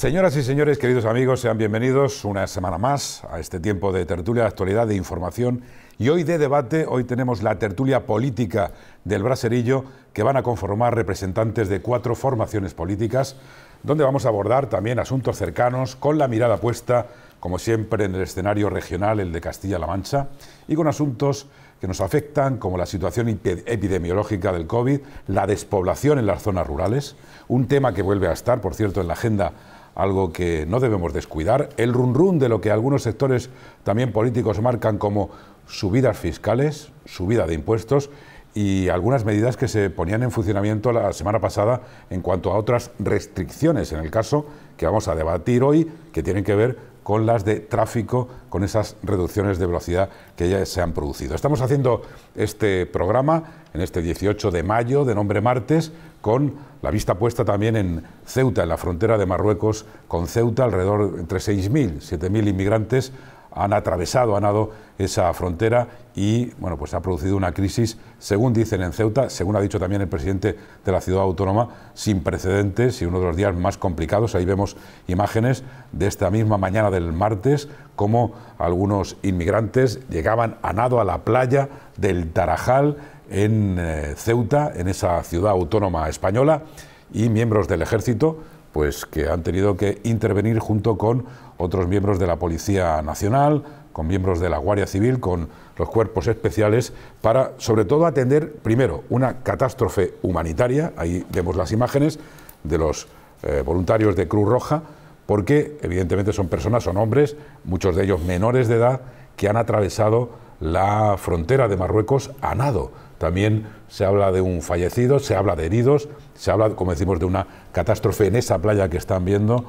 Señoras y señores, queridos amigos, sean bienvenidos una semana más a este tiempo de tertulia de actualidad, de información y hoy de debate. Hoy tenemos la tertulia política del Braserillo, que van a conformar representantes de 4 formaciones políticas, donde vamos a abordar también asuntos cercanos, con la mirada puesta, como siempre, en el escenario regional, el de Castilla-La Mancha, y con asuntos que nos afectan, como la situación epidemiológica del COVID, la despoblación en las zonas rurales, un tema que vuelve a estar, por cierto, en la agenda, algo que no debemos descuidar, el run de lo que algunos sectores también políticos marcan como subidas fiscales, subida de impuestos y algunas medidas que se ponían en funcionamiento la semana pasada en cuanto a otras restricciones, en el caso que vamos a debatir hoy, que tienen que ver con las de tráfico, con esas reducciones de velocidad que ya se han producido. Estamos haciendo este programa en este 18 de mayo, de nombre martes, con la vista puesta también en Ceuta, en la frontera de Marruecos con Ceuta. Alrededor entre 6.000 y 7.000 inmigrantes han atravesado, han dado esa frontera y bueno, pues ha producido una crisis, según dicen en Ceuta, según ha dicho también el presidente de la ciudad autónoma, sin precedentes y uno de los días más complicados. Ahí vemos imágenes de esta misma mañana del martes, como algunos inmigrantes llegaban a nado a la playa del Tarajal en Ceuta, en esa ciudad autónoma española, y miembros del ejército pues que han tenido que intervenir junto con otros miembros de la Policía Nacional, con miembros de la Guardia Civil, con los cuerpos especiales, para sobre todo atender primero una catástrofe humanitaria. Ahí vemos las imágenes de los voluntarios de Cruz Roja, porque evidentemente son personas, son hombres, muchos de ellos menores de edad, que han atravesado la frontera de Marruecos a nado. También se habla de un fallecido, se habla de heridos, se habla, como decimos, de una catástrofe en esa playa que están viendo,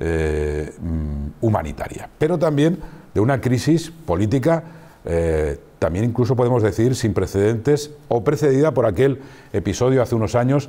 humanitaria, pero también de una crisis política, también incluso podemos decir sin precedentes, o precedida por aquel episodio hace unos años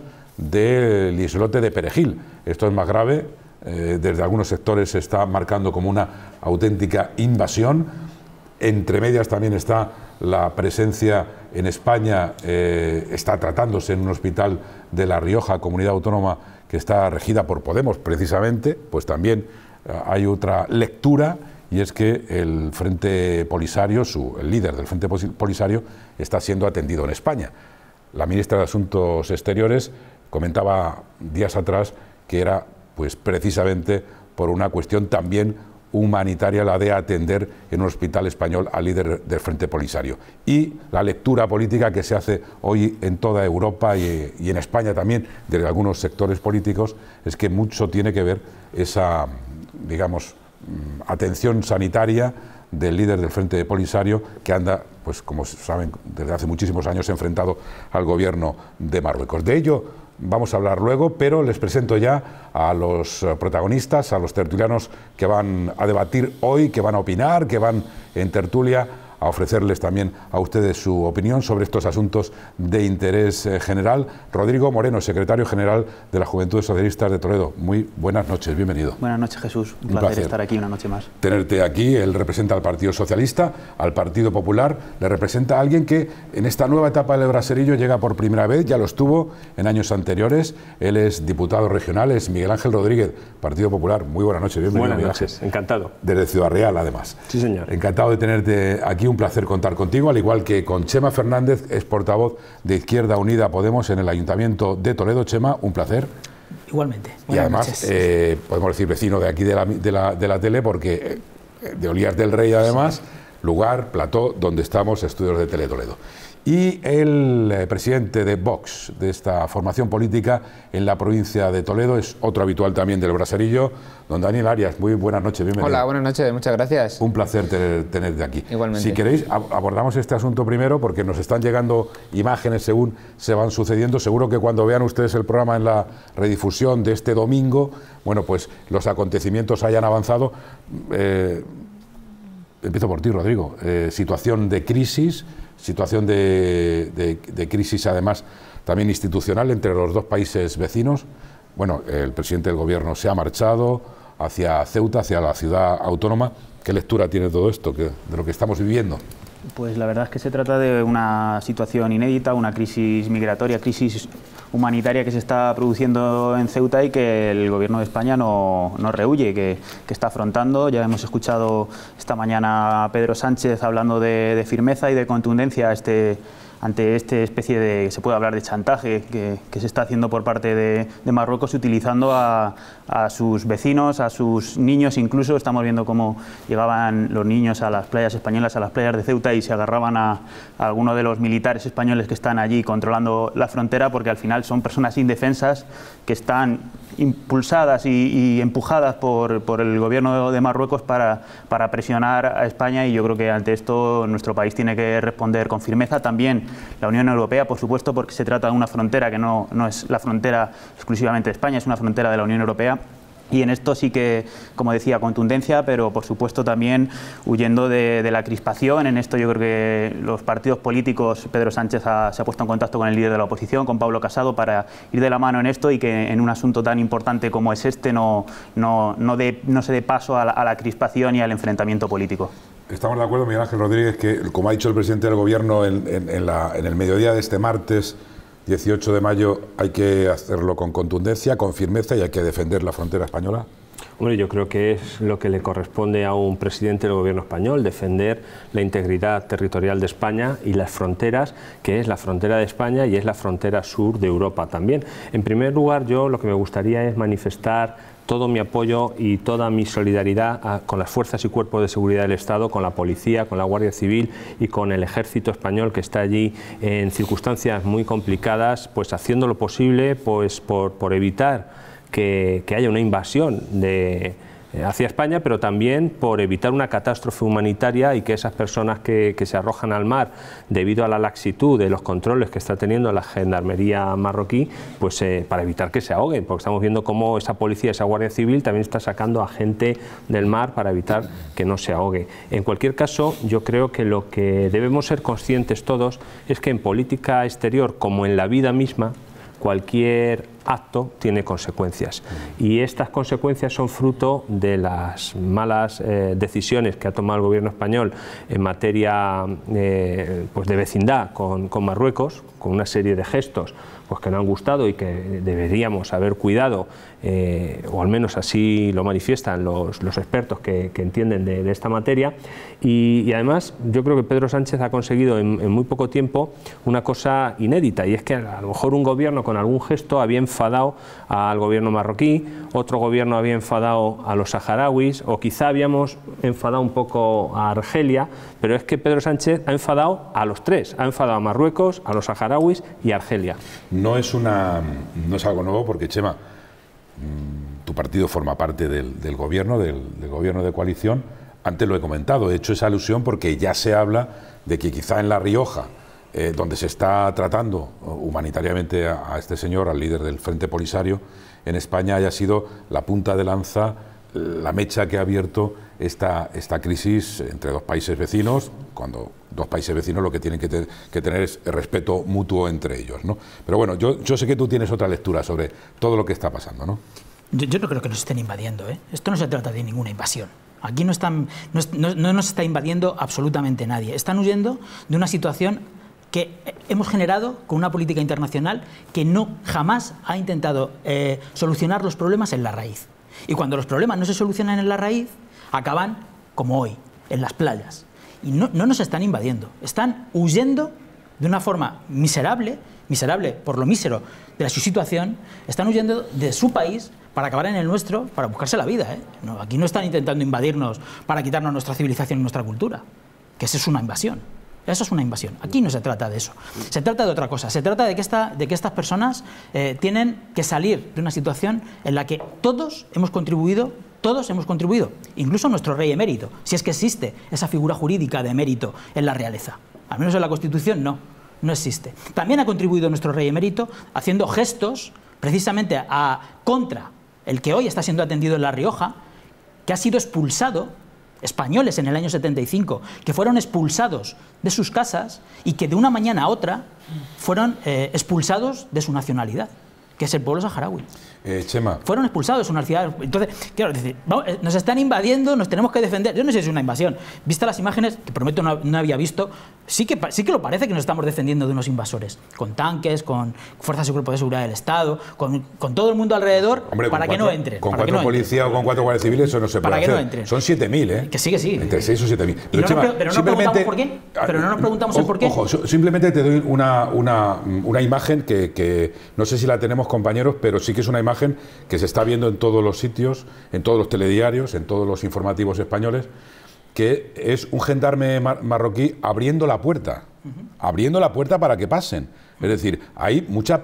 del islote de Perejil. Esto es más grave, desde algunos sectores se está marcando como una auténtica invasión. Entre medias también está la presencia en España, está tratándose en un hospital de La Rioja, comunidad autónoma que está regida por Podemos precisamente. Pues también hay otra lectura, y es que el Frente Polisario, el líder del Frente Polisario, está siendo atendido en España. La ministra de Asuntos Exteriores comentaba días atrás que era pues precisamente por una cuestión también humanitaria, la de atender en un hospital español al líder del Frente Polisario. Y la lectura política que se hace hoy en toda Europa y en España también, de algunos sectores políticos, es que mucho tiene que ver esa, digamos, atención sanitaria del líder del Frente Polisario, que anda, pues como saben, desde hace muchísimos años enfrentado al gobierno de Marruecos. De ello vamos a hablar luego, pero les presento ya a los protagonistas, a los tertulianos que van a debatir hoy, que van a opinar, que van en tertulia a ofrecerles también a ustedes su opinión sobre estos asuntos de interés general. Rodrigo Moreno, secretario general de la Juventudes Socialistas de Toledo. Muy buenas noches, bienvenido. Buenas noches, Jesús. Un placer estar aquí una noche más. Tenerte aquí. Él representa al Partido Socialista, al Partido Popular, le representa a alguien que en esta nueva etapa del Braserillo llega por primera vez, ya lo estuvo en años anteriores. Él es diputado regional, es Miguel Ángel Rodríguez, Partido Popular. Muy buenas noches, bienvenido. Buenas noches, encantado. Desde Ciudad Real, además. Sí, señor. Encantado de tenerte aquí, un placer contar contigo, al igual que con Chema Fernández, es portavoz de Izquierda Unida Podemos en el Ayuntamiento de Toledo. Chema, un placer. Igualmente. Y además, podemos decir vecino de aquí de la tele, porque de Olías del Rey, además, lugar, plató, donde estamos, estudios de Tele Toledo. Y el presidente de Vox, de esta formación política en la provincia de Toledo, es otro habitual también del Braserillo, don Daniel Arias. Muy buenas noches, bienvenido. Hola, buenas noches, muchas gracias. Un placer tenerte aquí. Igualmente. Si queréis, abordamos este asunto primero, porque nos están llegando imágenes según se van sucediendo. Seguro que cuando vean ustedes el programa en la redifusión de este domingo, bueno, pues los acontecimientos hayan avanzado. Empiezo por ti, Rodrigo. Situación de crisis, situación de crisis además también institucional entre los dos países vecinos. Bueno, el presidente del gobierno se ha marchado hacia Ceuta, hacia la ciudad autónoma. ¿Qué lectura tiene todo esto de lo que estamos viviendo? Pues la verdad es que se trata de una situación inédita, una crisis migratoria, crisis humanitaria que se está produciendo en Ceuta y que el Gobierno de España no rehuye, que está afrontando. Ya hemos escuchado esta mañana a Pedro Sánchez hablando de firmeza y de contundencia ante esta especie de, se puede hablar de chantaje que se está haciendo por parte de Marruecos, utilizando a sus vecinos, a sus niños. Incluso estamos viendo cómo llegaban los niños a las playas españolas, a las playas de Ceuta, y se agarraban a algunos de los militares españoles que están allí controlando la frontera, porque al final son personas indefensas que están impulsadas y empujadas por el Gobierno de Marruecos para presionar a España, y yo creo que ante esto nuestro país tiene que responder con firmeza. También la Unión Europea, por supuesto, porque se trata de una frontera que no es la frontera exclusivamente de España, es una frontera de la Unión Europea. Y en esto sí que, como decía, contundencia, pero por supuesto también huyendo de la crispación. En esto yo creo que los partidos políticos, Pedro Sánchez se ha puesto en contacto con el líder de la oposición, con Pablo Casado, para ir de la mano en esto, y que en un asunto tan importante como es este no se dé paso a la crispación y al enfrentamiento político. Estamos de acuerdo, Miguel Ángel Rodríguez, que, como ha dicho el presidente del Gobierno en el mediodía de este martes 18 de mayo, hay que hacerlo con contundencia, con firmeza, y hay que defender la frontera española. Hombre, yo creo que es lo que le corresponde a un presidente del Gobierno español, defender la integridad territorial de España y las fronteras, que es la frontera de España y es la frontera sur de Europa también. En primer lugar, yo lo que me gustaría es manifestar todo mi apoyo y toda mi solidaridad con las fuerzas y cuerpos de seguridad del Estado, con la policía, con la Guardia Civil y con el Ejército español, que está allí en circunstancias muy complicadas, pues haciendo lo posible pues por evitar que haya una invasión hacia España, pero también por evitar una catástrofe humanitaria y que esas personas que se arrojan al mar debido a la laxitud de los controles que está teniendo la gendarmería marroquí, pues para evitar que se ahoguen, porque estamos viendo cómo esa policía, esa Guardia Civil también está sacando a gente del mar para evitar que no se ahogue. En cualquier caso, yo creo que lo que debemos ser conscientes todos es que en política exterior, como en la vida misma, cualquier acto tiene consecuencias, y estas consecuencias son fruto de las malas decisiones que ha tomado el Gobierno español en materia pues de vecindad con Marruecos, con una serie de gestos pues que no han gustado y que deberíamos haber cuidado, o al menos así lo manifiestan los expertos que entienden de esta materia. Y además yo creo que Pedro Sánchez ha conseguido en muy poco tiempo una cosa inédita, y es que a lo mejor un gobierno con algún gesto había enfadado al gobierno marroquí, otro gobierno había enfadado a los saharauis, o quizá habíamos enfadado un poco a Argelia, pero es que Pedro Sánchez ha enfadado a los tres, ha enfadado a Marruecos, a los saharauis y a Argelia. No es algo nuevo, porque, Chema, tu partido forma parte del gobierno, del gobierno de coalición. Antes lo he comentado, he hecho esa alusión porque ya se habla de que quizá en La Rioja, donde se está tratando humanitariamente a este señor, al líder del Frente Polisario, en España haya sido la punta de lanza, la mecha que ha abierto esta crisis entre dos países vecinos, cuando dos países vecinos lo que tienen que tener es respeto mutuo entre ellos, ¿no? Pero bueno, yo sé que tú tienes otra lectura sobre todo lo que está pasando, ¿no? Yo no creo que nos estén invadiendo, ¿eh? Esto no se trata de ninguna invasión. Aquí no nos está invadiendo absolutamente nadie. Están huyendo de una situación que hemos generado con una política internacional que jamás ha intentado solucionar los problemas en la raíz. Y cuando los problemas no se solucionan en la raíz, acaban, como hoy, en las playas. Y no nos están invadiendo, están huyendo de una forma miserable por lo mísero de su situación, están huyendo de su país para acabar en el nuestro, para buscarse la vida, ¿eh? No, aquí no están intentando invadirnos para quitarnos nuestra civilización y nuestra cultura, que eso es una invasión. Eso es una invasión. Aquí no se trata de eso. Se trata de otra cosa. Se trata de que estas personas tienen que salir de una situación en la que todos hemos contribuido, incluso nuestro rey emérito, si es que existe esa figura jurídica de emérito en la realeza. Al menos en la Constitución no existe. También ha contribuido nuestro rey emérito haciendo gestos precisamente contra el que hoy está siendo atendido en La Rioja, que ha sido expulsado, españoles en el año 75, que fueron expulsados de sus casas y que de una mañana a otra fueron expulsados de su nacionalidad. que es el pueblo saharaui. Chema. Fueron expulsados de unas ciudades. Entonces, claro, decir, nos están invadiendo, nos tenemos que defender. Yo no sé si es una invasión. Vistas las imágenes, que prometo no había visto, sí que lo parece que nos estamos defendiendo de unos invasores. Con tanques, con fuerzas y cuerpos de seguridad del Estado, con todo el mundo alrededor, hombre, para que no entren. Con 4 policías o con 4 guardias civiles eso no se puede hacer. Para que no entren. Son 7.000, ¿eh? Que sí, que sí. Entre 6 o 7.000. Pero no nos preguntamos por qué. Pero no nos preguntamos el por qué. Ojo, simplemente te doy una imagen que no sé si la tenemos, compañeros, pero sí que es una imagen que se está viendo en todos los sitios, en todos los telediarios, en todos los informativos españoles, que es un gendarme marroquí abriendo la puerta para que pasen. Es decir, hay mucha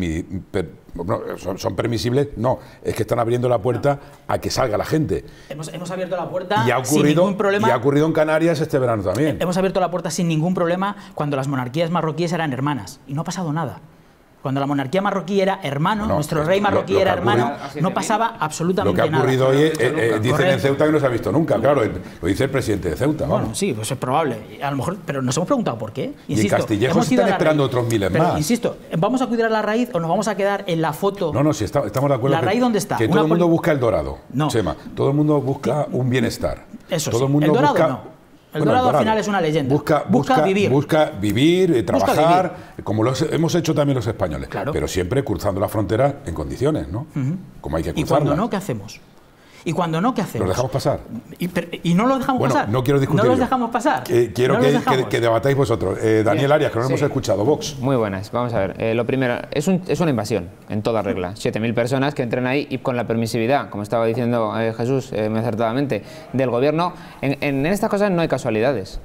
son permisibles, no, es que están abriendo la puerta a que salga la gente. Hemos abierto la puerta sin ningún problema. Y ha ocurrido en Canarias este verano también. Hemos abierto la puerta sin ningún problema cuando las monarquías marroquíes eran hermanas y no ha pasado nada. Cuando la monarquía marroquí era hermano, nuestro rey marroquí era hermano, no pasaba absolutamente nada. Lo que ha ocurrido hoy, dicen en Ceuta que no se ha visto nunca, claro, lo dice el presidente de Ceuta. Bueno, sí, pues es probable, a lo mejor, pero nos hemos preguntado por qué. Insisto, y en Castillejo se están esperando otros miles más. Insisto, ¿vamos a cuidar a la raíz o nos vamos a quedar en la foto? No, sí, estamos de acuerdo. ¿La raíz dónde está? Que todo el mundo busca el dorado, no. Chema, todo el mundo busca un bienestar. Eso todo sí, el mundo el dorado busca, no. El dorado al final es una leyenda. Busca vivir, trabajar, como lo hemos hecho también los españoles. Claro. Pero siempre cruzando la frontera en condiciones, ¿no? Como hay que cruzarla. ¿Y cuando no, qué hacemos? ¿Y cuando no, qué hacemos? ¿Los dejamos pasar? Y no los dejamos pasar. No quiero discutir. No los dejamos pasar. Quiero que debatáis vosotros. Daniel Arias, que no hemos escuchado. Vox. Muy buenas. Vamos a ver. Lo primero, es una invasión, en toda regla. 7.000 personas que entran ahí y con la permisividad, como estaba diciendo Jesús muy acertadamente, del gobierno. En estas cosas no hay casualidades.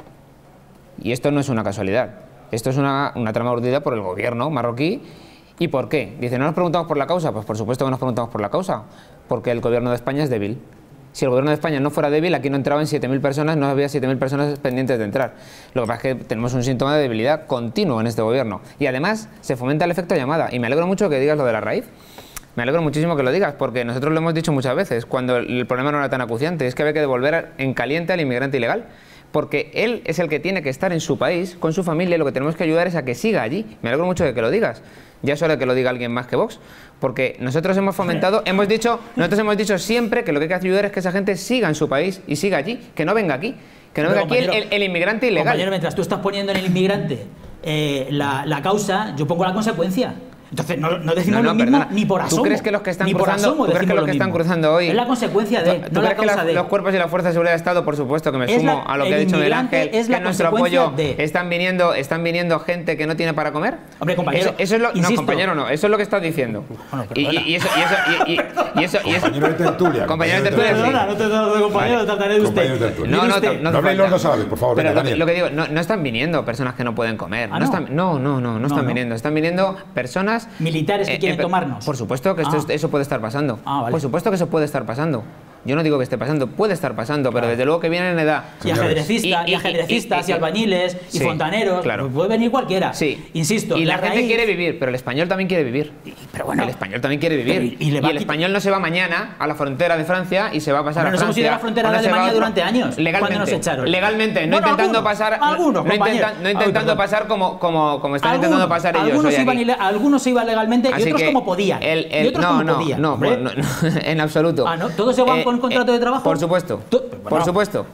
Y esto no es una casualidad. Esto es una trama urdida por el gobierno marroquí. ¿Y por qué? Dice, ¿no nos preguntamos por la causa? Pues por supuesto que nos preguntamos por la causa. Porque el gobierno de España es débil. Si el gobierno de España no fuera débil, aquí no entraban 7.000 personas, no había 7.000 personas pendientes de entrar. Lo que pasa es que tenemos un síntoma de debilidad continuo en este gobierno. Y además se fomenta el efecto llamada. Y me alegro mucho que digas lo de la raíz. Me alegro muchísimo que lo digas, porque nosotros lo hemos dicho muchas veces, cuando el problema no era tan acuciante, es que había que devolver en caliente al inmigrante ilegal. Porque él es el que tiene que estar en su país, con su familia, y lo que tenemos que ayudar es a que siga allí. Me alegro mucho de que lo digas. Ya es hora de que lo diga alguien más que Vox. Porque nosotros hemos fomentado, nosotros hemos dicho siempre que lo que hay que ayudar es que esa gente siga en su país y siga allí, que no venga aquí. Que no venga aquí el inmigrante ilegal. Compañero, mientras tú estás poniendo en el inmigrante la causa, yo pongo la consecuencia. Entonces no decimos lo mismo, perdona, ni por asomo. ¿Tú crees que los que están cruzando hoy... Es la consecuencia de, no la causa de... Los cuerpos y la Fuerza de Seguridad de Estado, por supuesto que me sumo a lo que ha dicho Miguel Ángel, que en nuestro apoyo están viniendo gente que no tiene para comer? Hombre, compañero, eso es lo, no, compañero, no, eso es lo que estás diciendo. Bueno, y eso... Compañero de tertulia. Compañero de tertulia, sí. No te trato de compañero, trataré de usted. No habléis los dos a la vez, por favor. Pero lo que digo, no están viniendo personas que no pueden comer. No están viniendo. Están viniendo personas militares que quieren tomarnos. Por supuesto que eso puede estar pasando. Vale. Por supuesto que eso puede estar pasando. Yo no digo que esté pasando, puede estar pasando, pero desde luego que vienen en edad. Y ajedrecistas, y albañiles, y fontaneros, claro. Puede venir cualquiera. Sí. Insisto. Y la gente quiere vivir, pero el español también quiere vivir. Pero bueno, el español también quiere vivir. Y el español no se va mañana a la frontera de Francia y se va a pasar a Francia. Nos hemos ido a la frontera de Alemania durante años. Legalmente. Nos echaron. Legalmente, no intentando pasar. No intentando pasar como están intentando pasar ellos. Algunos se iban legalmente y otros como podían. Y otros como podían. No, en absoluto. ¿Todos se van con contrato de trabajo? Por supuesto. Por supuesto.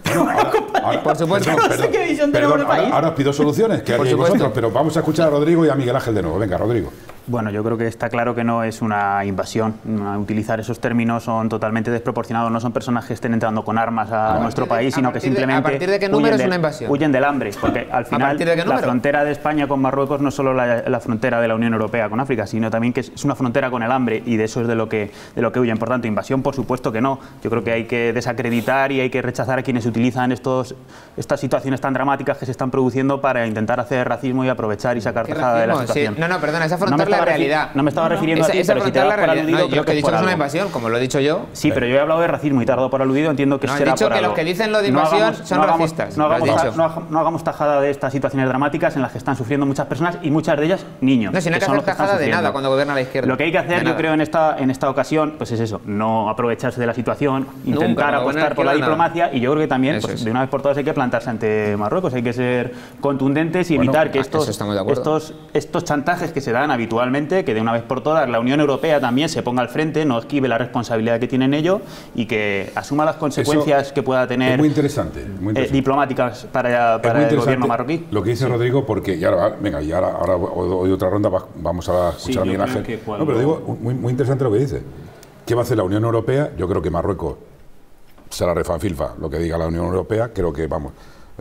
Por supuesto. No sé qué visión tenemos del país. Ahora os pido soluciones, que haríais vosotros, pero vamos a escuchar a Rodrigo y a Miguel Ángel de nuevo. Venga, Rodrigo. Bueno, yo creo que está claro que no es una invasión. Utilizar esos términos son totalmente desproporcionados. No son personas que estén entrando con armas a nuestro país, sino que simplemente ¿a partir de qué número es una invasión? Huyen del hambre. Porque al final la frontera de España con Marruecos no es solo la frontera de la Unión Europea con África, sino también que es una frontera con el hambre, y de eso es de lo que huyen. Por tanto, invasión, por supuesto que no. Yo creo que hay que desacreditar y hay que rechazar a quienes utilizan estas situaciones tan dramáticas que se están produciendo para intentar hacer racismo y aprovechar y sacar tajada de la situación. Sí. No, perdona, esa frontera es la realidad. No me estaba refiriendo a ti, pero si te das por aludido, yo que he dicho que es una invasión, como lo he dicho yo. Sí, pero yo he hablado de racismo y te he dado por aludido, entiendo que será por algo. He dicho que los que dicen lo de invasión son racistas. No hagamos tajada de estas situaciones dramáticas en las que están sufriendo muchas personas y muchas de ellas niños. No, si no hay que hacer tajada de nada cuando gobierna la izquierda. Lo que hay que hacer, yo creo, en esta ocasión, pues es eso, no aprovecharse de la situación, intentar apostar por la diplomacia, y yo creo que también, pues, de una vez por todas, hay que plantarse ante Marruecos, hay que ser contundentes y evitar que estos chantajes que se dan habitualmente puntualmente, que de una vez por todas la Unión Europea también se ponga al frente, no esquive la responsabilidad que tiene en ello y que asuma las consecuencias que pueda tener muy interesante. diplomáticas para el gobierno marroquí. Lo que dice Rodrigo, porque y ahora hoy otra ronda, vamos a escuchar a Miguel Ángel. No, pero digo, muy interesante lo que dice. ¿Qué va a hacer la Unión Europea? Yo creo que Marruecos será refanfilfa lo que diga la Unión Europea, creo que va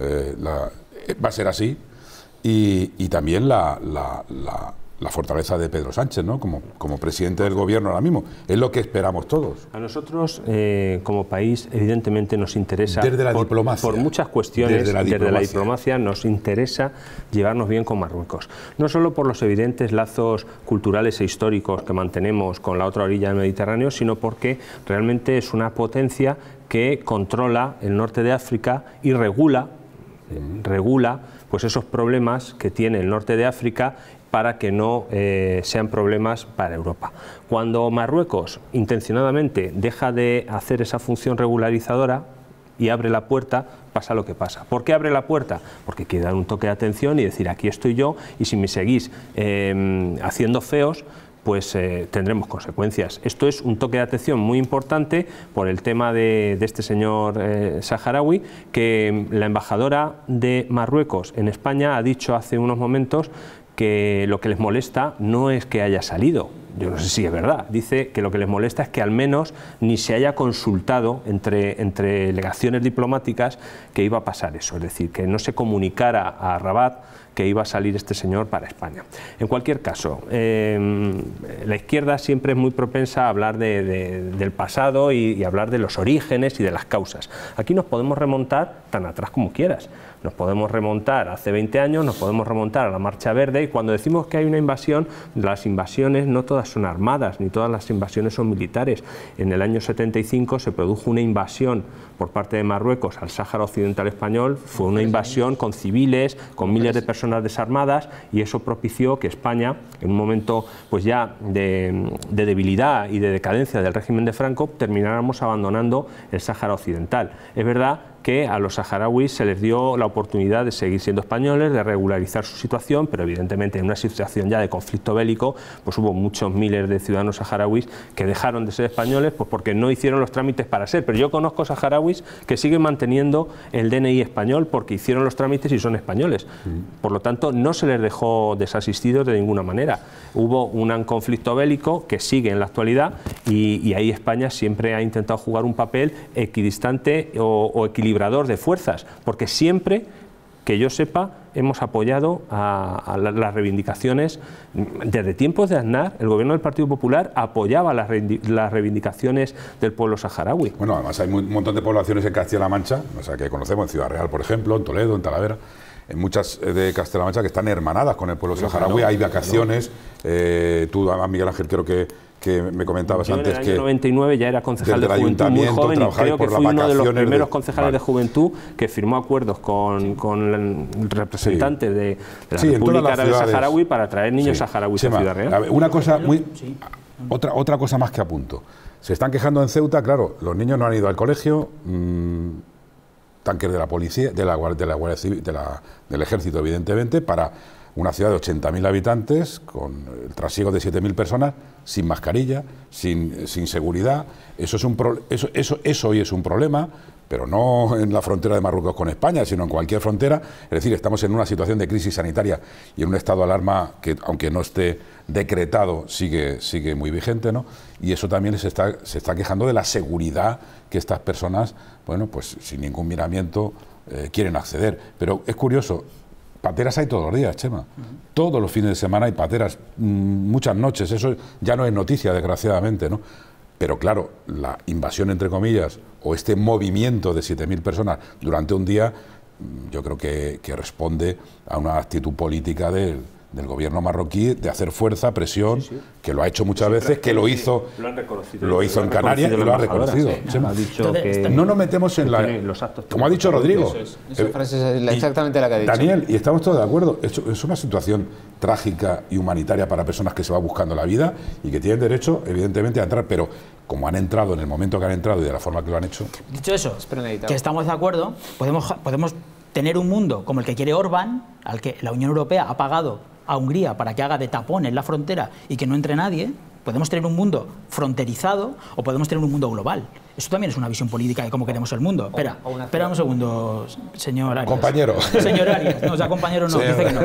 a ser así, y también la fortaleza de Pedro Sánchez, ¿no? Como presidente del gobierno ahora mismo. Es lo que esperamos todos. A nosotros, como país, evidentemente nos interesa, desde la diplomacia, por muchas cuestiones, desde la diplomacia nos interesa llevarnos bien con Marruecos. No solo por los evidentes lazos culturales e históricos que mantenemos con la otra orilla del Mediterráneo, sino porque realmente es una potencia que controla el norte de África y regula pues esos problemas que tiene el norte de África para que no sean problemas para Europa. Cuando Marruecos intencionadamente deja de hacer esa función regularizadora y abre la puerta, pasa lo que pasa. ¿Por qué abre la puerta? Porque quiere dar un toque de atención y decir, aquí estoy yo, y si me seguís haciendo feos, pues tendremos consecuencias. Esto es un toque de atención muy importante por el tema de este señor saharaui, que la embajadora de Marruecos en España ha dicho hace unos momentos que lo que les molesta no es que haya salido, yo no sé si es verdad, dice que lo que les molesta es que al menos ni se haya consultado entre delegaciones diplomáticas que iba a pasar eso, es decir, que no se comunicara a Rabat que iba a salir este señor para España. En cualquier caso, la izquierda siempre es muy propensa a hablar del pasado y hablar de los orígenes y de las causas. Aquí nos podemos remontar tan atrás como quieras. Nos podemos remontar hace 20 años, nos podemos remontar a la Marcha Verde, y cuando decimos que hay una invasión, las invasiones no todas son armadas, ni todas las invasiones son militares. En el año 75 se produjo una invasión por parte de Marruecos al Sáhara Occidental español, fue una invasión con civiles, con miles de personas desarmadas, y eso propició que España, en un momento pues ya de debilidad y de decadencia del régimen de Franco, termináramos abandonando el Sáhara Occidental. Es verdad que a los saharauis se les dio la oportunidad de seguir siendo españoles, de regularizar su situación, pero evidentemente en una situación ya de conflicto bélico, pues hubo muchos miles de ciudadanos saharauis que dejaron de ser españoles pues porque no hicieron los trámites para ser. Pero yo conozco saharauis que siguen manteniendo el DNI español porque hicieron los trámites y son españoles. Por lo tanto, no se les dejó desasistidos de ninguna manera. Hubo un conflicto bélico que sigue en la actualidad y ahí España siempre ha intentado jugar un papel equidistante o equilibrador de fuerzas, porque siempre, que yo sepa, hemos apoyado a las reivindicaciones. Desde tiempos de Aznar, el gobierno del Partido Popular apoyaba las reivindicaciones del pueblo saharaui. Bueno, además hay un montón de poblaciones en Castilla-La Mancha, o sea, que conocemos, en Ciudad Real, por ejemplo, en Toledo, en Talavera, en muchas de Castilla-La Mancha que están hermanadas con el pueblo saharaui, hay vacaciones, tú además, Miguel Ángel, creo que me comentabas antes que... en el año 99 ya era concejal de juventud muy joven, y creo que fui uno de los primeros concejales de juventud que firmó acuerdos con representantes de la República Árabe Saharaui para traer niños saharauis a Ciudad Real. Una cosa otra cosa más que apunto. Se están quejando en Ceuta, claro, los niños no han ido al colegio, tanques de la policía, de la Guardia Civil, del Ejército, evidentemente, para una ciudad de 80.000 habitantes, con el trasiego de 7.000 personas, sin mascarilla, sin seguridad. Eso hoy es un problema, pero no en la frontera de Marruecos con España, sino en cualquier frontera. Es decir, estamos en una situación de crisis sanitaria y en un estado de alarma que, aunque no esté decretado, sigue muy vigente, ¿no? Y eso también se está quejando de la seguridad que estas personas, bueno, pues sin ningún miramiento quieren acceder. Pero es curioso, pateras hay todos los días, Chema. Todos los fines de semana hay pateras, muchas noches. Eso ya no es noticia, desgraciadamente, ¿no? Pero claro, la invasión, entre comillas, o este movimiento de 7.000 personas durante un día, yo creo que responde a una actitud política del gobierno marroquí de hacer fuerza, presión, que lo ha hecho muchas veces, que lo hizo en Canarias y lo ha reconocido. Ha dicho que no nos metemos en la... Como ha dicho Rodrigo. Esa frase es exactamente la que ha dicho. Daniel, y estamos todos de acuerdo, es una situación trágica y humanitaria para personas que se va buscando la vida y que tienen derecho, evidentemente, a entrar, pero como han entrado en el momento que han entrado y de la forma que lo han hecho... Dicho eso, que estamos de acuerdo, podemos tener un mundo como el que quiere Orbán, al que la Unión Europea ha pagado a Hungría para que haga de tapón en la frontera y que no entre nadie, podemos tener un mundo fronterizado o podemos tener un mundo global. Eso también es una visión política de cómo queremos el mundo. Espera un segundo, señor Arias. Compañero. Señor Arias, no, o sea, compañero no, dice que no.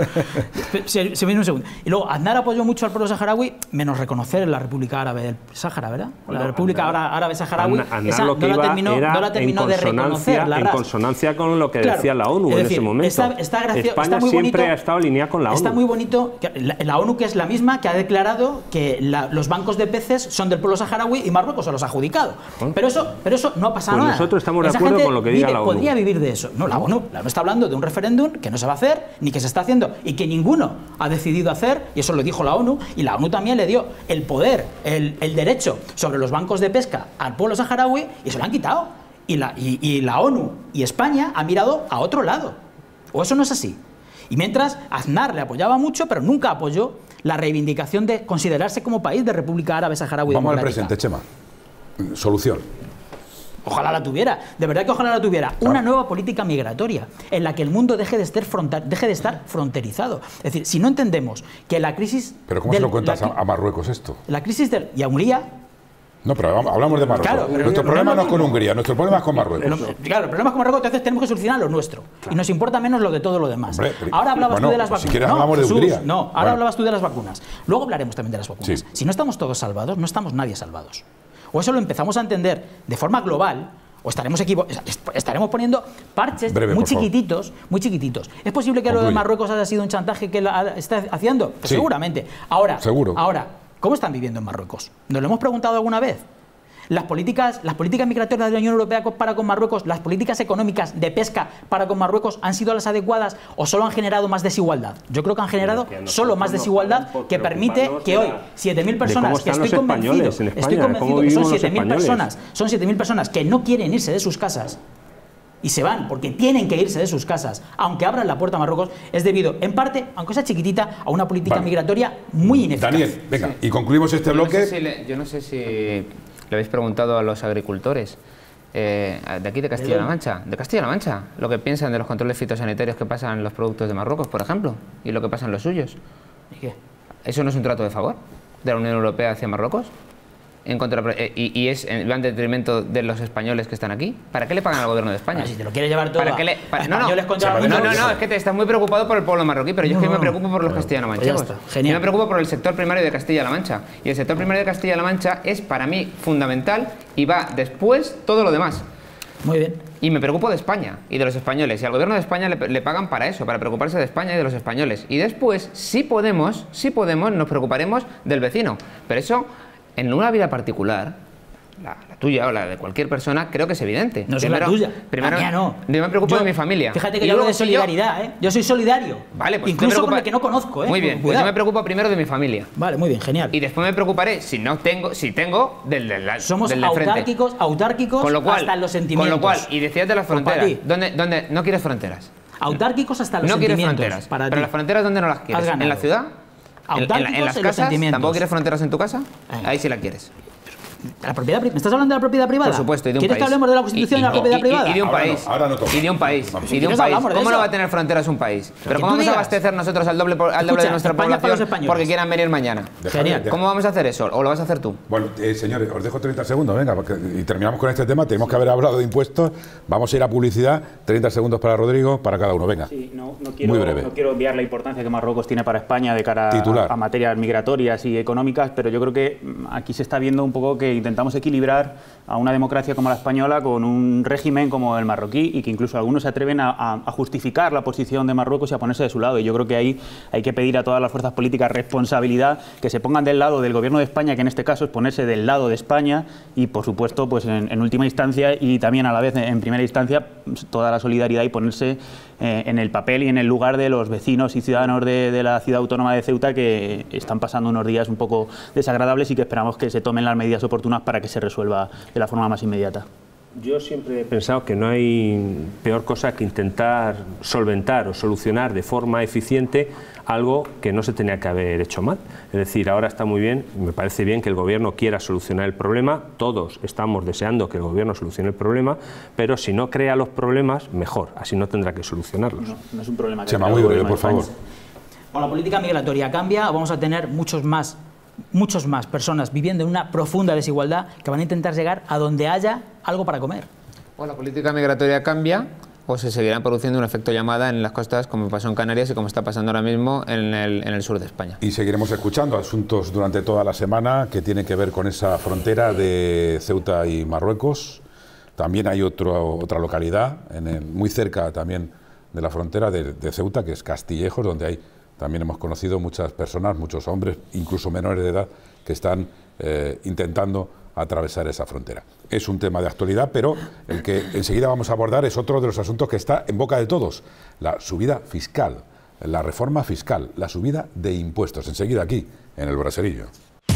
Se viene un segundo. Y luego, Aznar apoyó mucho al pueblo saharaui, menos reconocer la República Árabe del Sáhara, ¿verdad? La República Árabe Saharaui, esa no la terminó de reconocer. En consonancia con lo que decía la ONU en ese momento. España siempre ha estado alineada con la ONU. Está muy bonito, la ONU, que es la misma, que ha declarado que los bancos de peces son del pueblo saharaui y Marruecos se los ha adjudicado. Pero eso no ha pasado nada. Nosotros estamos de acuerdo con lo que diga la ONU. Podría vivir de eso. No, la ONU está hablando de un referéndum que no se va a hacer, ni que se está haciendo, y que ninguno ha decidido hacer, y eso lo dijo la ONU, y la ONU también le dio el poder, el derecho sobre los bancos de pesca al pueblo saharaui, y se lo han quitado. Y la ONU y España han mirado a otro lado. ¿O eso no es así? Y mientras Aznar le apoyaba mucho, pero nunca apoyó la reivindicación de considerarse como país de República Árabe Saharaui Vamos Democrática. al presente, Chema. Solución. Ojalá la tuviera, de verdad que ojalá la tuviera. Una nueva política migratoria en la que el mundo deje de estar fronterizado. Es decir, si no entendemos que la crisis... ¿Pero cómo se lo cuentas a Marruecos esto? La crisis y a Hungría... No, pero hablamos de Marruecos. Claro, nuestro problema no es con Hungría, nuestro problema es con Marruecos. Claro, el problema es con Marruecos, entonces tenemos que solucionar lo nuestro. Claro. Y nos importa menos lo de todo lo demás. Hombre, ahora hablabas tú de las vacunas. Si quieres hablamos de Hungría. No, ahora hablabas tú de las vacunas. Luego hablaremos también de las vacunas. Sí. Si no estamos todos salvados, no estamos nadie salvados. O eso lo empezamos a entender de forma global, o estaremos poniendo parches muy chiquititos. ¿Es posible que lo de Marruecos haya sido un chantaje que está haciendo? Pues sí. Seguramente. Ahora, ¿cómo están viviendo en Marruecos? ¿Nos lo hemos preguntado alguna vez? Las políticas migratorias de la Unión Europea para con Marruecos, las políticas económicas de pesca para con Marruecos, ¿han sido las adecuadas o solo han generado más desigualdad? Yo creo que han generado solo más desigualdad, que permite que hoy 7.000 personas, que estoy convencido que son 7.000 personas que no quieren irse de sus casas y se van porque tienen que irse de sus casas, aunque abran la puerta a Marruecos, es debido, en parte, aunque sea chiquitita, a una política migratoria muy ineficaz. Daniel, venga, y concluimos este bloque. Yo no sé si le habéis preguntado a los agricultores de aquí de Castilla-La Mancha, lo que piensan de los controles fitosanitarios que pasan los productos de Marruecos, por ejemplo, y lo que pasan los suyos. ¿Y qué? ¿Eso no es un trato de favor de la Unión Europea hacia Marruecos? Y va en detrimento de los españoles que están aquí. ¿Para qué le pagan al gobierno de España? Si te lo quieres llevar todo no, es que estás muy preocupado por el pueblo marroquí, pero yo es que me preocupo por los castellano-manchegos. Yo me preocupo por el sector primario de Castilla-La Mancha. Y el sector primario de Castilla-La Mancha es para mí fundamental y va después todo lo demás. Muy bien. Y me preocupo de España y de los españoles. Y al gobierno de España le pagan para eso, para preocuparse de España y de los españoles. Y después, si podemos, nos preocuparemos del vecino. Pero eso, en una vida particular, la tuya o la de cualquier persona, creo que es evidente. No es la tuya. Primero, la mía no. Yo me preocupo de mi familia. Fíjate que yo hablo de solidaridad, ¿eh? Yo soy solidario. Vale, pues incluso con el que no conozco, ¿eh? Muy bien, pues yo me preocupo primero de mi familia. Vale, muy bien, genial. Y después me preocuparé, si tengo, del de Somos autárquicos con lo cual, hasta en los sentimientos. Con lo cual, y decías de las fronteras, ¿dónde no quieres fronteras? Autárquicos hasta los sentimientos. No quieres fronteras. Pero las fronteras, ¿dónde no las quieres? ¿En la ciudad? ¿En las casas? ¿Tampoco quieres fronteras en tu casa? Ahí sí la quieres. ¿La propiedad, ¿me estás hablando de la propiedad privada? Por supuesto, y de un ¿Quieres país. que hablemos de la Constitución y de la propiedad privada? Y de un país. Ahora no toca. Y de un país. Y de un país. ¿Cómo no va a tener fronteras un país? Pero ¿cómo vamos a abastecer nosotros al doble de nuestra población porque quieran venir mañana? Genial. ¿Cómo vamos a hacer eso? ¿O lo vas a hacer tú? Bueno, señores, os dejo 30 segundos, venga, y terminamos con este tema. Tenemos que haber hablado de impuestos. Vamos a ir a publicidad. 30 segundos para Rodrigo, para cada uno, venga. Sí, muy breve. No quiero obviar la importancia que Marruecos tiene para España de cara a materias migratorias y económicas, pero yo creo que aquí se está viendo un poco que intentamos equilibrar a una democracia como la española con un régimen como el marroquí y que incluso algunos se atreven a justificar la posición de Marruecos y a ponerse de su lado. Y yo creo que ahí hay que pedir a todas las fuerzas políticas responsabilidad, que se pongan del lado del gobierno de España, que en este caso es ponerse del lado de España y, por supuesto, pues en última instancia y también a la vez en primera instancia, toda la solidaridad y ponerse en el papel y en el lugar de los vecinos y ciudadanos de la ciudad autónoma de Ceuta, que están pasando unos días un poco desagradables y que esperamos que se tomen las medidas oportunas para que se resuelva de la forma más inmediata. Yo siempre he pensado que no hay peor cosa que intentar solventar o solucionar de forma eficiente algo que no se tenía que haber hecho mal. Es decir, ahora está muy bien, me parece bien que el gobierno quiera solucionar el problema, todos estamos deseando que el gobierno solucione el problema, pero si no crea los problemas, mejor, así no tendrá que solucionarlos. No es un problema que Chema, muy breve, por favor. o la política migratoria cambia, o vamos a tener muchos más personas viviendo en una profunda desigualdad que van a intentar llegar a donde haya algo para comer. O la política migratoria cambia, o se seguirá produciendo un efecto llamada en las costas, como pasó en Canarias y como está pasando ahora mismo en el sur de España. Y seguiremos escuchando asuntos durante toda la semana que tienen que ver con esa frontera de Ceuta y Marruecos. También hay otra localidad, muy cerca también de la frontera de Ceuta, que es Castillejos, donde también hemos conocido muchas personas, muchos hombres, incluso menores de edad, que están intentando atravesar esa frontera. Es un tema de actualidad, pero el que enseguida vamos a abordar es otro de los asuntos que está en boca de todos, la subida fiscal, la reforma fiscal, la subida de impuestos. Enseguida aquí, en el Braserillo.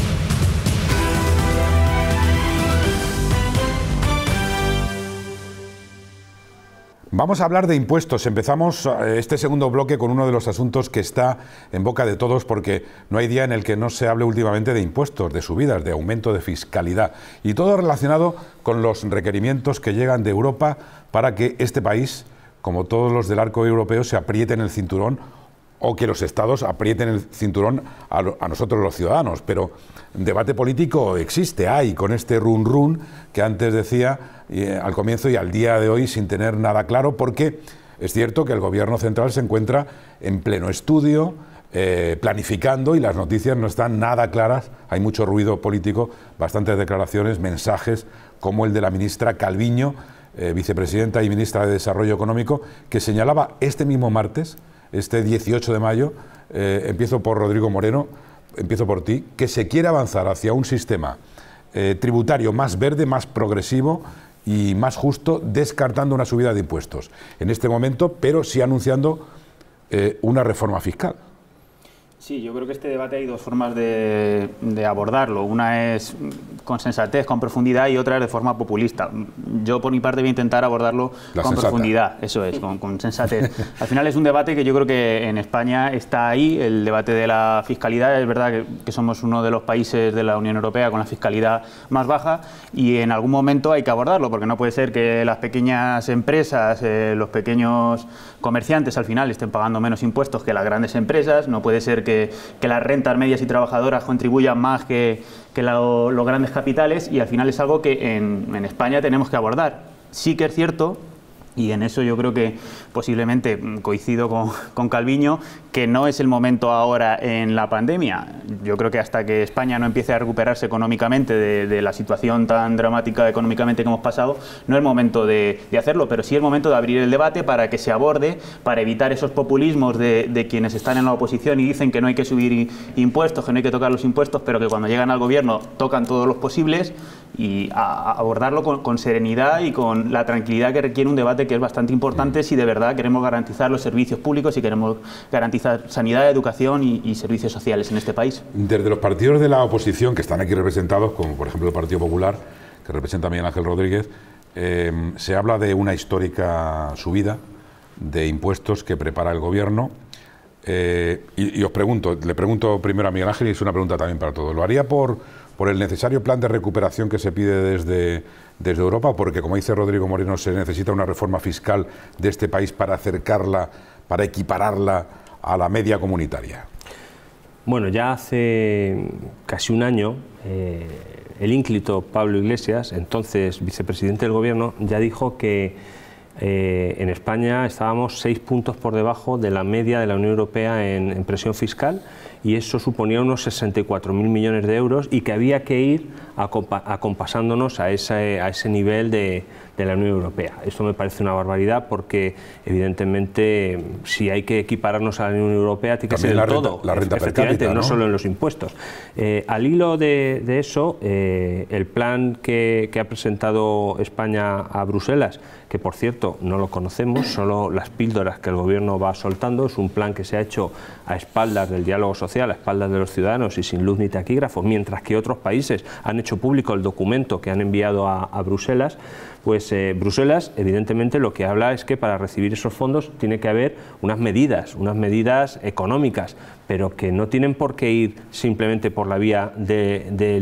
Vamos a hablar de impuestos. Empezamos este segundo bloque con uno de los asuntos que está en boca de todos, porque no hay día en el que no se hable últimamente de impuestos, de subidas, de aumento de fiscalidad, y todo relacionado con los requerimientos que llegan de Europa para que este país, como todos los del arco europeo, se aprieten el cinturón, o que los estados aprieten el cinturón a nosotros los ciudadanos. Pero debate político hay con este run que antes decía al comienzo y al día de hoy sin tener nada claro, porque es cierto que el gobierno central se encuentra en pleno estudio, planificando, y las noticias no están nada claras. Hay mucho ruido político, bastantes declaraciones, mensajes como el de la ministra Calviño, vicepresidenta y ministra de Desarrollo Económico, que señalaba este mismo martes, este 18 de mayo, empiezo por Rodrigo Moreno, empiezo por ti, que se quiere avanzar hacia un sistema tributario más verde, más progresivo y más justo, descartando una subida de impuestos en este momento, pero sí anunciando una reforma fiscal. Sí, yo creo que este debate hay dos formas de abordarlo. Una es con sensatez, con profundidad, y otra es de forma populista. Yo, por mi parte, voy a intentar abordarlo con profundidad, eso es, con sensatez. Al final es un debate que yo creo que en España está ahí, el debate de la fiscalidad. Es verdad que somos uno de los países de la Unión Europea con la fiscalidad más baja, y en algún momento hay que abordarlo, porque no puede ser que las pequeñas empresas, los pequeños comerciantes al final estén pagando menos impuestos que las grandes empresas. No puede ser que las rentas medias y trabajadoras contribuyan más que los grandes capitales, y al final es algo que en España tenemos que abordar. Sí que es cierto, y en eso yo creo que posiblemente coincido con Calviño, que no es el momento ahora en la pandemia. Yo creo que hasta que España no empiece a recuperarse económicamente de la situación tan dramática económicamente que hemos pasado, no es el momento de hacerlo, pero sí es el momento de abrir el debate para que se aborde, para evitar esos populismos de quienes están en la oposición y dicen que no hay que subir impuestos, que no hay que tocar los impuestos, pero que cuando llegan al gobierno tocan todos los posibles, y a abordarlo con serenidad y con la tranquilidad que requiere un debate que es bastante importante si de verdad queremos garantizar los servicios públicos y queremos garantizar sanidad, educación y servicios sociales en este país. Desde los partidos de la oposición que están aquí representados, como por ejemplo el Partido Popular, que representa a Miguel Ángel Rodríguez, se habla de una histórica subida de impuestos que prepara el gobierno. Y os pregunto, le pregunto primero a Miguel Ángel, y es una pregunta también para todos. ¿Lo haría por el necesario plan de recuperación que se pide desde Europa? Porque, como dice Rodrigo Moreno, se necesita una reforma fiscal de este país para acercarla, para equipararla a la media comunitaria. Bueno, ya hace casi un año, el ínclito Pablo Iglesias, entonces vicepresidente del Gobierno, ya dijo que en España estábamos 6 puntos por debajo de la media de la Unión Europea en presión fiscal, y eso suponía unos 64.000 millones de euros, y que había que ir acompasándonos a ese nivel de la Unión Europea. Esto me parece una barbaridad, porque evidentemente si hay que equipararnos a la Unión Europea tiene que ser en todo, la renta per cápita, no solo en los impuestos. Al hilo de eso, el plan que ha presentado España a Bruselas, que por cierto no lo conocemos, solo las píldoras que el gobierno va soltando, es un plan que se ha hecho a espaldas del diálogo social, a espaldas de los ciudadanos y sin luz ni taquígrafos, mientras que otros países han hecho público el documento que han enviado a Bruselas. Pues Bruselas evidentemente lo que habla es que para recibir esos fondos tiene que haber unas medidas económicas, pero que no tienen por qué ir simplemente por la vía de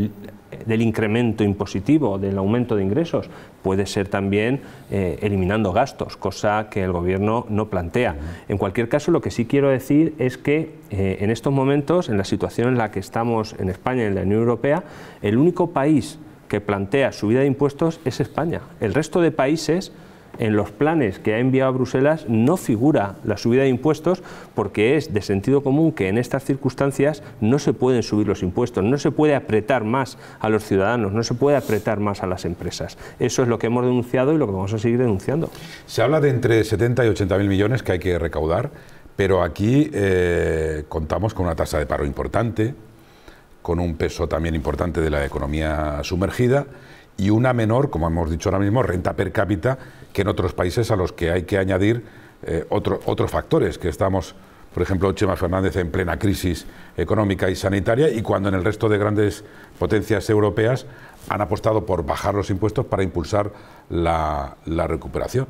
del incremento impositivo, del aumento de ingresos, puede ser también eliminando gastos, cosa que el Gobierno no plantea. En cualquier caso, lo que sí quiero decir es que en estos momentos, en la situación en la que estamos en España y en la Unión Europea, el único país que plantea subida de impuestos es España. El resto de países, en los planes que ha enviado a Bruselas, no figura la subida de impuestos, porque es de sentido común que en estas circunstancias no se pueden subir los impuestos, no se puede apretar más a los ciudadanos, no se puede apretar más a las empresas. Eso es lo que hemos denunciado y lo que vamos a seguir denunciando. Se habla de entre 70 y 80.000 millones que hay que recaudar, pero aquí contamos con una tasa de paro importante, con un peso también importante de la economía sumergida y una menor, como hemos dicho ahora mismo, renta per cápita que en otros países, a los que hay que añadir otros factores, que estamos, por ejemplo, Chema Fernández, en plena crisis económica y sanitaria, y cuando en el resto de grandes potencias europeas han apostado por bajar los impuestos para impulsar la recuperación.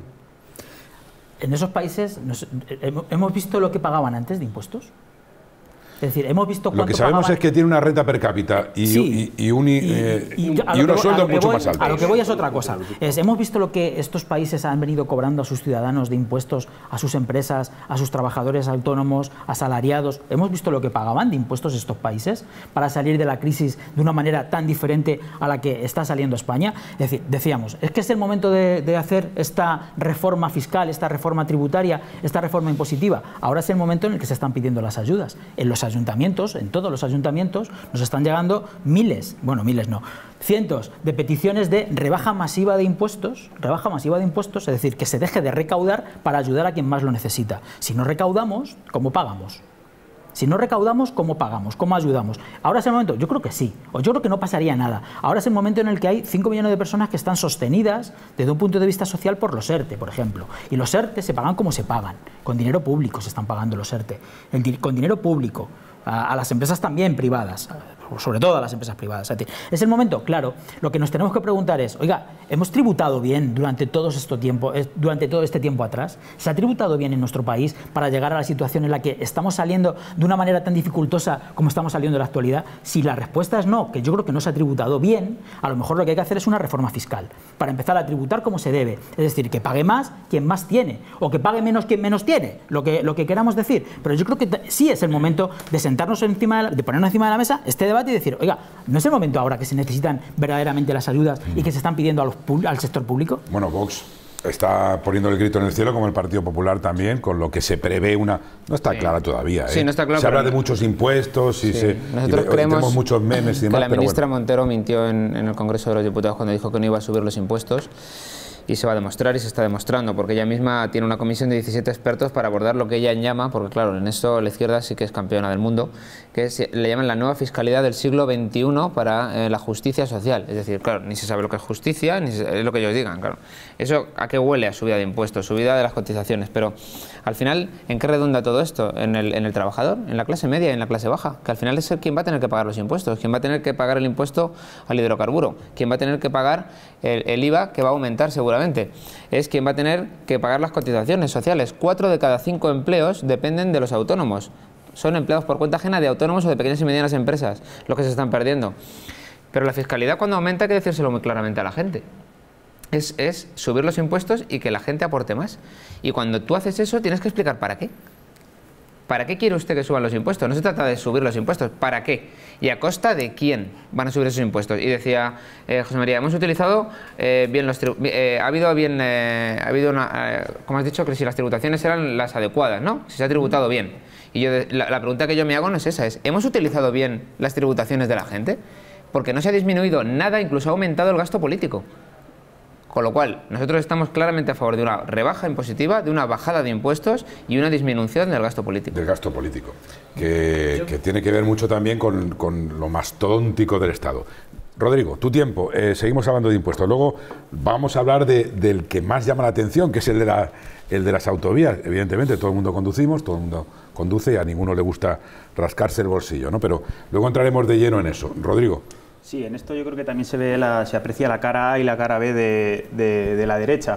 En esos países hemos visto lo que pagaban antes de impuestos. Es decir, hemos visto cuánto Lo que sabemos pagaban... es que tiene una renta per cápita y unos sueldos mucho más altos. A lo que voy es otra cosa. Hemos visto lo que estos países han venido cobrando a sus ciudadanos de impuestos, a sus empresas, a sus trabajadores autónomos, asalariados. Hemos visto lo que pagaban de impuestos estos países para salir de la crisis de una manera tan diferente a la que está saliendo España. Es decir, decíamos, es que es el momento de hacer esta reforma fiscal, esta reforma tributaria, esta reforma impositiva. Ahora es el momento en el que se están pidiendo las ayudas. En los ayuntamientos, en todos los ayuntamientos, nos están llegando cientos de peticiones de rebaja masiva de impuestos, es decir, que se deje de recaudar para ayudar a quien más lo necesita. Si no recaudamos, ¿cómo pagamos? Si no recaudamos, ¿cómo pagamos? ¿Cómo ayudamos? Ahora es el momento, yo creo que sí, o yo creo que no pasaría nada. Ahora es el momento en el que hay 5 millones de personas que están sostenidas desde un punto de vista social por los ERTE, por ejemplo. Y los ERTE se pagan como se pagan, con dinero público se están pagando los ERTE, con dinero público. A las empresas también privadas, sobre todo a las empresas privadas. Es el momento, claro, lo que nos tenemos que preguntar es, oiga, ¿hemos tributado bien durante todo este tiempo atrás? ¿Se ha tributado bien en nuestro país para llegar a la situación en la que estamos saliendo de una manera tan dificultosa como estamos saliendo en la actualidad? Si la respuesta es no, que yo creo que no se ha tributado bien, a lo mejor lo que hay que hacer es una reforma fiscal, para empezar a tributar como se debe, es decir, que pague más quien más tiene, o que pague menos quien menos tiene, lo que queramos decir. Pero yo creo que sí es el momento de sentarnos de ponernos encima de la mesa este debate y decir, oiga, ¿no es el momento ahora que se necesitan verdaderamente las ayudas y que se están pidiendo al sector público? Bueno, Vox está poniendo el grito en el cielo, como el Partido Popular también, con lo que se prevé una... No está clara todavía, ¿eh? Sí, no está claro. Se habla de muchos impuestos y nosotros creemos tenemos muchos memes y demás, que la ministra bueno. Montero mintió en el Congreso de los Diputados cuando dijo que no iba a subir los impuestos. Y se va a demostrar y se está demostrando, porque ella misma tiene una comisión de 17 expertos para abordar lo que ella llama, porque claro, en eso la izquierda sí que es campeona del mundo, le llaman la nueva fiscalidad del siglo XXI para la justicia social. Es decir, claro, ni se sabe lo que es justicia, ni es lo que ellos digan, claro. ¿Eso a qué huele? A subida de impuestos, subida de las cotizaciones, pero al final, ¿en qué redunda todo esto? En el trabajador, en la clase media y en la clase baja, que al final es quien va a tener que pagar los impuestos, quien va a tener que pagar el impuesto al hidrocarburo, quien va a tener que pagar el IVA, que va a aumentar seguramente, es quien va a tener que pagar las cotizaciones sociales. 4 de cada 5 empleos dependen de los autónomos. Son empleados por cuenta ajena de autónomos o de pequeñas y medianas empresas, los que se están perdiendo. Pero la fiscalidad, cuando aumenta, hay que decírselo muy claramente a la gente. Es subir los impuestos y que la gente aporte más. Y cuando tú haces eso, tienes que explicar para qué. ¿Para qué quiere usted que suban los impuestos? No se trata de subir los impuestos, ¿para qué? ¿Y a costa de quién van a subir esos impuestos? Y decía José María, hemos utilizado bien los como has dicho, que si las tributaciones eran las adecuadas, ¿no? Si se ha tributado bien. Y yo la pregunta que yo me hago no es esa, es ¿hemos utilizado bien las tributaciones de la gente? Porque no se ha disminuido nada, incluso ha aumentado el gasto político. Con lo cual, nosotros estamos claramente a favor de una rebaja impositiva, de una bajada de impuestos y una disminución del gasto político. Del gasto político, que tiene que ver mucho también con lo mastodóntico del Estado. Rodrigo, tu tiempo, seguimos hablando de impuestos. Luego vamos a hablar del que más llama la atención, que es el de las autovías. Evidentemente, todo el mundo conducimos, todo el mundo conduce y a ninguno le gusta rascarse el bolsillo, ¿no? Pero luego entraremos de lleno en eso. Rodrigo. Sí, en esto yo creo que también se aprecia la cara A y la cara B de la derecha,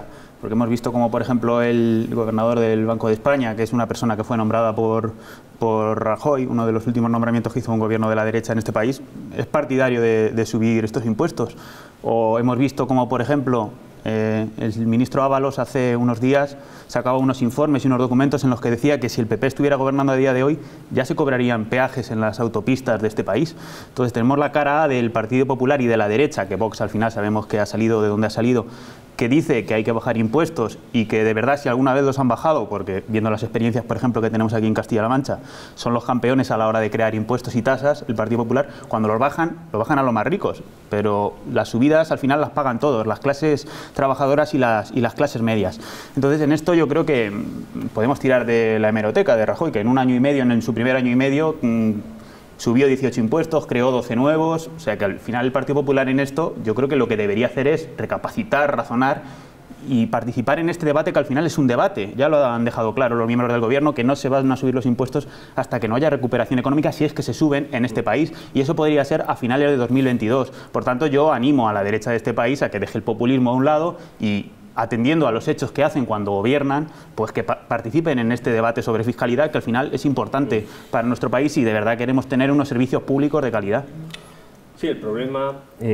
porque hemos visto como, por ejemplo, el gobernador del Banco de España, que es una persona que fue nombrada por Rajoy, uno de los últimos nombramientos que hizo un gobierno de la derecha en este país, es partidario de subir estos impuestos. O hemos visto como, por ejemplo, el ministro Ábalos hace unos días sacaba unos informes y unos documentos en los que decía que si el PP estuviera gobernando a día de hoy ya se cobrarían peajes en las autopistas de este país. Entonces tenemos la cara A del Partido Popular y de la derecha, que Vox al final sabemos que ha salido de donde ha salido, que dice que hay que bajar impuestos y que de verdad si alguna vez los han bajado, porque viendo las experiencias, por ejemplo, que tenemos aquí en Castilla-La Mancha, son los campeones a la hora de crear impuestos y tasas, el Partido Popular, cuando los bajan a los más ricos, pero las subidas al final las pagan todos, las clases trabajadoras y las clases medias. Entonces en esto yo creo que podemos tirar de la hemeroteca de Rajoy, que en un año y medio, en su primer año y medio, subió 18 impuestos, creó 12 nuevos, o sea que al final el Partido Popular en esto yo creo que lo que debería hacer es recapacitar, razonar y participar en este debate, que al final es un debate. Ya lo han dejado claro los miembros del Gobierno, que no se van a subir los impuestos hasta que no haya recuperación económica, si es que se suben en este país, y eso podría ser a finales de 2022. Por tanto, yo animo a la derecha de este país a que deje el populismo a un lado y, atendiendo a los hechos que hacen cuando gobiernan, pues que participen en este debate sobre fiscalidad, que al final es importante para nuestro país y de verdad queremos tener unos servicios públicos de calidad. Sí, el problema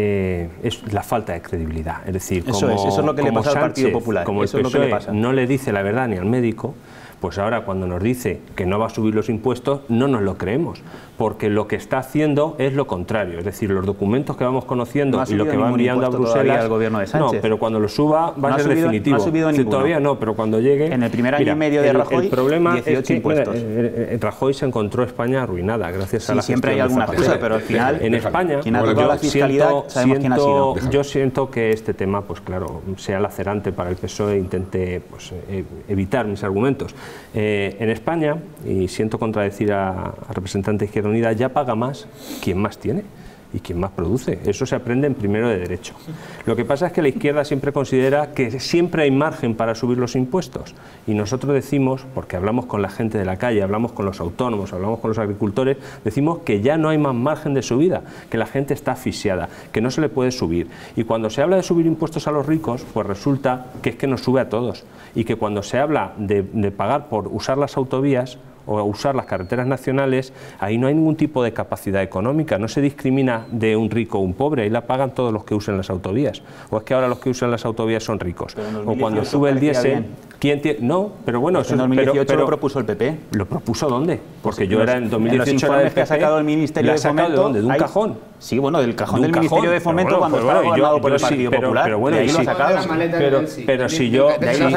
es la falta de credibilidad. Es decir, eso es lo que le pasa al Partido Popular. Como el PSOE no le dice la verdad ni al médico, pues ahora cuando nos dice que no va a subir los impuestos, no nos lo creemos, porque lo que está haciendo es lo contrario. Es decir, los documentos que vamos conociendo y lo que va enviando a Bruselas, al gobierno de Sánchez. No, pero cuando lo suba va a ser definitivo. No ha subido ninguno. Todavía no, pero cuando llegue... En el primer año y medio de Rajoy, el problema 18 es que, impuestos. Rajoy se encontró España arruinada gracias a la siempre hay alguna excusa, pero al final, en España, quien ha tocado la fiscalidad, sabemos quién ha sido. Yo siento que este tema, pues claro, sea lacerante para el PSOE e intente pues, evitar mis argumentos. En España, y siento contradecir a representante de Izquierda Unida, ya paga más quien más tiene y quien más produce. Eso se aprende en primero de Derecho. Lo que pasa es que la izquierda siempre considera que siempre hay margen para subir los impuestos. Y nosotros decimos, porque hablamos con la gente de la calle, hablamos con los autónomos, hablamos con los agricultores, decimos que ya no hay más margen de subida, que la gente está asfixiada, que no se le puede subir. Y cuando se habla de subir impuestos a los ricos, pues resulta que es que nos sube a todos. Y que cuando se habla de pagar por usar las autovías o usar las carreteras nacionales, ahí no hay ningún tipo de capacidad económica, no se discrimina de un rico o un pobre, ahí la pagan todos los que usen las autovías. O es que ahora los que usan las autovías son ricos. O cuando sube el diésel, ¿quién tiene? No, pero bueno, eso en 2018 pero lo propuso el PP. ¿Lo propuso dónde? Porque yo era en 2018 en los informes que ha sacado el Ministerio de Fomento. ¿De dónde? ¿De un cajón? Sí, bueno, del cajón del Ministerio de Fomento cuando estaba gobernado por el Partido Popular. Pero bueno, de ahí lo ha sacado. Pero si yo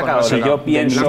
pienso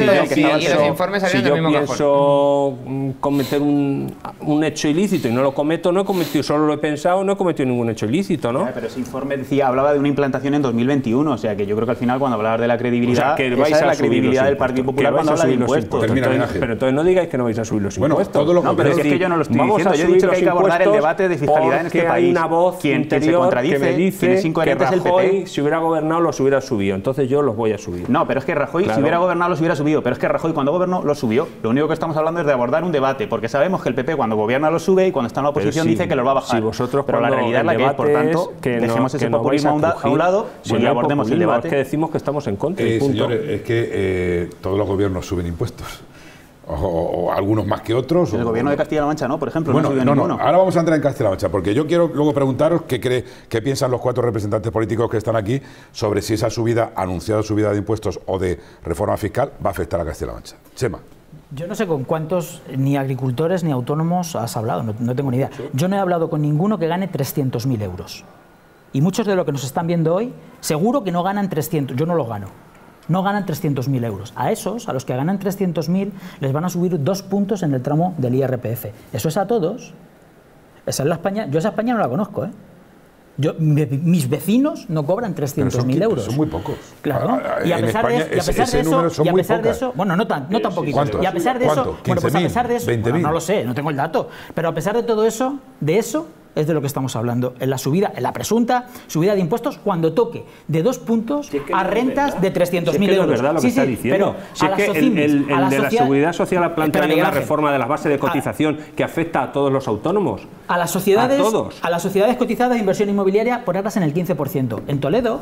cometer un hecho ilícito y no lo cometo, no he cometido, solo lo he pensado, no he cometido ningún hecho ilícito, ¿no? Pero ese informe hablaba de una implantación en 2021, o sea que yo creo que al final cuando hablabas de la credibilidad, o sea, que esa es la credibilidad del Partido Popular cuando habla de impuestos. Pero entonces no digáis que no vais a subir los impuestos. No, pero es que yo no lo estoy diciendo, yo he dicho que hay que abordar el debate de fiscalidad en este país. Hay una voz interior que me dice que Rajoy, si hubiera gobernado, los hubiera subido, entonces yo los voy a subir. No, pero es que Rajoy, si hubiera gobernado, los hubiera subido, pero es que Rajoy cuando gobernó, los subió. Lo único que estamos hablando es de abordar un debate, porque sabemos que el PP cuando gobierna los sube y cuando está en la oposición dice que los va a bajar. Pero la realidad es la que es, por tanto, dejemos ese populismo a un lado y abordemos el debate. Es que decimos que estamos en contra. Señores, es que todos los gobiernos suben impuestos. O algunos más que otros. El gobierno de Castilla-La Mancha no, por ejemplo, bueno, no subió ninguno. Ahora vamos a entrar en Castilla-La Mancha, porque yo quiero luego preguntaros qué piensan los 4 representantes políticos que están aquí sobre si esa anunciada subida de impuestos o de reforma fiscal va a afectar a Castilla-La Mancha. Chema. Yo no sé con cuántos ni agricultores ni autónomos has hablado, no tengo ni idea. Yo no he hablado con ninguno que gane 300.000 euros. Y muchos de los que nos están viendo hoy, seguro que no ganan 300, yo no los gano. No ganan 300.000 euros. A esos, a los que ganan 300.000, les van a subir 2 puntos en el tramo del IRPF. Eso es a todos. Esa es la España. Yo esa España no la conozco, ¿eh? Mis vecinos no cobran 300.000 euros. Son muy pocos. Claro. Y a pesar de eso, bueno, no tan poquitos. Y a pesar de eso, bueno, pues a pesar de eso, bueno, no lo sé, no tengo el dato, pero a pesar de todo eso, de eso es de lo que estamos hablando, en la subida, en la presunta subida de impuestos cuando toque de 2 puntos a rentas de 300.000 euros. Es verdad lo que está diciendo. Si es que el de la Seguridad Social ha planteado una reforma de las bases de cotización que afecta a todos los autónomos. A las sociedades, a las sociedades cotizadas de inversión inmobiliaria ponerlas en el 15%. En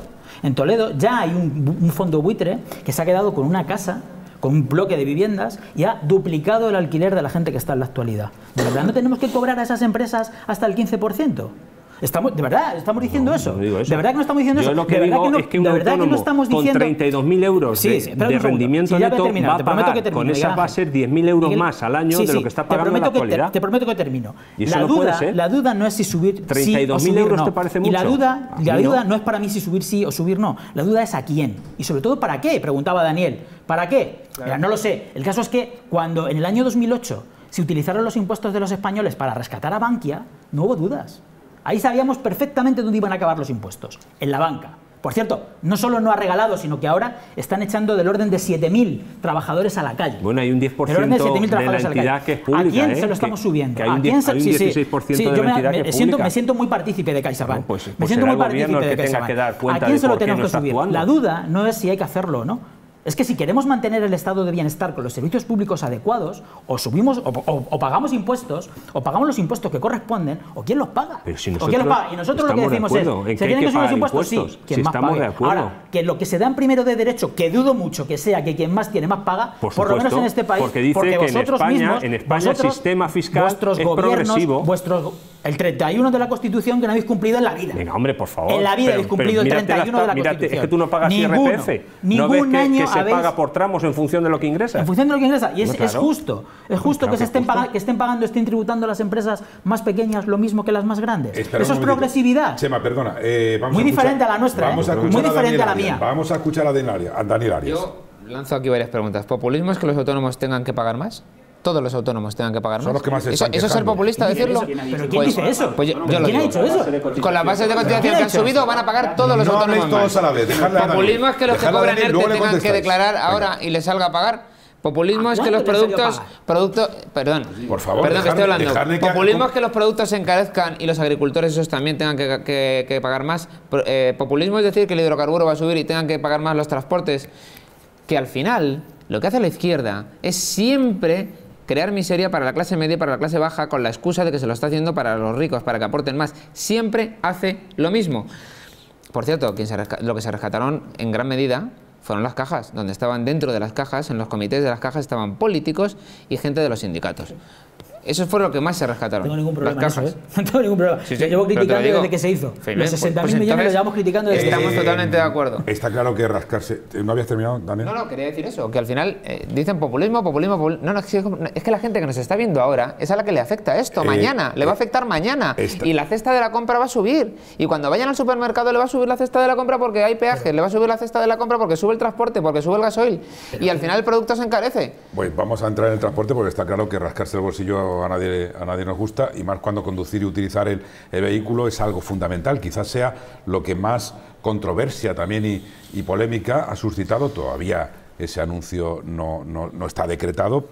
Toledo ya hay un fondo buitre que se ha quedado con una casa, con un bloque de viviendas, y ha duplicado el alquiler de la gente que está en la actualidad. ¿De verdad no tenemos que cobrar a esas empresas hasta el 15%? ¿De verdad estamos diciendo eso? No digo eso? ¿De verdad que no estamos diciendo eso? Yo lo que digo es que un autónomo con 32.000 euros de rendimiento neto va a pagar con esa base 10.000 euros más al año de lo que está pagando en la actualidad. Te prometo que termino. Y eso no puede ser. La duda no es si subir 32.000 euros no. ¿Te parece mucho? Y la duda no es para mí si subir sí o subir no. La duda es a quién. Y sobre todo, ¿para qué? Preguntaba Daniel. ¿Para qué? Mira, no lo sé. El caso es que cuando en el año 2008 se utilizaron los impuestos de los españoles para rescatar a Bankia, no hubo dudas. Ahí sabíamos perfectamente dónde iban a acabar los impuestos, en la banca. Por cierto, no solo no ha regalado, sino que ahora están echando del orden de 7.000 trabajadores a la calle. Bueno, hay un 10% de la entidad que es pública. ¿A quién se lo estamos subiendo? Que hay un 16% de la entidad que es pública. Me siento muy partícipe de CaixaBank. Pues me siento muy partícipe de CaixaBank. ¿A quién se lo tenemos que subir? La duda no es si hay que hacerlo o no. Es que si queremos mantener el estado de bienestar con los servicios públicos adecuados, o subimos o pagamos impuestos, o pagamos los impuestos que corresponden, o quién los paga. Pero si ¿O quién los paga? Y nosotros lo que decimos es, ¿se tienen que subir los impuestos? Sí, quien más pague. Ahora, que lo que se da en primero de derecho, que dudo mucho que sea que quien más tiene más paga, por lo menos en este país, porque dice que vosotros mismos, en España el sistema fiscal vuestros es gobiernos, progresivo. El 31 de la Constitución que no habéis cumplido en la vida. Venga, hombre, por favor. En la vida habéis cumplido el 31 de la Constitución. Es que tú no pagas IRPF. ¿No ves que se paga por tramos en función de lo que ingresa? En función de lo que ingresa. Y es justo. Es justo que estén tributando las empresas más pequeñas lo mismo que las más grandes. Eso es progresividad. Chema, perdona. Muy diferente a la nuestra. Muy diferente a la mía. Vamos a escuchar a Daniel Arias. Yo lanzo aquí varias preguntas. ¿Populismo es que los autónomos tengan que pagar más? ¿Todos los autónomos tengan que pagar más? Son los que más se están ¿Eso es ser populista decirlo? ¿Pero quién dice eso? Pues yo lo ¿Quién ha digo. dicho eso? Con las bases de cotización que han subido van a pagar todos los autónomos todos a la vez. Populismo es que los que cobran ERTE tengan que declarar ahora y les salga a pagar. Populismo es que los productos... Perdón. Por favor, perdón, que estoy hablando. Populismo es que los productos se encarezcan y los agricultores esos también tengan que pagar más. Populismo es decir que el hidrocarburo va a subir y tengan que pagar más los transportes. Que al final, lo que hace la izquierda es siempre crear miseria para la clase media y para la clase baja con la excusa de que se lo está haciendo para los ricos, para que aporten más. Siempre hace lo mismo. Por cierto, lo que se rescataron en gran medida fueron las cajas, donde estaban dentro de las cajas, en los comités de las cajas estaban políticos y gente de los sindicatos. Eso fue lo que más se rescataron. No tengo ningún problema. Las cajas. No tengo ningún problema. Sí, Lo llevo criticando desde que se hizo. Los 60.000 millones los llevamos criticando desde Estamos totalmente de acuerdo. Está claro que rascarse. ¿No habías terminado, Daniel? No, quería decir eso, que al final dicen populismo. No, es que la gente que nos está viendo ahora es a la que le afecta esto mañana, le va a afectar mañana. Y la cesta de la compra va a subir. Y cuando vayan al supermercado le va a subir la cesta de la compra porque hay peajes, le va a subir la cesta de la compra porque sube el transporte, porque sube el gasoil. Y al final el producto se encarece. Pues vamos a entrar en el transporte porque está claro que rascarse el bolsillo a nadie nos gusta, y más cuando conducir y utilizar el vehículo es algo fundamental. Quizás sea lo que más controversia también y polémica ha suscitado. Todavía ese anuncio no está decretado.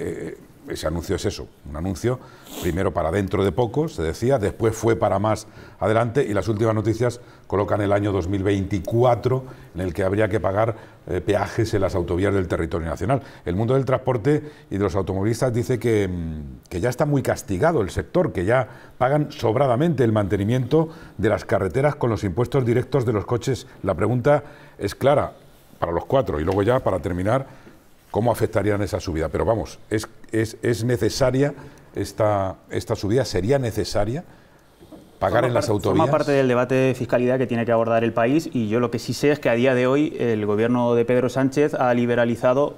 Ese anuncio es eso, un anuncio primero para dentro de poco, se decía, después fue para más adelante, y las últimas noticias colocan el año 2024 en el que habría que pagar peajes en las autovías del territorio nacional. El mundo del transporte y de los automovilistas dice que ya está muy castigado el sector, que ya pagan sobradamente el mantenimiento de las carreteras con los impuestos directos de los coches. La pregunta es clara para los cuatro, y luego ya para terminar, ¿cómo afectarían esa subida? Pero vamos, ¿es necesaria esta subida? ¿Sería necesaria pagar en las autovías? Forma parte del debate de fiscalidad que tiene que abordar el país, y yo lo que sí sé es que a día de hoy el gobierno de Pedro Sánchez ha liberalizado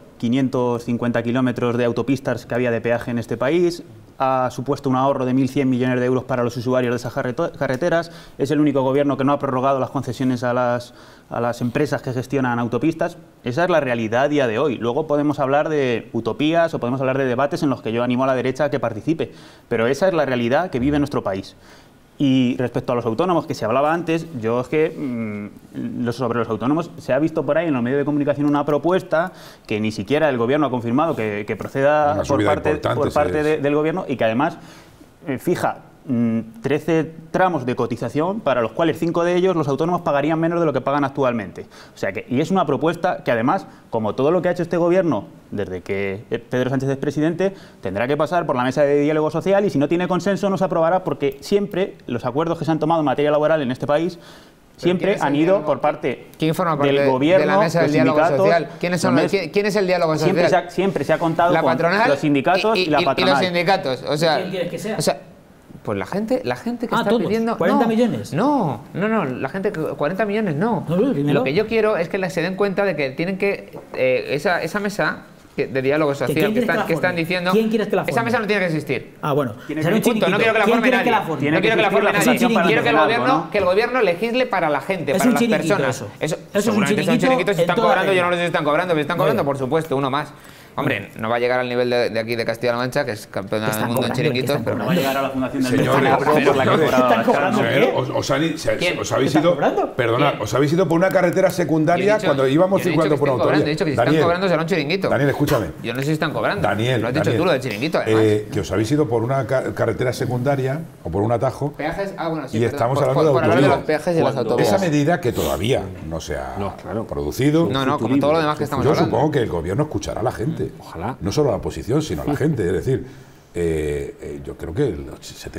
550 kilómetros de autopistas que había de peaje en este país, ha supuesto un ahorro de 1.100 millones de euros para los usuarios de esas carreteras, es el único gobierno que no ha prorrogado las concesiones a las empresas que gestionan autopistas. Esa es la realidad a día de hoy. Luego podemos hablar de utopías o podemos hablar de debates en los que yo animo a la derecha a que participe, pero esa es la realidad que vive nuestro país. Y respecto a los autónomos, que se hablaba antes, yo es que sobre los autónomos se ha visto por ahí en los medios de comunicación una propuesta que ni siquiera el gobierno ha confirmado que proceda por parte del gobierno, y que además fija 13 tramos de cotización para los cuales 5 de ellos los autónomos pagarían menos de lo que pagan actualmente. O sea que, y es una propuesta que además, como todo lo que ha hecho este gobierno desde que Pedro Sánchez es presidente, tendrá que pasar por la mesa de diálogo social y si no tiene consenso no se aprobará porque siempre los acuerdos que se han tomado en materia laboral en este país siempre han ido por parte del gobierno, de la mesa del diálogo social. ¿Quién es el diálogo social? Siempre se ha contado la con patronal, los sindicatos y la patronal. Y los sindicatos. O sea, ¿quién quieres que sea? Pues la gente que está todos, pidiendo... 40 millones. No, la gente... 40 millones no. Lo que yo quiero es que se den cuenta de que tienen que... esa mesa de diálogo social que están diciendo... ¿Quién quieres que la forme? Esa mesa no tiene que existir. Bueno. Punto. No quiero que la forme nadie. No quiero que la forme nadie. Quiero que el gobierno legisle para la gente, para las personas. Eso seguramente son chiringuitos. Si están cobrando, yo no les están cobrando, pero están cobrando, por supuesto, uno más. Hombre, no va a llegar al nivel de aquí de Castilla-La Mancha, que es campeona del mundo en chiringuitos, pero no va a llegar a la fundación del os habéis ido, perdonad, os habéis ido por una carretera secundaria cuando íbamos circulando por una autovía. He dicho que si están cobrando será un chiringuito. Daniel, escúchame. Yo no sé si están cobrando. Daniel, lo has dicho tú, lo del chiringuito, además. Que os habéis ido por una carretera secundaria o por un atajo. Peajes, bueno, sí, y estamos hablando por hablar de los peajes y las autovías. Esa medida que todavía no se ha producido. No, como todo lo demás que estamos hablando. Yo supongo que el gobierno escuchará a la gente. Ojalá. No solo a la oposición, sino a la gente. Es decir, yo creo que el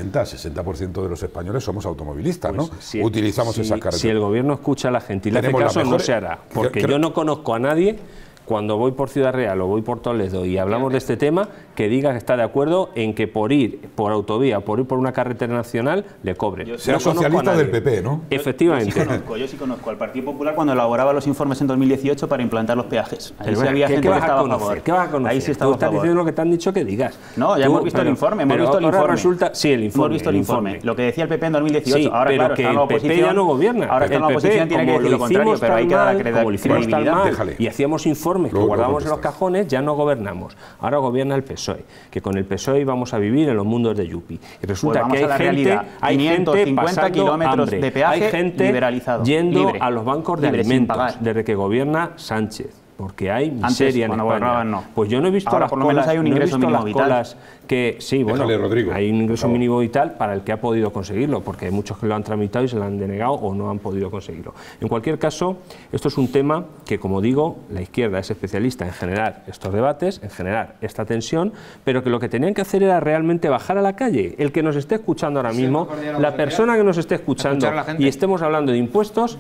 70-60% de los españoles somos automovilistas, ¿no? Utilizamos esas carreteras. Si el gobierno escucha a la gente y le hace caso, no se hará. Porque yo no conozco a nadie, cuando voy por Ciudad Real o voy por Toledo y hablamos de este tema, que diga que está de acuerdo en que por ir por autovía, por ir por una carretera nacional, le cobren. Sea socialista del PP, ¿no? Efectivamente. Yo sí conozco al Partido Popular cuando elaboraba los informes en 2018 para implantar los peajes. Ahí sí había gente que estaba a favor. ¿Qué vas a conocer? Ahí sí estaba a favor. Estás diciendo lo que te han dicho que digas. No, ya hemos visto el informe. Hemos visto el informe. Sí, el informe. Hemos visto el informe. Lo que decía el PP en 2018. Sí, ahora, pero claro, que está en la oposición. el PP ya no gobierna. Ahora está en la oposición, tiene que decir lo contrario, pero hay que dar la credibilidad. Y hacíamos informes que guardábamos en los cajones, ya no gobernamos. Ahora gobierna el PSOE, que con el PSOE íbamos a vivir en los mundos de Yupi. Y resulta que hay gente pasando hambre, de peaje hay gente liberalizado, yendo a los bancos de alimentos desde que gobierna Sánchez. Porque hay miseria en España. Pues yo no he visto las colas, hay un ingreso mínimo vital. Que sí, bueno, Rodrigo, hay un ingreso mínimo vital para el que ha podido conseguirlo, porque hay muchos que lo han tramitado y se lo han denegado o no han podido conseguirlo. En cualquier caso, esto es un tema que, como digo, la izquierda es especialista en generar estos debates, en generar esta tensión, pero que lo que tenían que hacer era realmente bajar a la calle. El que nos esté escuchando ahora mismo, la persona que nos esté escuchando y estemos hablando de impuestos,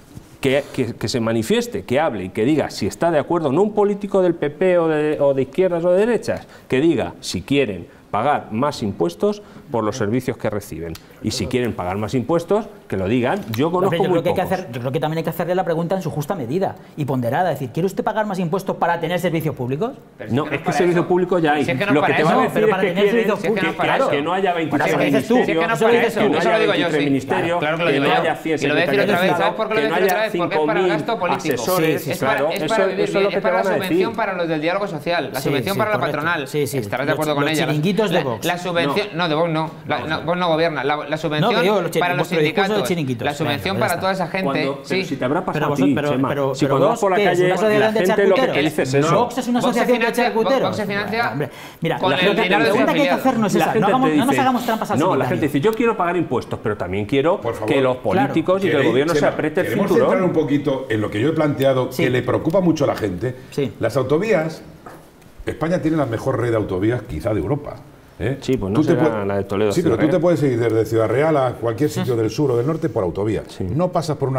que se manifieste, que hable y que diga si está de acuerdo, no un político del PP o de izquierdas o de derechas, que diga si quieren pagar más impuestos por los servicios que reciben. Y si quieren pagar más impuestos, que lo digan. Yo conozco muy pocos. Yo creo que también hay que hacerle la pregunta en su justa medida y ponderada. Es decir, ¿quiere usted pagar más impuestos para tener servicios públicos? No, es que servicio público ya hay. Lo que te va a decir es que quieren que no haya 23 ministerios, que no haya 23 ministerios, que no haya 100 secretarios de Estado, que no haya 5.000 asesores. Claro, eso es lo que te van a decir. La subvención para los del diálogo social, la subvención para la patronal. Estarás de acuerdo con ella. Los chiringuitos de Vox. La subvención, no, de Vox no. Vox no gobierna. La subvención para los sindicatos, la subvención para toda esa gente. Sí, si te habrá pasado a ti, Chema. Si cuando vas por la calle, la gente lo que dice es eso. Vox es una asociación de charcuteros. Vox se financia. Mira, la pregunta que hay que hacernos es esa. No nos hagamos trampas al solitario. No, la gente dice, yo quiero pagar impuestos, pero también quiero que los políticos y que el gobierno se apriete el cinturón. Queremos centrar un poquito en lo que yo he planteado, que le preocupa mucho a la gente. Las autovías, España tiene la mejor red de autovías quizá de Europa. Sí, pues no será la de Toledo. Sí, pero tú te puedes ir desde Ciudad Real a cualquier sitio del sur o del norte por autovía. No pasas por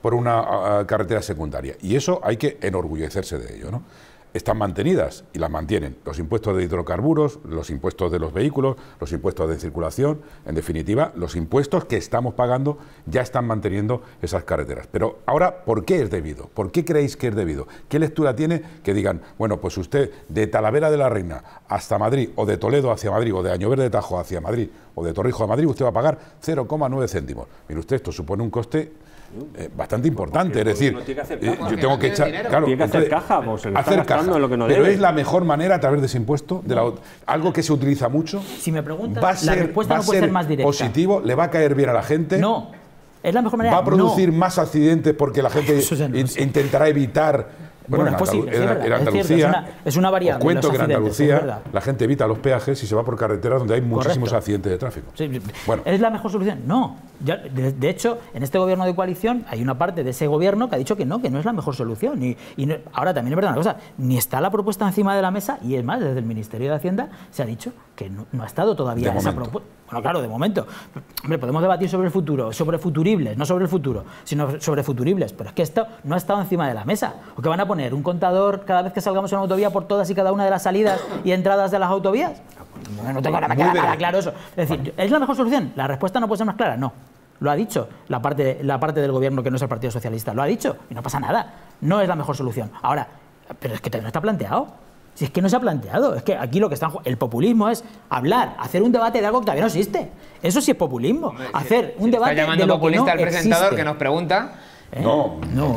una carretera secundaria. Y eso hay que enorgullecerse de ello, ¿no? Están mantenidas y las mantienen los impuestos de hidrocarburos, los impuestos de los vehículos, los impuestos de circulación, en definitiva, los impuestos que estamos pagando ya están manteniendo esas carreteras. Pero ahora, ¿por qué es debido? ¿Por qué creéis que es debido? ¿Qué lectura tiene que digan, bueno, pues usted de Talavera de la Reina hasta Madrid, o de Toledo hacia Madrid, o de Añover de Tajo hacia Madrid, o de Torrijos a Madrid, usted va a pagar 0,9 céntimos? Mire usted, esto supone un coste bastante importante, es decir, yo tengo que echar, claro, tiene que hacer caja, pues hacer caja, lo que no pero debe. Es la mejor manera a través de ese impuesto, algo que se utiliza mucho. Si me preguntas, la respuesta no puede ser más directa. Positivo, le va a caer bien a la gente. No, es la mejor manera. Va a producir más accidentes porque la gente intentará evitar Bueno, es posible, en es verdad, Andalucía, es una variable. os cuento que en los accidentes, Andalucía la gente evita los peajes y se va por carreteras donde hay muchísimos accidentes de tráfico. Sí, bueno. ¿Es la mejor solución? No. De hecho, en este gobierno de coalición hay una parte de ese gobierno que ha dicho que no es la mejor solución. Y ahora también es verdad una cosa, ni está la propuesta encima de la mesa, y es más, desde el Ministerio de Hacienda se ha dicho que no ha estado todavía esa propuesta. Bueno, claro, de momento. Hombre, podemos debatir sobre el futuro, sobre futuribles, no sobre el futuro, sino sobre futuribles, pero es que esto no ha estado encima de la mesa. ¿O que van a poner un contador cada vez que salgamos en una autovía por todas y cada una de las salidas y entradas de las autovías? No tengo nada claro eso. Es decir, ¿es la mejor solución? La respuesta no puede ser más clara, no. Lo ha dicho la parte del gobierno que no es el Partido Socialista, lo ha dicho y no pasa nada. No es la mejor solución. Ahora, pero es que no está planteado. Si es que no se ha planteado, es que aquí lo que está el populismo es hablar, hacer un debate de algo que todavía no existe. Eso sí es populismo. Hombre, hacer un debate de lo que no existe. Está llamando populista al presentador que nos pregunta. No.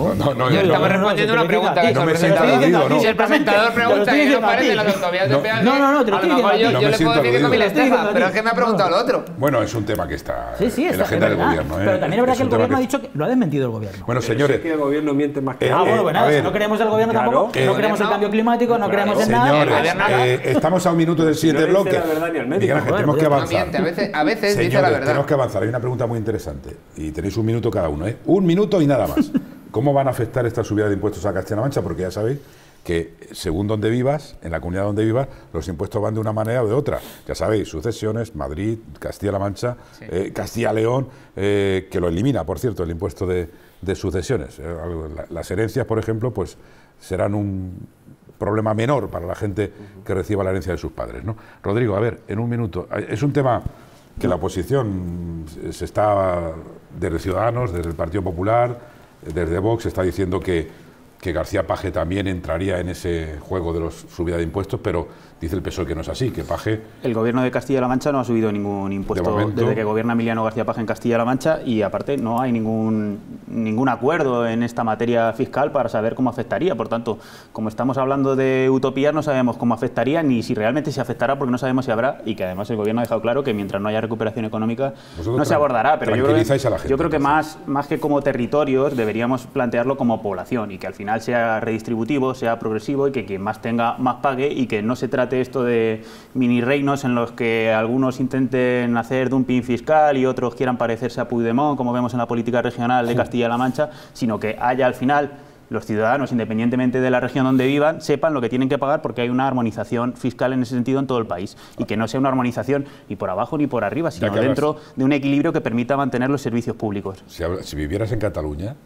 Yo estamos respondiendo una pregunta que el presentador. Si el presentador pregunta qué nos parece las autovías de peaje, a lo mejor yo le puedo decir que con mi lenteja, pero es que me ha preguntado lo otro. Bueno, es un tema que está en la agenda del gobierno. Pero también es verdad que el gobierno ha dicho que lo ha desmentido el gobierno. Bueno, señores. Es que el gobierno miente más que bueno, si no queremos el gobierno tampoco, no queremos el cambio climático, no queremos en nada. Señores, estamos a un minuto del siguiente bloque. Miguel Ángel, tenemos que avanzar. A veces dice la verdad. Tenemos que avanzar. Hay una pregunta muy interesante y tenéis un minuto cada uno. Un minuto y nada más. ¿Cómo van a afectar esta subida de impuestos a Castilla-La Mancha? Porque ya sabéis que según donde vivas, en la comunidad donde vivas, los impuestos van de una manera o de otra. Ya sabéis, sucesiones, Madrid, Castilla-La Mancha, sí. Castilla-León, que lo elimina, por cierto, el impuesto de sucesiones. Las herencias, por ejemplo, pues serán un problema menor para la gente que reciba la herencia de sus padres, ¿no? Rodrigo, a ver, en un minuto. Es un tema que la oposición se está, desde Ciudadanos, desde el Partido Popular, desde Vox, está diciendo que García Paje también entraría en ese juego de los subida de impuestos, pero dice el PSOE que no es así, que Paje... El gobierno de Castilla-La Mancha no ha subido ningún impuesto desde que gobierna Emiliano García Paje en Castilla-La Mancha, y aparte no hay ningún acuerdo en esta materia fiscal para saber cómo afectaría. Por tanto, como estamos hablando de utopías, no sabemos cómo afectaría ni si realmente se afectará, porque no sabemos si habrá, y que además el gobierno ha dejado claro que mientras no haya recuperación económica no se abordará. Pero yo creo que más que como territorios deberíamos plantearlo como población, y que al final sea redistributivo, sea progresivo, y que quien más tenga más pague, y que no se trate esto de mini reinos en los que algunos intenten hacer dumping fiscal y otros quieran parecerse a Puigdemont, como vemos en la política regional de Castilla-La Mancha, sino que haya al final los ciudadanos, independientemente de la región donde vivan, sepan lo que tienen que pagar, porque hay una armonización fiscal en ese sentido en todo el país, y que no sea una armonización ni por abajo ni por arriba, sino dentro de un equilibrio que permita mantener los servicios públicos. Si vivieras en Cataluña,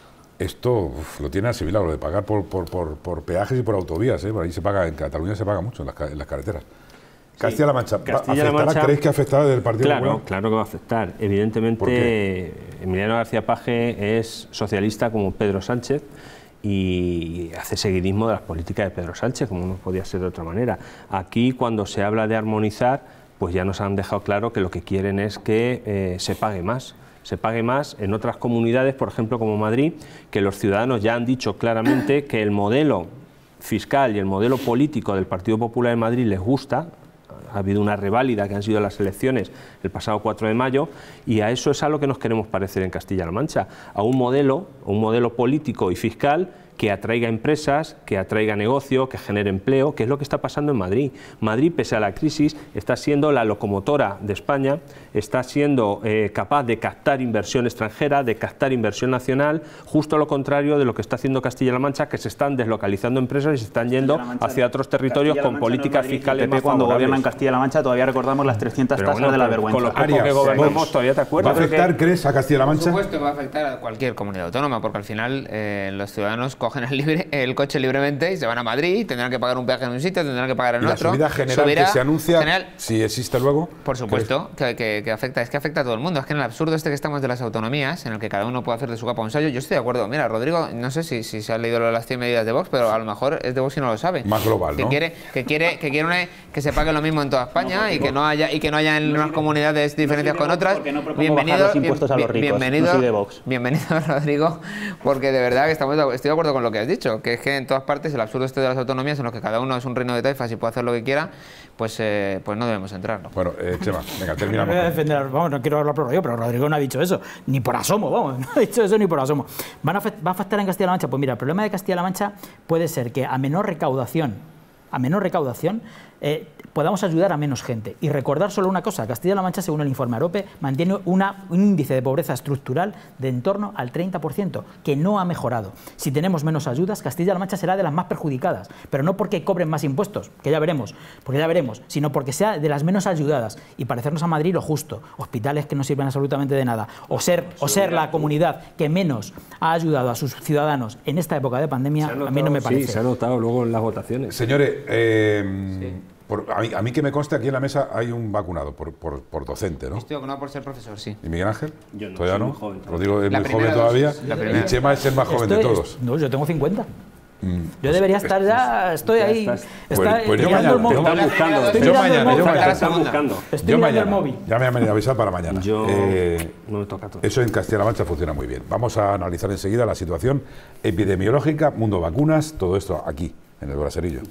esto lo tiene asimilado, lo de pagar por peajes y por autovías, ¿eh? Por ahí se paga, en Cataluña se paga mucho en las carreteras. Castilla-La Mancha, ¿creéis que afectará desde el Partido Popular? Claro que va a afectar. Evidentemente, Emiliano García Paje es socialista como Pedro Sánchez y hace seguidismo de las políticas de Pedro Sánchez, como no podía ser de otra manera. Aquí, cuando se habla de armonizar, pues ya nos han dejado claro que lo que quieren es que se pague más. Se pague más en otras comunidades, por ejemplo, como Madrid, que los ciudadanos ya han dicho claramente que el modelo fiscal y el modelo político del Partido Popular en Madrid les gusta. Ha habido una reválida que han sido las elecciones el pasado 4 de mayo, y a eso es a lo que nos queremos parecer en Castilla-La Mancha, a un modelo político y fiscal que atraiga empresas, que atraiga negocio, que genere empleo, que es lo que está pasando en Madrid. Madrid, pese a la crisis, está siendo la locomotora de España, está siendo capaz de captar inversión extranjera, de captar inversión nacional, justo lo contrario de lo que está haciendo Castilla-La Mancha, que se están deslocalizando empresas y se están yendo hacia otros territorios con políticas fiscales más cuando favorables. gobierna en Castilla-La Mancha todavía recordamos las 300 tasas de la vergüenza. Con lo poco que gobernamos, ¿todavía te acuerdas? ¿Va a afectar, crees, a Castilla-La Mancha? Por supuesto que va a afectar a cualquier comunidad autónoma, porque al final los ciudadanos cogen el coche libremente y se van a Madrid, tendrán que pagar un peaje en un sitio, tendrán que pagar en otro. ¿Y la subida general que se anuncia, si existe luego? Por supuesto, que afecta, es que afecta a todo el mundo. Es que en el absurdo este que estamos de las autonomías, en el que cada uno puede hacer de su capa un sallo, yo estoy de acuerdo. Mira, Rodrigo, no sé si se ha leído lo de las 100 medidas de Vox, pero a lo mejor es de Vox y no lo sabe. Más global, ¿no? Que se pague lo mismo en toda España y que no haya en unas comunidades diferencias con otras. Bienvenido, Rodrigo, porque de verdad que estoy de acuerdo con lo que has dicho, que es que en todas partes el absurdo este de las autonomías, en los que cada uno es un reino de taifas y puede hacer lo que quiera, pues no debemos entrar, ¿no? Bueno, Chema, venga, terminamos. No voy a defender, vamos, no quiero hablar por yo, pero Rodrigo no ha dicho eso, ni por asomo, vamos, no ha dicho eso ni por asomo. ¿Va a afectar en Castilla-La Mancha? Pues mira, el problema de Castilla-La Mancha puede ser que a menor recaudación, podamos ayudar a menos gente. Y recordar solo una cosa, Castilla-La Mancha, según el informe AROPE, mantiene un índice de pobreza estructural de en torno al 30%, que no ha mejorado. Si tenemos menos ayudas, Castilla-La Mancha será de las más perjudicadas, pero no porque cobren más impuestos, que ya veremos, sino porque sea de las menos ayudadas y parecernos a Madrid lo justo, hospitales que no sirven absolutamente de nada, o ser la comunidad que menos ha ayudado a sus ciudadanos en esta época de pandemia, a mí no me parece. Sí, se ha notado luego en las votaciones. Señores, a mí que me conste, aquí en la mesa hay un vacunado por docente, ¿no? Estoy vacunado por ser profesor, sí. ¿Y Miguel Ángel? Yo no, ¿Todavía soy no? muy joven todavía. Rodrigo es La muy primera joven todavía. dosis, la primera. Y Chema es el más joven de todos. No, yo tengo 50. Yo debería estar ya, estoy ahí. Pues yo mirando mañana. el móvil. Están buscando. Estoy Yo mirando el mañana, móvil. yo mañana. Están buscando. Estoy mirando el móvil. Ya me han avisado para mañana. Yo no me toca todo. Eso en Castilla-La Mancha funciona muy bien. Vamos a analizar enseguida la situación epidemiológica, mundo vacunas, todo esto aquí, en el Braserillo.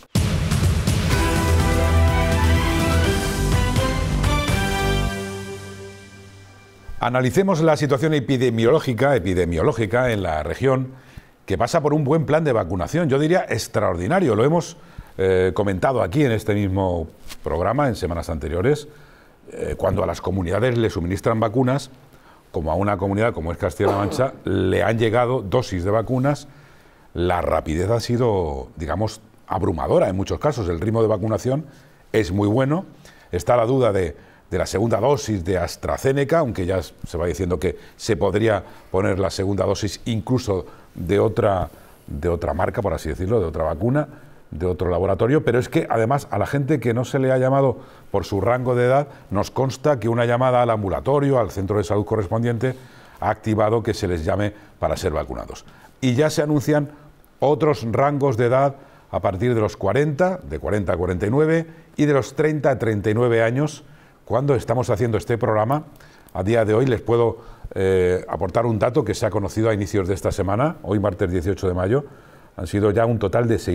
Analicemos la situación epidemiológica en la región, que pasa por un buen plan de vacunación, yo diría extraordinario. Lo hemos comentado aquí en este mismo programa en semanas anteriores, cuando a las comunidades le suministran vacunas, como a una comunidad como es Castilla-La Mancha, le han llegado dosis de vacunas, la rapidez ha sido, digamos, abrumadora en muchos casos. El ritmo de vacunación es muy bueno. Está la duda de la segunda dosis de AstraZeneca, aunque ya se va diciendo que se podría poner la segunda dosis incluso de otra marca, por así decirlo, de otra vacuna, de otro laboratorio, pero es que además a la gente que no se le ha llamado por su rango de edad, nos consta que una llamada al ambulatorio, al centro de salud correspondiente, ha activado que se les llame para ser vacunados. Y ya se anuncian otros rangos de edad a partir de los 40, de 40 a 49 y de los 30 a 39 años. Cuando estamos haciendo este programa, a día de hoy les puedo aportar un dato que se ha conocido a inicios de esta semana, hoy martes 18 de mayo, han sido ya un total de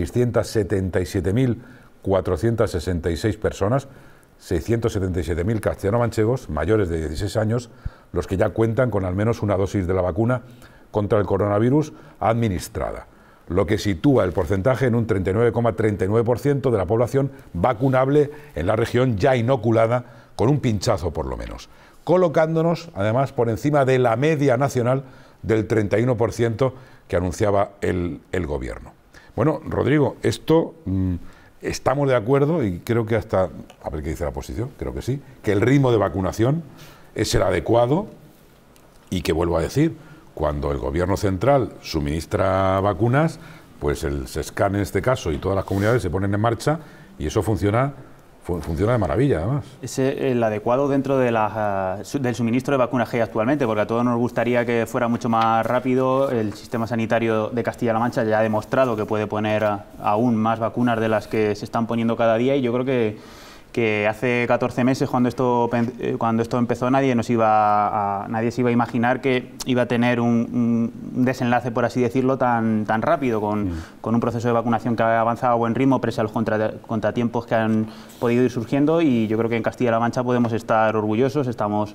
677.466 personas, 677.000 castellano-manchegos mayores de 16 años, los que ya cuentan con al menos una dosis de la vacuna contra el coronavirus administrada, lo que sitúa el porcentaje en un 39,39% de la población vacunable en la región ya inoculada con un pinchazo por lo menos, colocándonos además por encima de la media nacional del 31% que anunciaba el gobierno. Bueno, Rodrigo, esto estamos de acuerdo y creo que hasta, a ver qué dice la oposición, creo que sí, que el ritmo de vacunación es el adecuado y que, vuelvo a decir, cuando el gobierno central suministra vacunas, pues el SESCAN en este caso y todas las comunidades se ponen en marcha y eso funciona de maravilla, además. Es el adecuado dentro de del suministro de vacunas que hay actualmente, porque a todos nos gustaría que fuera mucho más rápido. El sistema sanitario de Castilla-La Mancha ya ha demostrado que puede poner aún más vacunas de las que se están poniendo cada día, y yo creo que hace 14 meses, cuando esto empezó, nadie se iba a imaginar que iba a tener un desenlace, por así decirlo, tan rápido, con un proceso de vacunación que ha avanzado a buen ritmo, pese a los contratiempos que han podido ir surgiendo, y yo creo que en Castilla-La Mancha podemos estar orgullosos. Estamos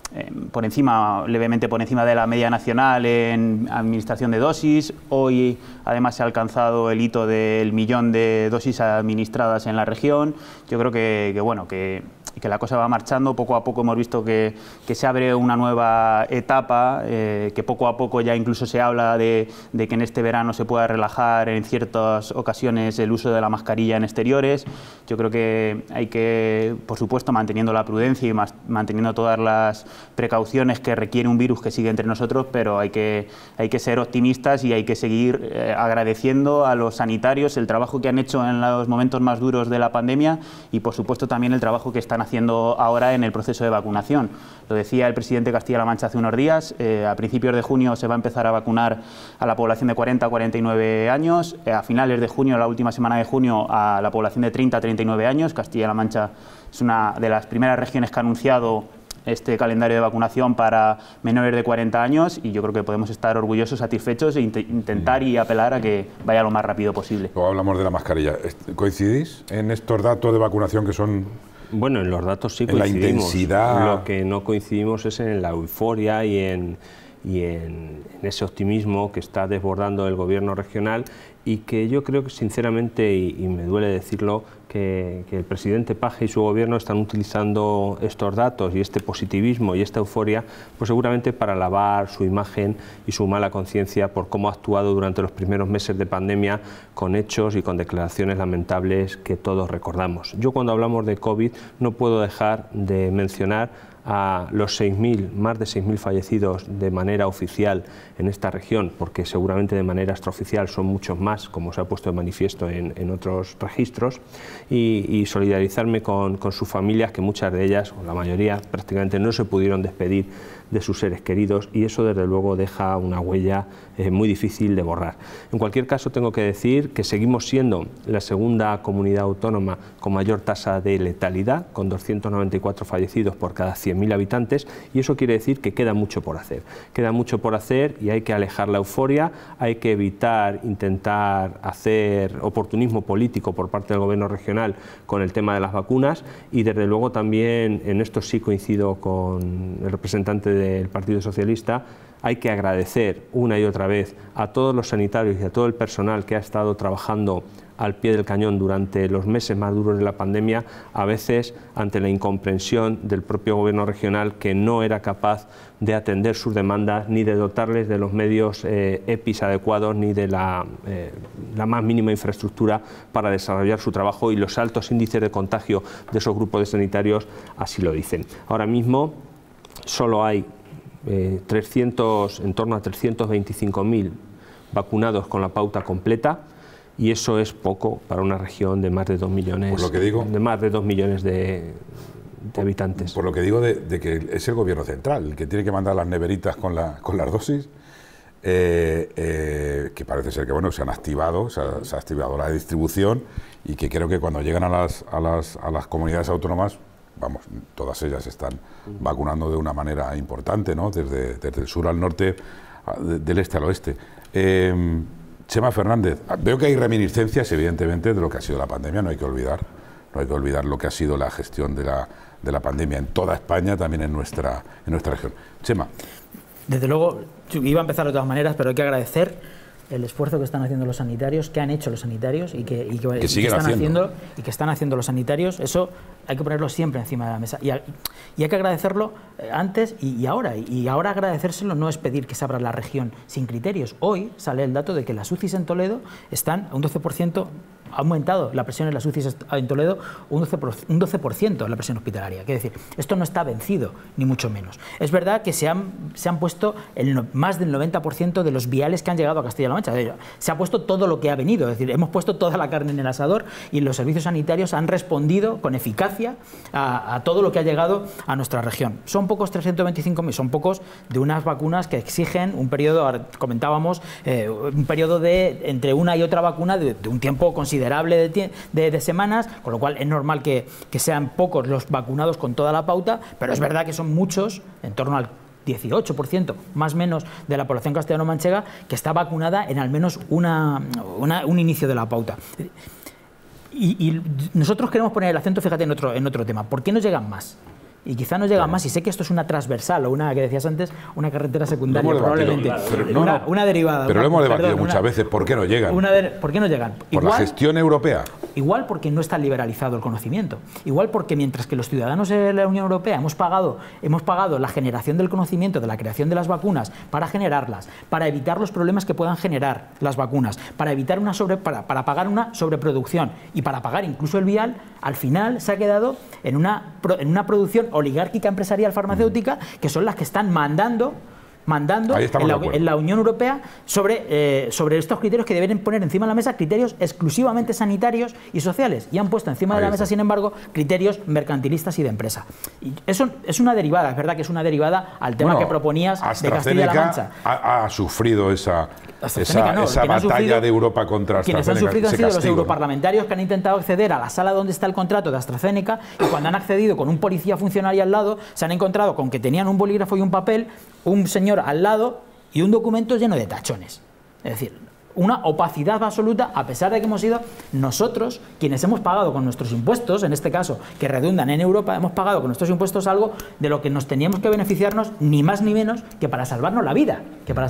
levemente por encima de la media nacional en administración de dosis. Hoy además se ha alcanzado el hito del 1.000.000 de dosis administradas en la región. Yo creo que la cosa va marchando. Poco a poco hemos visto que se abre una nueva etapa, que poco a poco ya incluso se habla de que en este verano se pueda relajar en ciertas ocasiones el uso de la mascarilla en exteriores. Yo creo que hay que, por supuesto, manteniendo la prudencia y manteniendo todas las precauciones que requiere un virus que sigue entre nosotros, pero hay que ser optimistas y hay que seguir agradeciendo a los sanitarios el trabajo que han hecho en los momentos más duros de la pandemia, y por supuesto también el trabajo que están haciendo ahora en el proceso de vacunación. Lo decía el presidente de Castilla-La Mancha hace unos días, a principios de junio se va a empezar a vacunar a la población de 40 a 49 años, a finales de junio, la última semana de junio, a la población de 30 a 39 años. Castilla-La Mancha es una de las primeras regiones que ha anunciado este calendario de vacunación para menores de 40 años y yo creo que podemos estar orgullosos, satisfechos e intentar y apelar a que vaya lo más rápido posible. Luego hablamos de la mascarilla. ¿Coincidís en estos datos de vacunación que son...? Bueno, en los datos sí coincidimos. En la intensidad... Lo que no coincidimos es en la euforia y en ese optimismo que está desbordando el gobierno regional y que yo creo que sinceramente, y me duele decirlo, que el presidente Paje y su gobierno están utilizando estos datos y este positivismo y esta euforia pues seguramente para lavar su imagen y su mala conciencia por cómo ha actuado durante los primeros meses de pandemia con hechos y con declaraciones lamentables que todos recordamos. Yo cuando hablamos de COVID no puedo dejar de mencionar a los más de 6.000 fallecidos de manera oficial en esta región, porque seguramente de manera extraoficial son muchos más, como se ha puesto de manifiesto en otros registros, y solidarizarme con sus familias, que muchas de ellas, o la mayoría, prácticamente no se pudieron despedir de sus seres queridos, y eso desde luego deja una huella muy difícil de borrar. En cualquier caso, tengo que decir que seguimos siendo la segunda comunidad autónoma con mayor tasa de letalidad, con 294 fallecidos por cada 100.000 habitantes, y eso quiere decir que queda mucho por hacer. Queda mucho por hacer y hay que alejar la euforia, hay que evitar intentar hacer oportunismo político por parte del gobierno regional con el tema de las vacunas, y desde luego también, en esto sí coincido con el representante del Partido Socialista, hay que agradecer una y otra vez a todos los sanitarios y a todo el personal que ha estado trabajando al pie del cañón durante los meses más duros de la pandemia, a veces ante la incomprensión del propio gobierno regional, que no era capaz de atender sus demandas ni de dotarles de los medios EPIs adecuados ni de la más mínima infraestructura para desarrollar su trabajo, y los altos índices de contagio de esos grupos de sanitarios así lo dicen. Ahora mismo solo hay en torno a 325.000 vacunados con la pauta completa, y eso es poco para una región de más de 2 millones, por lo que digo, de más de 2 millones de habitantes. Por lo que digo de que es el gobierno central el que tiene que mandar las neveritas con las dosis, que parece ser que bueno, se han activado, se ha activado la distribución, y que creo que cuando llegan a las comunidades autónomas, vamos, todas ellas están vacunando de una manera importante, ¿no? Desde el sur al norte, del este al oeste. Chema Fernández, veo que hay reminiscencias, evidentemente, de lo que ha sido la pandemia, no hay que olvidar lo que ha sido la gestión de la pandemia en toda España, también en nuestra región. Chema. Desde luego, iba a empezar de todas maneras, pero hay que agradecer el esfuerzo que están haciendo los sanitarios, que han hecho los sanitarios y que están haciendo los sanitarios. Eso hay que ponerlo siempre encima de la mesa. Y hay que agradecerlo antes y ahora. Y ahora agradecérselo no es pedir que se abra la región sin criterios. Hoy sale el dato de que las UCIs en Toledo están a un 12%, ha aumentado la presión en las UCIs en Toledo un 12% la presión hospitalaria. Quiere decir, esto no está vencido, ni mucho menos. Es verdad que se han puesto más del 90% de los viales que han llegado a Castilla-La Mancha. Se ha puesto todo lo que ha venido, es decir, hemos puesto toda la carne en el asador, y los servicios sanitarios han respondido con eficacia a todo lo que ha llegado a nuestra región. Son pocos 325.000, son pocos de unas vacunas que exigen un periodo, comentábamos, un periodo de entre una y otra vacuna de un tiempo considerable de semanas, con lo cual es normal que sean pocos los vacunados con toda la pauta, pero es verdad que son muchos, en torno al 18%, más o menos, de la población castellano-manchega que está vacunada en al menos un inicio de la pauta. Y nosotros queremos poner el acento, fíjate, en otro tema. ¿Por qué no llegan más? Y quizá no llegan más, y sé que esto es una transversal, o una, que decías antes, una carretera secundaria, probablemente, una derivada. Pero lo hemos debatido muchas veces, ¿por qué no llegan? ¿Por qué no llegan? ¿Por la gestión europea? Igual porque no está liberalizado el conocimiento, igual porque mientras que los ciudadanos de la Unión Europea hemos pagado la generación del conocimiento, de la creación de las vacunas, para generarlas, para evitar los problemas que puedan generar las vacunas, para evitar para pagar una sobreproducción y para pagar incluso el vial, al final se ha quedado en una producción oligárquica empresarial farmacéutica, que son las que están mandando mandando en la Unión Europea sobre estos criterios que deben poner encima de la mesa criterios exclusivamente sanitarios y sociales. Y han puesto encima de la mesa, sin embargo, criterios mercantilistas y de empresa. Y eso es una derivada, es verdad que es una derivada al tema que proponías de Castilla-La Mancha. Ha sufrido esa batalla de Europa contra AstraZeneca. Quienes han sufrido han sido los europarlamentarios que han intentado acceder a la sala donde está el contrato de AstraZeneca, y cuando han accedido con un policía funcionario al lado, se han encontrado con que tenían un bolígrafo y un papel, un señor al lado y un documento lleno de tachones. Es decir, una opacidad absoluta, a pesar de que hemos sido nosotros quienes hemos pagado con nuestros impuestos, en este caso, que redundan en Europa, hemos pagado con nuestros impuestos algo de lo que nos teníamos que beneficiarnos, ni más ni menos que para salvarnos la vida.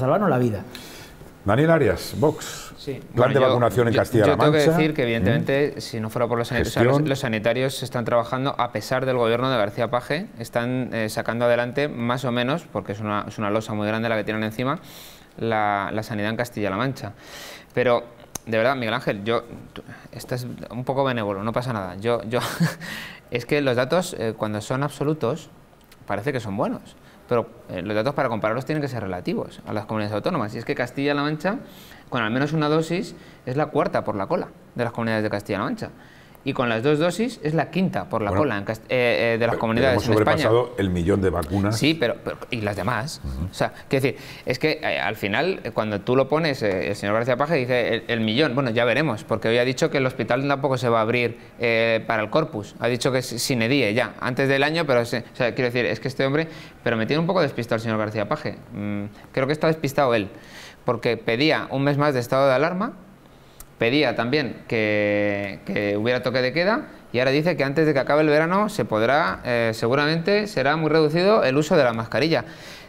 Daniel Arias, Vox, sí. Plan de vacunación en Castilla-La Mancha. Yo tengo que decir que, evidentemente, si no fuera por los sanitarios, los sanitarios están trabajando, a pesar del gobierno de García Paje, están sacando adelante, más o menos, porque es una losa muy grande la que tienen encima, la sanidad en Castilla-La Mancha. Pero, de verdad, Miguel Ángel, estás un poco benévolo, no pasa nada. Es que los datos, cuando son absolutos, parece que son buenos. Pero los datos para compararlos tienen que ser relativos a las comunidades autónomas. Y es que Castilla-La Mancha, con al menos una dosis, es la cuarta por la cola de las comunidades de Castilla-La Mancha. Y con las 2 dosis es la quinta por la cola de las comunidades en España. Hemos sobrepasado el 1 millón de vacunas. Sí, pero y las demás. O sea, quiero decir, es que al final, cuando tú lo pones, el señor García Paje dice el millón. Bueno, ya veremos, porque hoy ha dicho que el hospital tampoco se va a abrir para el Corpus. Ha dicho que es sin edie ya, antes del año, pero o sea, quiero decir, es que este hombre, pero me tiene un poco despistado el señor García Paje. Creo que está despistado él, porque pedía un mes más de estado de alarma. Pedía también que hubiera toque de queda, y ahora dice que antes de que acabe el verano se podrá, seguramente será muy reducido el uso de la mascarilla.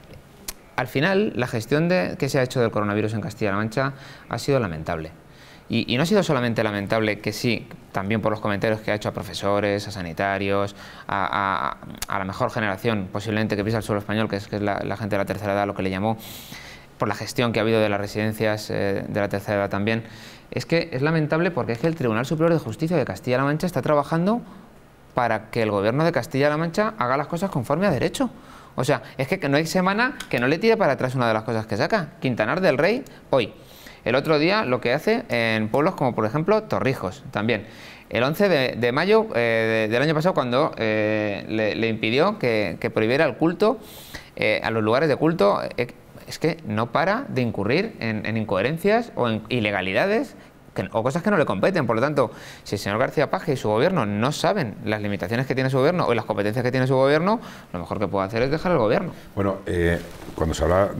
Al final, la gestión que se ha hecho del coronavirus en Castilla-La Mancha ha sido lamentable. Y no ha sido solamente lamentable, que sí, también por los comentarios que ha hecho a profesores, a sanitarios, a la mejor generación posiblemente que pisa el suelo español, que es la gente de la tercera edad, lo que le llamó, por la gestión que ha habido de las residencias de la tercera edad también. Es que es lamentable porque es que el Tribunal Superior de Justicia de Castilla-La Mancha está trabajando para que el gobierno de Castilla-La Mancha haga las cosas conforme a derecho. O sea, es que no hay semana que no le tire para atrás una de las cosas que saca. Quintanar del Rey, hoy. El otro día lo que hace en pueblos como, por ejemplo, Torrijos, también. El 11 de mayo del año pasado, cuando le impidió que prohibiera el culto a los lugares de culto. Es que no para de incurrir en incoherencias o en ilegalidades o cosas que no le competen. Por lo tanto, si el señor García Paje y su gobierno no saben las limitaciones que tiene su gobierno o las competencias que tiene su gobierno, lo mejor que puede hacer es dejar el gobierno. Bueno, cuando se habla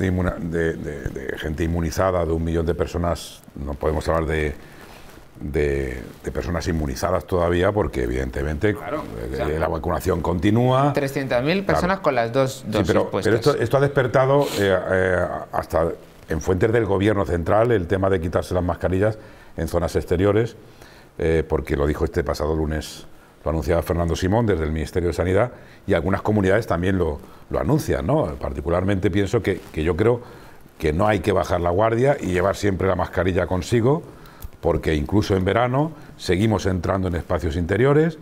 de gente inmunizada, de 1 millón de personas, no podemos hablar de personas inmunizadas todavía, porque evidentemente la vacunación continúa. 300.000 personas con las 2 dosis pero esto ha despertado hasta en fuentes del gobierno central el tema de quitarse las mascarillas en zonas exteriores, porque lo dijo este pasado lunes, lo anunciaba Fernando Simón desde el Ministerio de Sanidad, y algunas comunidades también lo anuncian, ¿no? Particularmente pienso que yo creo que no hay que bajar la guardia y llevar siempre la mascarilla consigo, porque incluso en verano seguimos entrando en espacios interiores,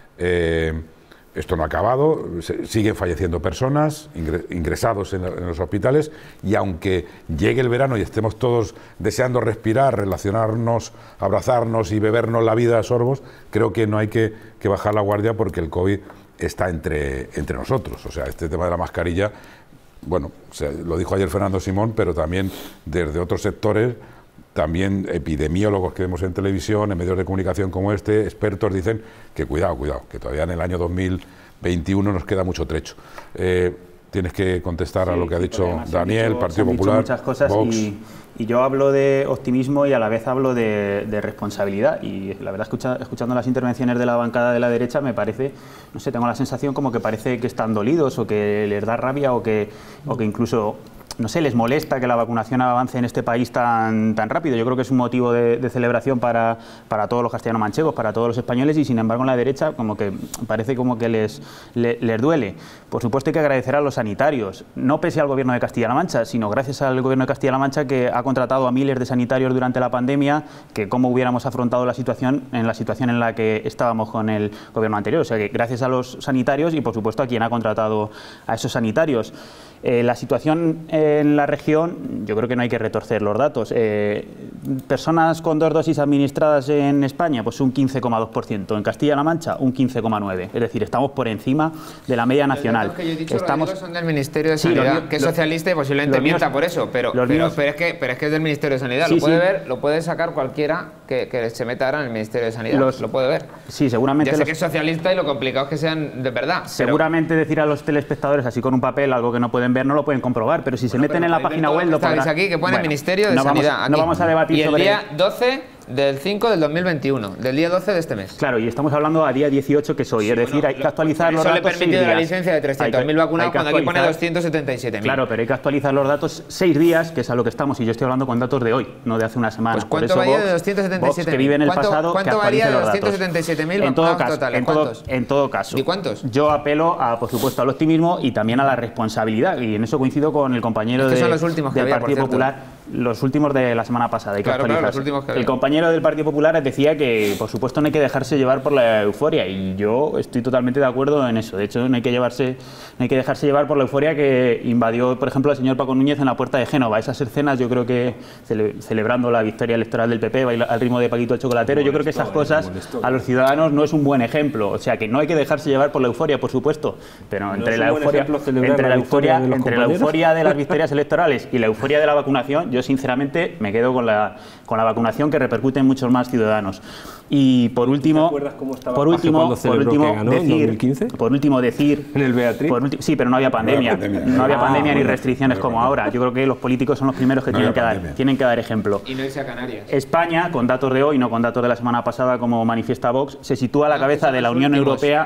esto no ha acabado, siguen falleciendo personas, ingresados en los hospitales, y aunque llegue el verano y estemos todos deseando respirar, relacionarnos, abrazarnos y bebernos la vida a sorbos, creo que no hay que bajar la guardia, porque el COVID está entre nosotros. O sea, este tema de la mascarilla, bueno, lo dijo ayer Fernando Simón, pero también desde otros sectores, también epidemiólogos que vemos en televisión, en medios de comunicación como este, expertos dicen que cuidado, que todavía en el año 2021 nos queda mucho trecho. Tienes que contestar a lo que ha dicho Daniel, Partido Popular, muchas cosas, Vox. Y yo hablo de optimismo y a la vez hablo de responsabilidad, y la verdad, escuchando las intervenciones de la bancada de la derecha, me parece, no sé, tengo la sensación como que parece que están dolidos, o que les da rabia, o que incluso, no sé, les molesta que la vacunación avance en este país tan rápido. Yo creo que es un motivo de celebración para todos los castellano-manchegos, para todos los españoles, y sin embargo en la derecha como que parece como que les duele. Por supuesto hay que agradecer a los sanitarios, no pese al gobierno de Castilla-La Mancha, sino gracias al gobierno de Castilla-La Mancha, que ha contratado a miles de sanitarios durante la pandemia, que cómo hubiéramos afrontado la situación en la que estábamos con el gobierno anterior. O sea que gracias a los sanitarios y por supuesto a quien ha contratado a esos sanitarios. La situación en la región, yo creo que no hay que retorcer los datos. Personas con 2 dosis administradas en España, pues un 15,2%. En Castilla-La Mancha, un 15,9%. Es decir, estamos por encima de la media nacional. Los que yo he dicho, los son del Ministerio de Sanidad, que es socialista y posiblemente mienta por eso, pero es que es del Ministerio de Sanidad. Sí, lo puede sacar cualquiera que se meta ahora en el Ministerio de Sanidad. Lo puede ver. Sí, seguramente. Ya sé que es socialista y lo complicado es que sean de verdad. Seguramente decir a los telespectadores así con un papel algo que no pueden ver, no lo pueden comprobar, pero si se meten en la página web lo podrán. Aquí que pone Ministerio de Sanidad. No vamos a debatir y el sobre día 12 del 5 del 2021, del día 12 de este mes. Claro, y estamos hablando a día 18 que soy, es decir, hay que actualizar los datos. Eso le permite la licencia de 300.000 vacunados cuando aquí pone 277.000. Claro, pero hay que actualizar los datos 6 días, que es a lo que estamos, y yo estoy hablando con datos de hoy, no de hace una semana. Pues ¿cuánto varía de 277.000? Que vive en el pasado, ¿Cuánto varía de 277.000 vacunados totales? ¿Cuántos? En todo caso. ¿Y cuántos? Yo apelo, por supuesto, al optimismo y también a la responsabilidad, y en eso coincido con el compañero del Partido Popular. Los últimos de la semana pasada, hay que actualizarse. Los últimos que había. El compañero del Partido Popular decía que, por supuesto, no hay que dejarse llevar por la euforia, y yo estoy totalmente de acuerdo en eso. De hecho, no hay que dejarse llevar por la euforia que invadió, por ejemplo, el señor Paco Núñez en la Puerta de Génova. Esas escenas, yo creo que celebrando la victoria electoral del PP al ritmo de Paquito el Chocolatero, yo creo que esas cosas a los ciudadanos no es un buen ejemplo. O sea, que no hay que dejarse llevar por la euforia, por supuesto, pero entre la euforia de las victorias electorales y la euforia de la vacunación, yo sinceramente me quedo con la vacunación, que repercute en muchos más ciudadanos. Y por último, decir en el Beatriz. Sí, pero no había pandemia. No había pandemia ni restricciones como ahora. Yo creo que los políticos son los primeros que tienen que dar ejemplo. Y no irse a Canarias. España, con datos de hoy, no con datos de la semana pasada, como manifiesta Vox, se sitúa a la cabeza de la Unión Europea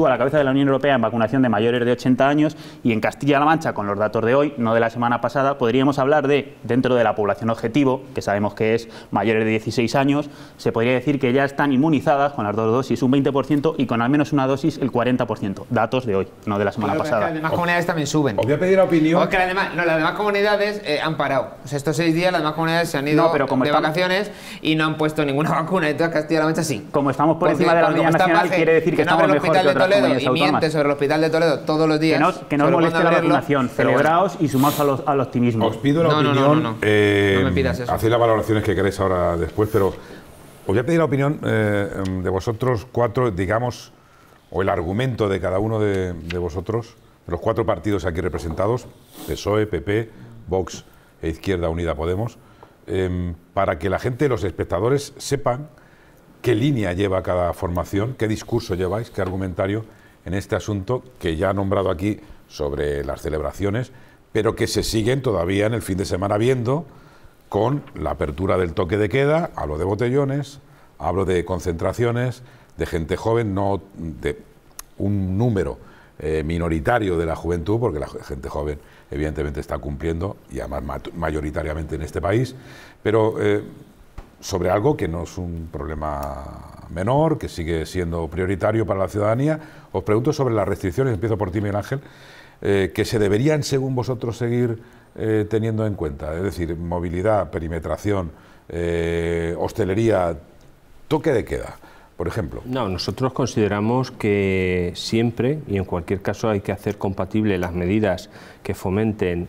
en vacunación de mayores de 80 años, y en Castilla-La Mancha, con los datos de hoy, no de la semana pasada, podríamos hablar de, dentro de la población objetivo, que sabemos que es mayores de 16 años, se podría decir que ya están inmunizadas con las 2 dosis un 20% y con al menos una dosis el 40%. Datos de hoy, no de la semana pasada. Las demás comunidades también suben. Os voy a pedir la opinión. Las demás comunidades han parado. O sea, estos 6 días las demás comunidades se han ido de vacaciones y no han puesto ninguna vacuna. Entonces Castilla-La Mancha sí. Como estamos por encima de la media nacional, quiere decir que estamos mejor que otras comunidades autónomas. Y miente sobre el Hospital de Toledo todos los días. Que no os moleste la vacunación. Celebraos y sumaos al optimismo. Os pido la opinión. No me pidas eso. Hacéis las valoraciones que queréis ahora después, pero os voy a pedir la opinión de vosotros 4, digamos, o el argumento de cada uno de vosotros, de los 4 partidos aquí representados, PSOE, PP, Vox e Izquierda Unida Podemos, para que la gente, los espectadores, sepan qué línea lleva cada formación, qué discurso lleváis, qué argumentario en este asunto que ya ha nombrado aquí sobre las celebraciones, pero que se siguen todavía en el fin de semana viendo, con la apertura del toque de queda. Hablo de botellones, hablo de concentraciones, de gente joven, no de un número minoritario de la juventud, porque la gente joven evidentemente está cumpliendo, y además mayoritariamente en este país, pero sobre algo que no es un problema menor, que sigue siendo prioritario para la ciudadanía. Os pregunto sobre las restricciones, empiezo por ti, Miguel Ángel, que se deberían, según vosotros, seguir teniendo en cuenta, es decir, movilidad, perimetración, hostelería, toque de queda, por ejemplo. No, nosotros consideramos que siempre y en cualquier caso hay que hacer compatible las medidas que fomenten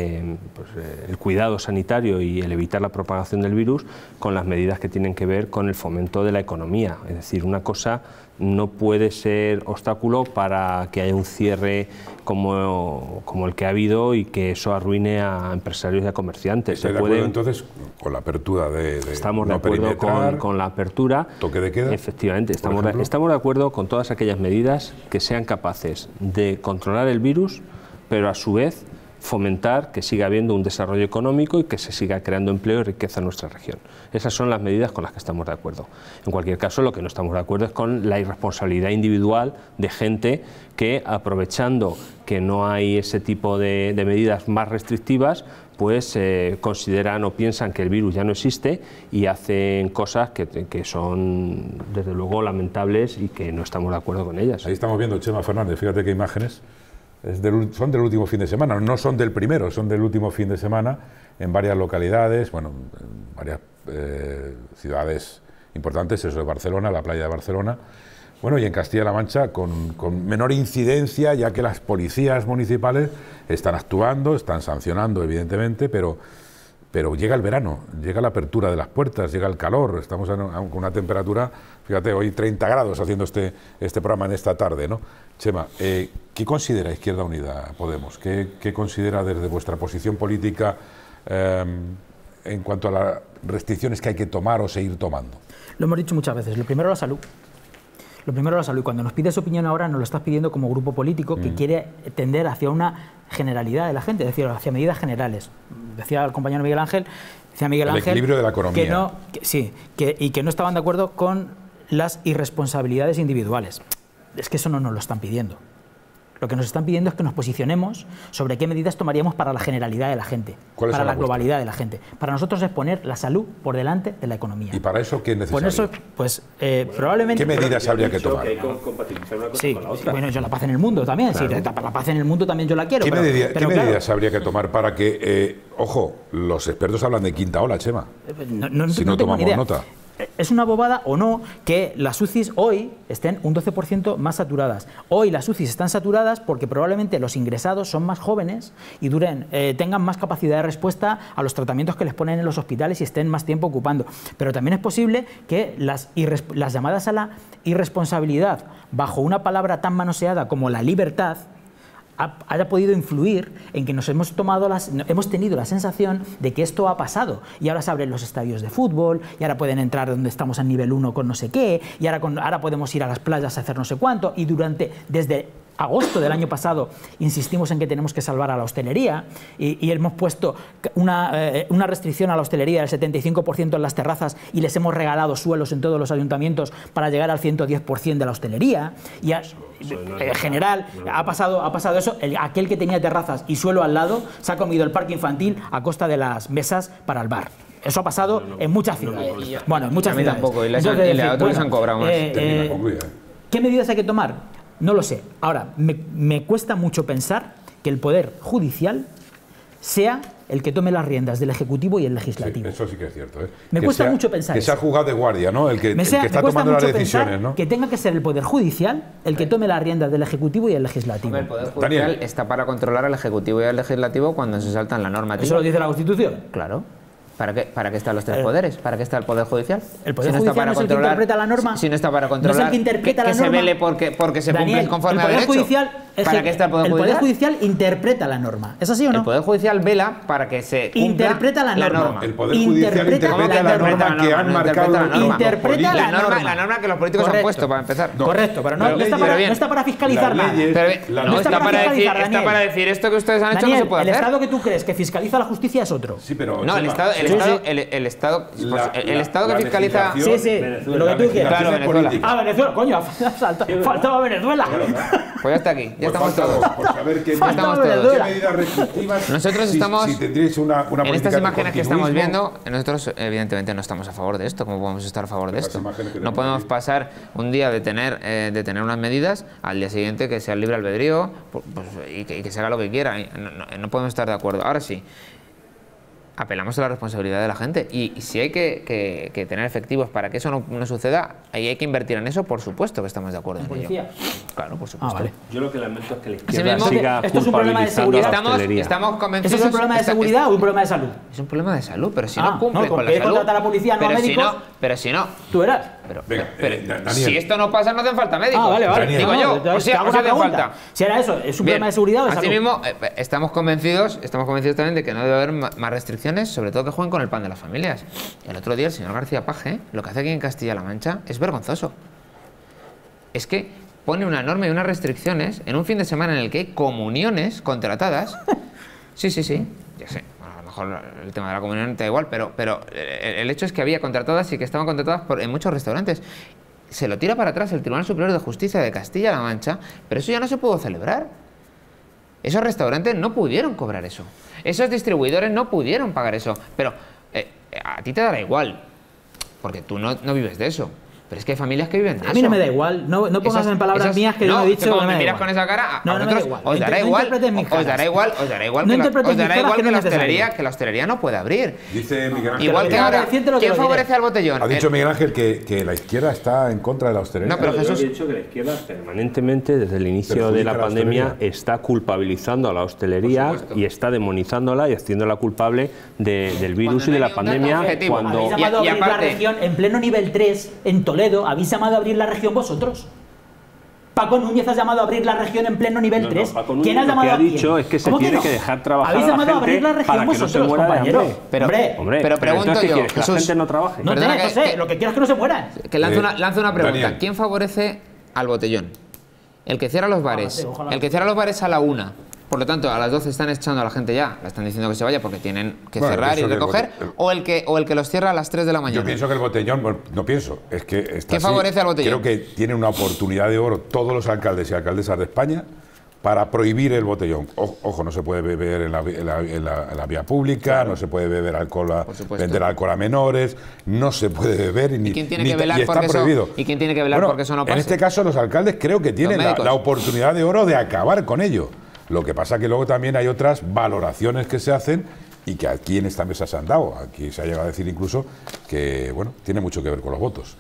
el cuidado sanitario y el evitar la propagación del virus con las medidas que tienen que ver con el fomento de la economía. Es decir, una cosa no puede ser obstáculo para que haya un cierre como el que ha habido y que eso arruine a empresarios y a comerciantes. ¿Estás de acuerdo entonces con la apertura de estamos de acuerdo con la apertura. ¿Toque de queda? Efectivamente, estamos de acuerdo con todas aquellas medidas que sean capaces de controlar el virus, pero a su vez fomentar que siga habiendo un desarrollo económico y que se siga creando empleo y riqueza en nuestra región. Esas son las medidas con las que estamos de acuerdo. En cualquier caso, lo que no estamos de acuerdo es con la irresponsabilidad individual de gente que, aprovechando que no hay ese tipo de medidas más restrictivas, pues consideran o piensan que el virus ya no existe y hacen cosas que son, desde luego, lamentables y que no estamos de acuerdo con ellas. Ahí estamos viendo, Chema Fernández, fíjate qué imágenes. Son del último fin de semana, no son del primero, son del último fin de semana en varias localidades, bueno, en varias ciudades importantes, eso es Barcelona, la playa de Barcelona, Bueno, y en Castilla-La Mancha con menor incidencia, ya que las policías municipales están actuando, están sancionando, evidentemente, pero llega el verano, llega la apertura de las puertas, llega el calor, estamos con una temperatura, fíjate, hoy 30 grados haciendo este programa en esta tarde, ¿no? Chema, ¿qué considera Izquierda Unida, Podemos? ¿Qué considera desde vuestra posición política en cuanto a las restricciones que hay que tomar o seguir tomando? Lo hemos dicho muchas veces, lo primero la salud. Lo primero la salud. Y cuando nos pides opinión ahora, nos lo estás pidiendo como grupo político que quiere tender hacia una generalidad de la gente, es decir, hacia medidas generales. Decía el compañero Miguel Ángel, el equilibrio de la economía. Que no estaban de acuerdo con las irresponsabilidades individuales. Es que eso no nos lo están pidiendo. Lo que nos están pidiendo es que nos posicionemos sobre qué medidas tomaríamos para la generalidad de la gente, para la globalidad de la gente. Para nosotros es poner la salud por delante de la economía. ¿Y para eso qué es necesario? Por eso, pues, probablemente... ¿Qué medidas habría que tomar? Que hay que compatibilizar una cosa Sí, con la otra. bueno, yo la paz en el mundo también, Claro. sí, la paz en el mundo también yo la quiero. ¿Qué pero medidas claro, habría que tomar para que, ojo, los expertos hablan de quinta ola, Chema? Si no tengo tomamos ni idea. nota. ¿Es una bobada o no que las UCIs hoy estén un 12% más saturadas? Hoy las UCIs están saturadas porque probablemente los ingresados son más jóvenes y tengan más capacidad de respuesta a los tratamientos que les ponen en los hospitales y estén más tiempo ocupando. Pero también es posible que las llamadas a la irresponsabilidad bajo una palabra tan manoseada como la libertad haya podido influir en que hemos tenido la sensación de que esto ha pasado y ahora se abren los estadios de fútbol y ahora pueden entrar donde estamos en nivel 1 con no sé qué y ahora podemos ir a las playas a hacer no sé cuánto y desde agosto del año pasado insistimos en que tenemos que salvar a la hostelería y hemos puesto una restricción a la hostelería del 75% en las terrazas y les hemos regalado suelos en todos los ayuntamientos para llegar al 110% de la hostelería y en general ha pasado eso. Aquel que tenía terrazas y suelo al lado se ha comido el parque infantil a costa de las mesas para el bar. Eso ha pasado en muchas ciudades. Bueno, en muchas ciudades. Tampoco, y a otros les han cobrado más. ¿Qué medidas hay que tomar? No lo sé. Ahora, me cuesta mucho pensar que el Poder Judicial sea el que tome las riendas del Ejecutivo y el Legislativo. Sí, eso sí que es cierto. Me cuesta mucho pensar que eso. sea juzgado de guardia, ¿no? El que está tomando las decisiones, ¿no? Que tenga que ser el Poder Judicial el que tome las riendas del Ejecutivo y el Legislativo. El Poder Judicial está para controlar al Ejecutivo y al Legislativo cuando se saltan la normativa. ¿Eso lo dice la Constitución? Claro. ¿Para qué están los tres poderes? ¿Para qué está el Poder Judicial? El Poder Judicial no es el que interpreta la norma. Si no está para controlar, no es el que interpreta la que norma. se vele porque se cumplen conforme a derecho. ¿Para qué está el Poder Judicial? El Poder Judicial interpreta la norma. ¿Es así o no? El Poder Judicial vela para que se cumpla interpreta la norma. El Poder Judicial interpreta la norma que han marcado. Interpreta la norma que los políticos han puesto, para empezar. Correcto, pero no está para fiscalizar nada. No está para decir esto que ustedes han hecho no se puede hacer. El Estado que tú crees que fiscaliza la justicia es otro. Sí, pero no, el Estado que fiscaliza. Sí, lo que tú quieras. Claro, Venezuela. Venezuela, coño, faltaba Venezuela. Pues ya está aquí, ya estamos todos. Por saber qué medidas restrictivas. Nosotros estamos. Si tendríais una en estas imágenes que estamos viendo, nosotros evidentemente no estamos a favor de esto. ¿Cómo podemos estar a favor de esto? No podemos pasar un día de tener unas medidas al día siguiente que sea el libre albedrío y que se haga lo que quiera. No podemos estar de acuerdo. Ahora sí. Apelamos a la responsabilidad de la gente y si hay que tener efectivos para que eso no suceda, ahí hay que invertir en eso, por supuesto que estamos de acuerdo en ello. Claro, por supuesto. Vale. Yo lo que lamento es que la izquierda mismo, siga esto es un problema de culpabilizando seguridad. a la hostelería. Estamos convencidos. ¿Eso es un problema de seguridad o un problema de salud? Es un problema de salud, pero si no cumple con la salud. Contratar a la policía, no a médicos. Pero si no. Tú eras. Pero si esto no pasa, no hacen falta médicos. Vale. Digo yo, o sea, no hacen falta. Si era eso, ¿es un problema de seguridad o de salud? Así mismo, estamos convencidos también de que no debe haber más restricciones, sobre todo que jueguen con el pan de las familias. El otro día el señor García Paje, lo que hace aquí en Castilla-La Mancha es vergonzoso. Es que pone una norma y unas restricciones en un fin de semana en el que hay comuniones contratadas. Sí, ya sé. Bueno, a lo mejor el tema de la comunión te da igual, pero el hecho es que había contratadas y que estaban contratadas en muchos restaurantes. Se lo tira para atrás el Tribunal Superior de Justicia de Castilla-La Mancha, pero eso ya no se pudo celebrar. Esos restaurantes no pudieron cobrar eso. Esos distribuidores no pudieron pagar eso. Pero a ti te dará igual, porque tú no vives de eso. Pero es que hay familias que viven de eso. A mí no me da igual, no pongas en palabras mías que yo no he dicho. No, me miras igual. con esa cara, no, a vosotros os dará igual que la hostelería no puede abrir. Dice Miguel Ángel. Igual que ahora, ¿quién favorece al botellón? Ha dicho Miguel Ángel que la izquierda está en contra de la hostelería. No, pero Yo Jesús, he dicho que la izquierda permanentemente, desde el inicio de la pandemia, está culpabilizando a la hostelería y está demonizándola y haciéndola culpable del virus y de la pandemia. Cuando Habéis llamado a abrir la región en pleno nivel 3 en Toledo. ¿Habéis llamado a abrir la región vosotros? Paco Núñez ha llamado a abrir la región en pleno nivel 3. ¿Quién ha llamado a quién? Lo que ha dicho es que se tiene que dejar trabajar a la gente. ¿Habéis llamado a abrir la región vosotros, compañero? Pero pregunto yo, que la gente no trabaje. No sé, lo que quiero es que no se mueran. Que lance una pregunta. Daniel. ¿Quién favorece al botellón? El que cierra los bares. El que cierra los bares a la 1. Por lo tanto, a las 12 están echando a la gente ya. La están diciendo que se vaya porque tienen que cerrar y recoger. O el que los cierra a las 3 de la mañana. Yo pienso que el botellón, bueno, no pienso, es que está ¿Qué favorece al botellón? Creo que tienen una oportunidad de oro todos los alcaldes y alcaldesas de España para prohibir el botellón. Ojo, no se puede beber en la vía pública, claro. No se puede beber alcohol, vender alcohol a menores, no se puede beber ¿Y quién tiene que velar porque eso, ¿y quién tiene que velar porque eso no pase? En este caso, los alcaldes creo que tienen la oportunidad de oro de acabar con ello. Lo que pasa que luego también hay otras valoraciones que se hacen y que aquí en esta mesa se han dado. Aquí se ha llegado a decir incluso que, bueno, tiene mucho que ver con los votos.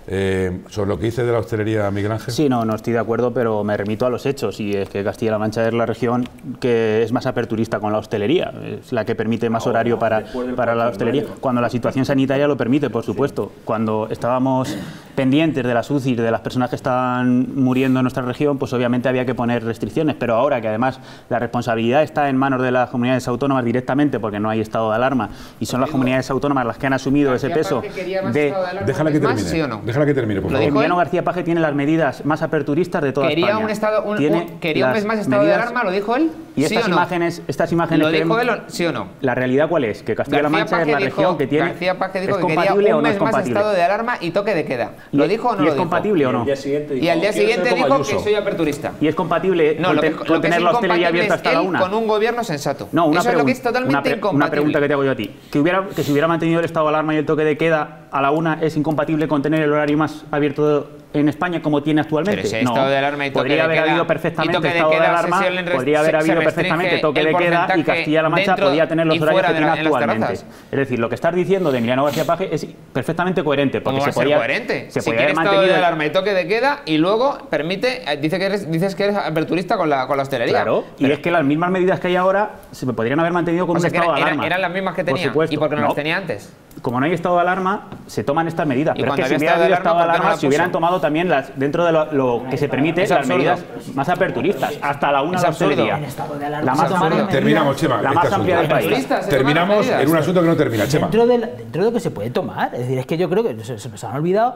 Sobre lo que dice de la hostelería, Miguel Ángel. Sí, no estoy de acuerdo, pero me remito a los hechos, y es que Castilla-La Mancha es la región que es más aperturista con la hostelería, es la que permite más horario para la hostelería, cuando la situación sanitaria lo permite, por supuesto. Cuando estábamos pendientes de las UCI, de las personas que estaban muriendo en nuestra región, pues obviamente había que poner restricciones, pero ahora que además la responsabilidad está en manos de las comunidades autónomas directamente, porque no hay estado de alarma, y son las comunidades autónomas las que han asumido ese peso de... Déjala que termine. ¿Sí o no? Déjala que termine, por favor. Emiliano García Paje tiene las medidas más aperturistas de toda España. ¿Quería un mes más estado de alarma? ¿Lo dijo él? Y estas imágenes ¿Lo dijo él, sí o no? La realidad, ¿cuál es? Que Castilla-La Mancha es la región que tiene... García Paje dijo que quería un mes más estado de alarma y toque de queda. ¿Lo dijo o no lo dijo? ¿Y es compatible o no? Y al día siguiente dijo que soy aperturista. ¿Y es compatible con tener la hostelería abierta hasta la 1? Con un gobierno sensato. No, eso es lo que es totalmente incompatible. Una pregunta que te hago yo a ti. Que se hubiera mantenido el estado de alarma y el toque de queda a la 1 es incompatible con tener el horario más abierto en España como tiene actualmente. Pero si estado de alarma y toque podría haber habido perfectamente estado de alarma, podría haber habido perfectamente toque de queda y Castilla-La Mancha podía tener los horarios que tiene actualmente. Es decir, lo que estás diciendo de Emiliano García Paje es perfectamente coherente. Porque se podía coherente? Si quieres estado de alarma y toque de queda y luego dices que eres aperturista con la hostelería. Claro, y es que las mismas medidas que hay ahora se podrían haber mantenido con un estado de alarma. Eran las mismas que tenía. ¿Y por qué no las tenía antes? Como no hay estado de alarma, se toman estas medidas. Pero es que si hubiera habido estado de alarma, se hubieran tomado también dentro de lo que se permite las medidas más aperturistas. Hasta la 1 de la hostelería. La más amplia. Terminamos, Chema. La más amplia del país. Terminamos en un asunto que no termina, Chema. Dentro de lo que se puede tomar. Es decir, es que yo creo que se nos han olvidado.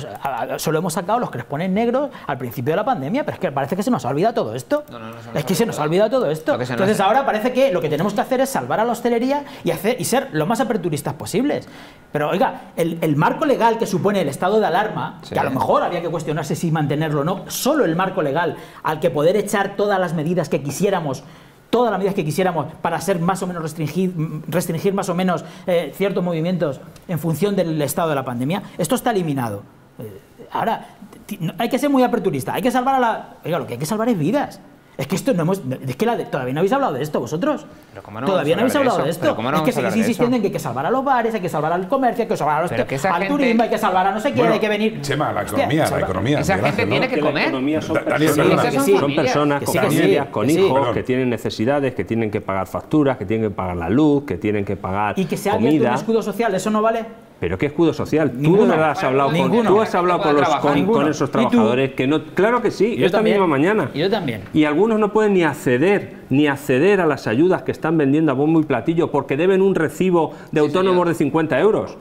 Solo hemos sacado los crespones negros al principio de la pandemia, pero es que parece que se nos ha olvidado todo esto. Es que se nos ha olvidado todo esto. Entonces ahora parece que lo que tenemos que hacer es salvar a la hostelería y ser lo más aperturistas posibles. Pero oiga, el marco legal que supone el estado de alarma, que a lo mejor habría que cuestionarse si mantenerlo o no, solo el marco legal al que poder echar todas las medidas que quisiéramos, para ser más o menos restringir más o menos ciertos movimientos en función del estado de la pandemia, esto está eliminado. Ahora, hay que ser muy aperturista, hay que salvar Oiga, lo que hay que salvar es vidas. Es que esto todavía no habéis hablado de esto vosotros. Todavía no habéis hablado de esto. Es que seguís insistiendo en que hay que salvar a los bares, hay que salvar al comercio, hay que salvar al turismo, hay que salvar a no sé quién, hay que venir. Chema, la economía. Esa gente tiene que comer. Son personas con familias, con hijos, que tienen necesidades, que tienen que pagar facturas, que tienen que pagar la luz, que tienen que pagar comida. Y que se ha abierto un escudo social, ¿eso no vale? ¿Pero qué escudo social? Tú has hablado con esos trabajadores que no... Claro que sí, esta misma mañana. Yo también. Y algunos no pueden ni acceder a las ayudas que están vendiendo a bombo y platillo porque deben un recibo de autónomos de 50 euros.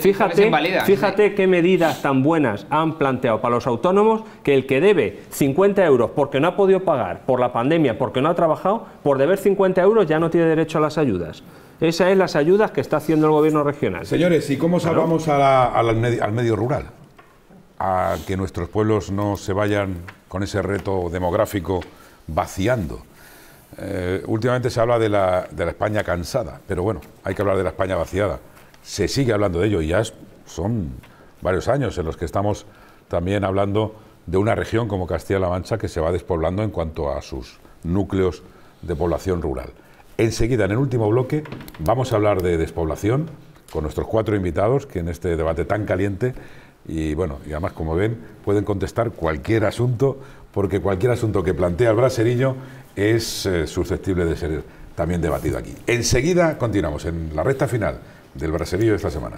Fíjate qué medidas tan buenas han planteado para los autónomos, que el que debe 50 euros porque no ha podido pagar por la pandemia, porque no ha trabajado, por deber 50 euros ya no tiene derecho a las ayudas. Esas son las ayudas que está haciendo el gobierno regional. Señores, ¿y cómo salvamos al medio rural? A que nuestros pueblos no se vayan con ese reto demográfico vaciando. Últimamente se habla de la España cansada, pero bueno, hay que hablar de la España vaciada. Se sigue hablando de ello y ya son varios años en los que estamos también hablando de una región como Castilla-La Mancha que se va despoblando en cuanto a sus núcleos de población rural. Enseguida, en el último bloque, vamos a hablar de despoblación con nuestros 4 invitados que en este debate tan caliente y bueno, y además, como ven, pueden contestar cualquier asunto, porque cualquier asunto que plantea el Braserillo es susceptible de ser también debatido aquí. Enseguida continuamos en la recta final del Braserillo de esta semana.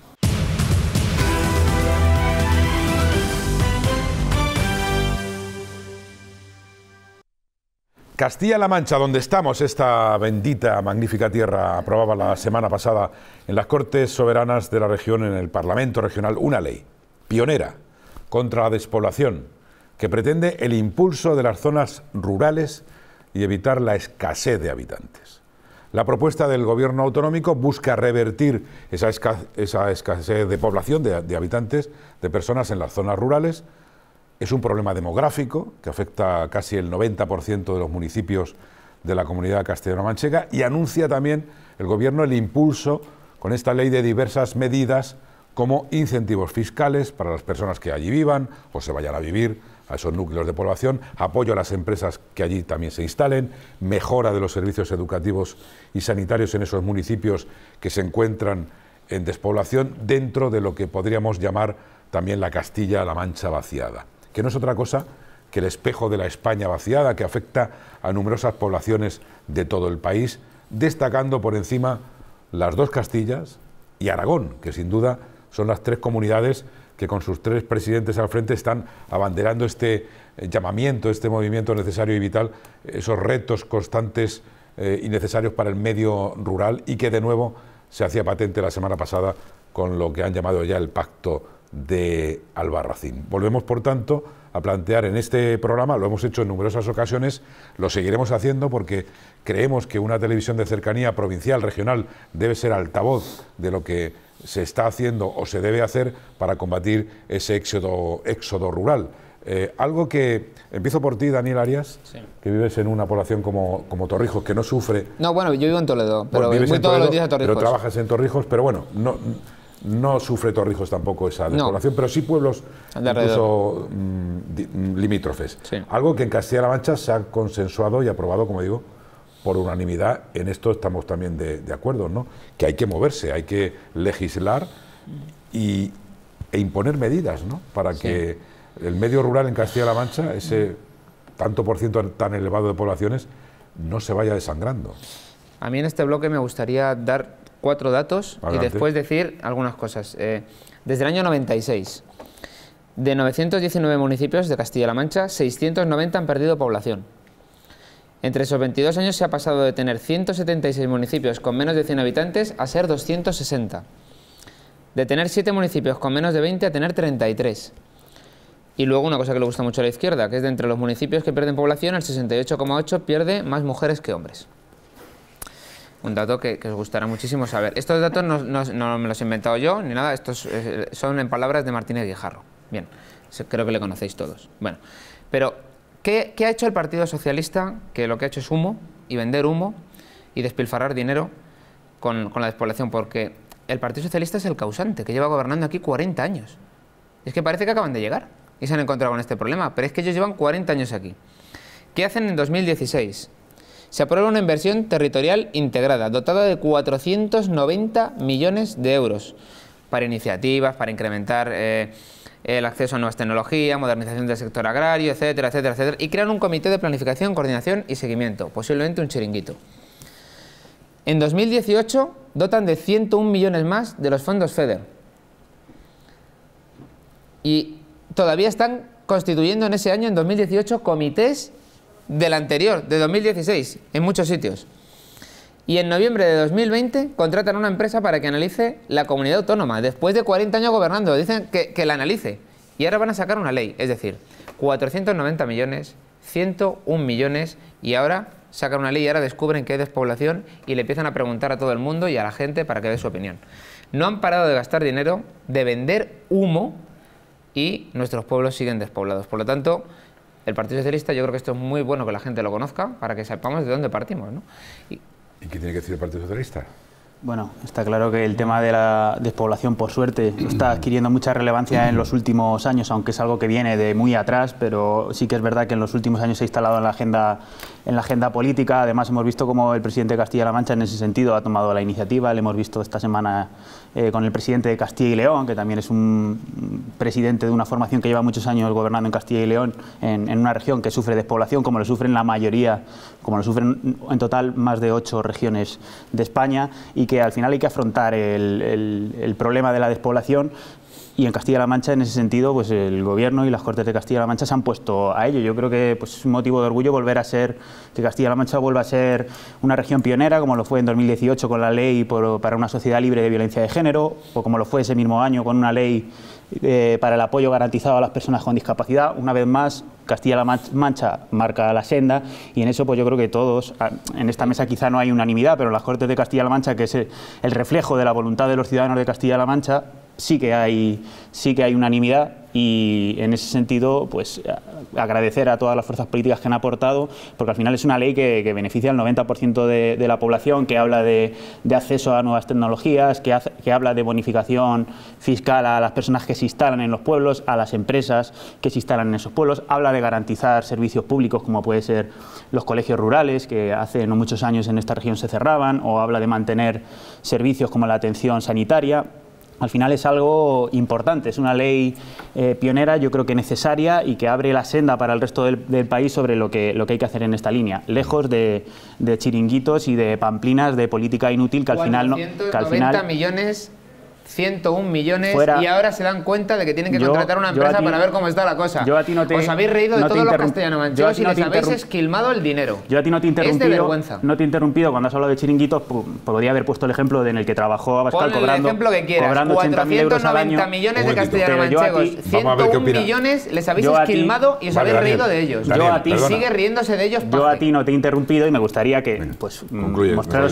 Castilla-La Mancha, donde estamos, esta bendita, magnífica tierra, aprobaba la semana pasada en las Cortes Soberanas de la región, en el Parlamento Regional, una ley pionera contra la despoblación que pretende el impulso de las zonas rurales y evitar la escasez de habitantes. La propuesta del Gobierno autonómico busca revertir esa escasez de población, de habitantes, de personas en las zonas rurales. Es un problema demográfico que afecta a casi el 90% de los municipios de la comunidad castellano-manchega, y anuncia también el Gobierno el impulso con esta ley de diversas medidas como incentivos fiscales para las personas que allí vivan o se vayan a vivir a esos núcleos de población, apoyo a las empresas que allí también se instalen, mejora de los servicios educativos y sanitarios en esos municipios que se encuentran en despoblación, dentro de lo que podríamos llamar también la Castilla-La Mancha vaciada, que no es otra cosa que el espejo de la España vaciada, que afecta a numerosas poblaciones de todo el país, destacando por encima las 2 Castillas y Aragón, que sin duda son las 3 comunidades que con sus 3 presidentes al frente están abanderando este llamamiento, este movimiento necesario y vital, esos retos constantes y necesarios para el medio rural, y que de nuevo se hacía patente la semana pasada con lo que han llamado ya el Pacto de Albarracín. Volvemos, por tanto, a plantear en este programa, lo hemos hecho en numerosas ocasiones, lo seguiremos haciendo porque creemos que una televisión de cercanía provincial, regional, debe ser altavoz de lo que se está haciendo o se debe hacer para combatir ese éxodo rural. Algo que, empiezo por ti, Daniel Arias, sí, que vives en una población como Torrijos, que no sufre... No, bueno, yo vivo en Toledo, pero bueno, voy todos los días a Torrijos. Pero trabajas en Torrijos, pero bueno, no sufre Torrijos tampoco esa despoblación, pero sí pueblos incluso limítrofes. Sí. Algo que en Castilla-La Mancha se ha consensuado y aprobado, como digo, por unanimidad. En esto estamos también de acuerdo, ¿no? Que hay que moverse, hay que legislar e imponer medidas, ¿no? Para que el medio rural en Castilla-La Mancha, ese tanto por ciento tan elevado de poblaciones, no se vaya desangrando. A mí en este bloque me gustaría dar 4 datos. Adelante. Y después decir algunas cosas. Desde el año 96, de 919 municipios de Castilla-La Mancha, 690 han perdido población. Entre esos 22 años se ha pasado de tener 176 municipios con menos de 100 habitantes a ser 260. De tener 7 municipios con menos de 20 a tener 33. Y luego una cosa que le gusta mucho a la izquierda, que es de entre los municipios que pierden población, el 68,8 pierde más mujeres que hombres. Un dato que os gustará muchísimo saber. Estos datos no me los he inventado yo, ni nada, estos son en palabras de Martínez Guijarro. Bien, creo que le conocéis todos. Bueno, pero ¿qué ha hecho el Partido Socialista? Que lo que ha hecho es humo, y vender humo, y despilfarrar dinero con la despoblación, porque el Partido Socialista es el causante, que lleva gobernando aquí 40 años. Es que parece que acaban de llegar y se han encontrado con este problema, pero es que ellos llevan 40 años aquí. ¿Qué hacen en 2016? Se aprueba una inversión territorial integrada, dotada de 490 millones de euros, para iniciativas, para incrementar el acceso a nuevas tecnologías, modernización del sector agrario, etcétera, etcétera, etcétera, y crean un comité de planificación, coordinación y seguimiento, posiblemente un chiringuito. En 2018 dotan de 101 millones más de los fondos FEDER. Y todavía están constituyendo en ese año, en 2018, comités del anterior, de 2016, en muchos sitios. Y en noviembre de 2020 contratan a una empresa para que analice la comunidad autónoma, después de 40 años gobernando, dicen que la analice. Y ahora van a sacar una ley, es decir, 490 millones, 101 millones, y ahora sacan una ley y ahora descubren que hay despoblación y le empiezan a preguntar a todo el mundo y a la gente para que dé su opinión. No han parado de gastar dinero, de vender humo, y nuestros pueblos siguen despoblados. Por lo tanto, el Partido Socialista, yo creo que esto es muy bueno que la gente lo conozca, para que sepamos de dónde partimos, ¿no? ¿Y qué tiene que decir el Partido Socialista? Bueno, está claro que el tema de la despoblación, por suerte, está adquiriendo mucha relevancia en los últimos años, aunque es algo que viene de muy atrás, pero sí que es verdad que en los últimos años se ha instalado en la agenda política. Además, hemos visto cómo el presidente de Castilla-La Mancha en ese sentido ha tomado la iniciativa. Le hemos visto esta semana con el presidente de Castilla y León, que también es un presidente de una formación que lleva muchos años gobernando en Castilla y León, en una región que sufre despoblación, como lo sufren la mayoría, como lo sufren en total más de 8 regiones de España, y que al final hay que afrontar el problema de la despoblación. Y en Castilla-La Mancha, en ese sentido, pues el Gobierno y las Cortes de Castilla-La Mancha se han puesto a ello. Yo creo que pues, es un motivo de orgullo que Castilla-La Mancha vuelva a ser una región pionera, como lo fue en 2018 con la ley para una sociedad libre de violencia de género, o como lo fue ese mismo año con una ley para el apoyo garantizado a las personas con discapacidad. Una vez más, Castilla-La Mancha marca la senda, y en eso pues yo creo que todos, en esta mesa quizá no hay unanimidad, pero en las Cortes de Castilla-La Mancha, que es el reflejo de la voluntad de los ciudadanos de Castilla-La Mancha, sí que hay unanimidad, y en ese sentido pues agradecer a todas las fuerzas políticas que han aportado, porque al final es una ley que beneficia al 90% de la población, que habla de acceso a nuevas tecnologías, que habla de bonificación fiscal a las personas que se instalan en los pueblos, a las empresas que se instalan en esos pueblos, habla de garantizar servicios públicos como puede ser los colegios rurales, que hace no muchos años en esta región se cerraban, o habla de mantener servicios como la atención sanitaria. Al final es algo importante, es una ley pionera, yo creo que necesaria, y que abre la senda para el resto del país sobre lo que hay que hacer en esta línea, lejos de chiringuitos y de pamplinas de política inútil que al final... 490 millones... 101 millones y ahora se dan cuenta de que tienen que contratar una empresa para ver cómo está la cosa. Os habéis reído de todos los castellano-manchegos y les habéis esquilmado el dinero. Yo a ti no te he interrumpido. Es de vergüenza. No te he interrumpido cuando has hablado de chiringuitos. Podría haber puesto el ejemplo en el que trabajó Abascal cobrando 490 euros al año. millones de castellano-manchegos. 101 millones les habéis esquilmado y os habéis reído de ellos. Y sigue riéndose de ellos. Yo a ti no te he interrumpido y me gustaría que mostraras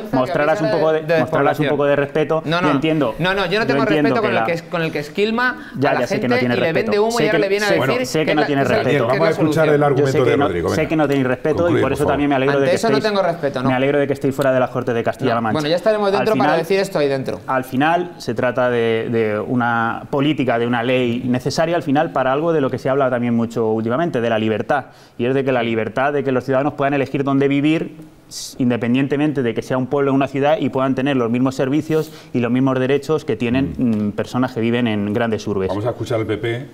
un poco de respeto. No, entiendo. No, yo no tengo respeto con el que esquilma a la gente y le vende humo y ahora le viene a decir... Sé que no tienes respeto. Vamos a escuchar el argumento de Rodrigo. Sé que no tenéis respeto y por eso también me alegro de que estéis... Ante eso no tengo respeto, ¿no? Me alegro de que estéis fuera de las Cortes de Castilla-La Mancha. Bueno, ya estaremos dentro para decir esto ahí dentro. Al final se trata de una política, de una ley necesaria al final para algo de lo que se habla también mucho últimamente, de la libertad. Y es de que la libertad de que los ciudadanos puedan elegir dónde vivir, independientemente de que sea un pueblo o una ciudad, y puedan tener los mismos servicios y los mismos derechos que tienen personas que viven en grandes urbes. Vamos a escuchar al PP.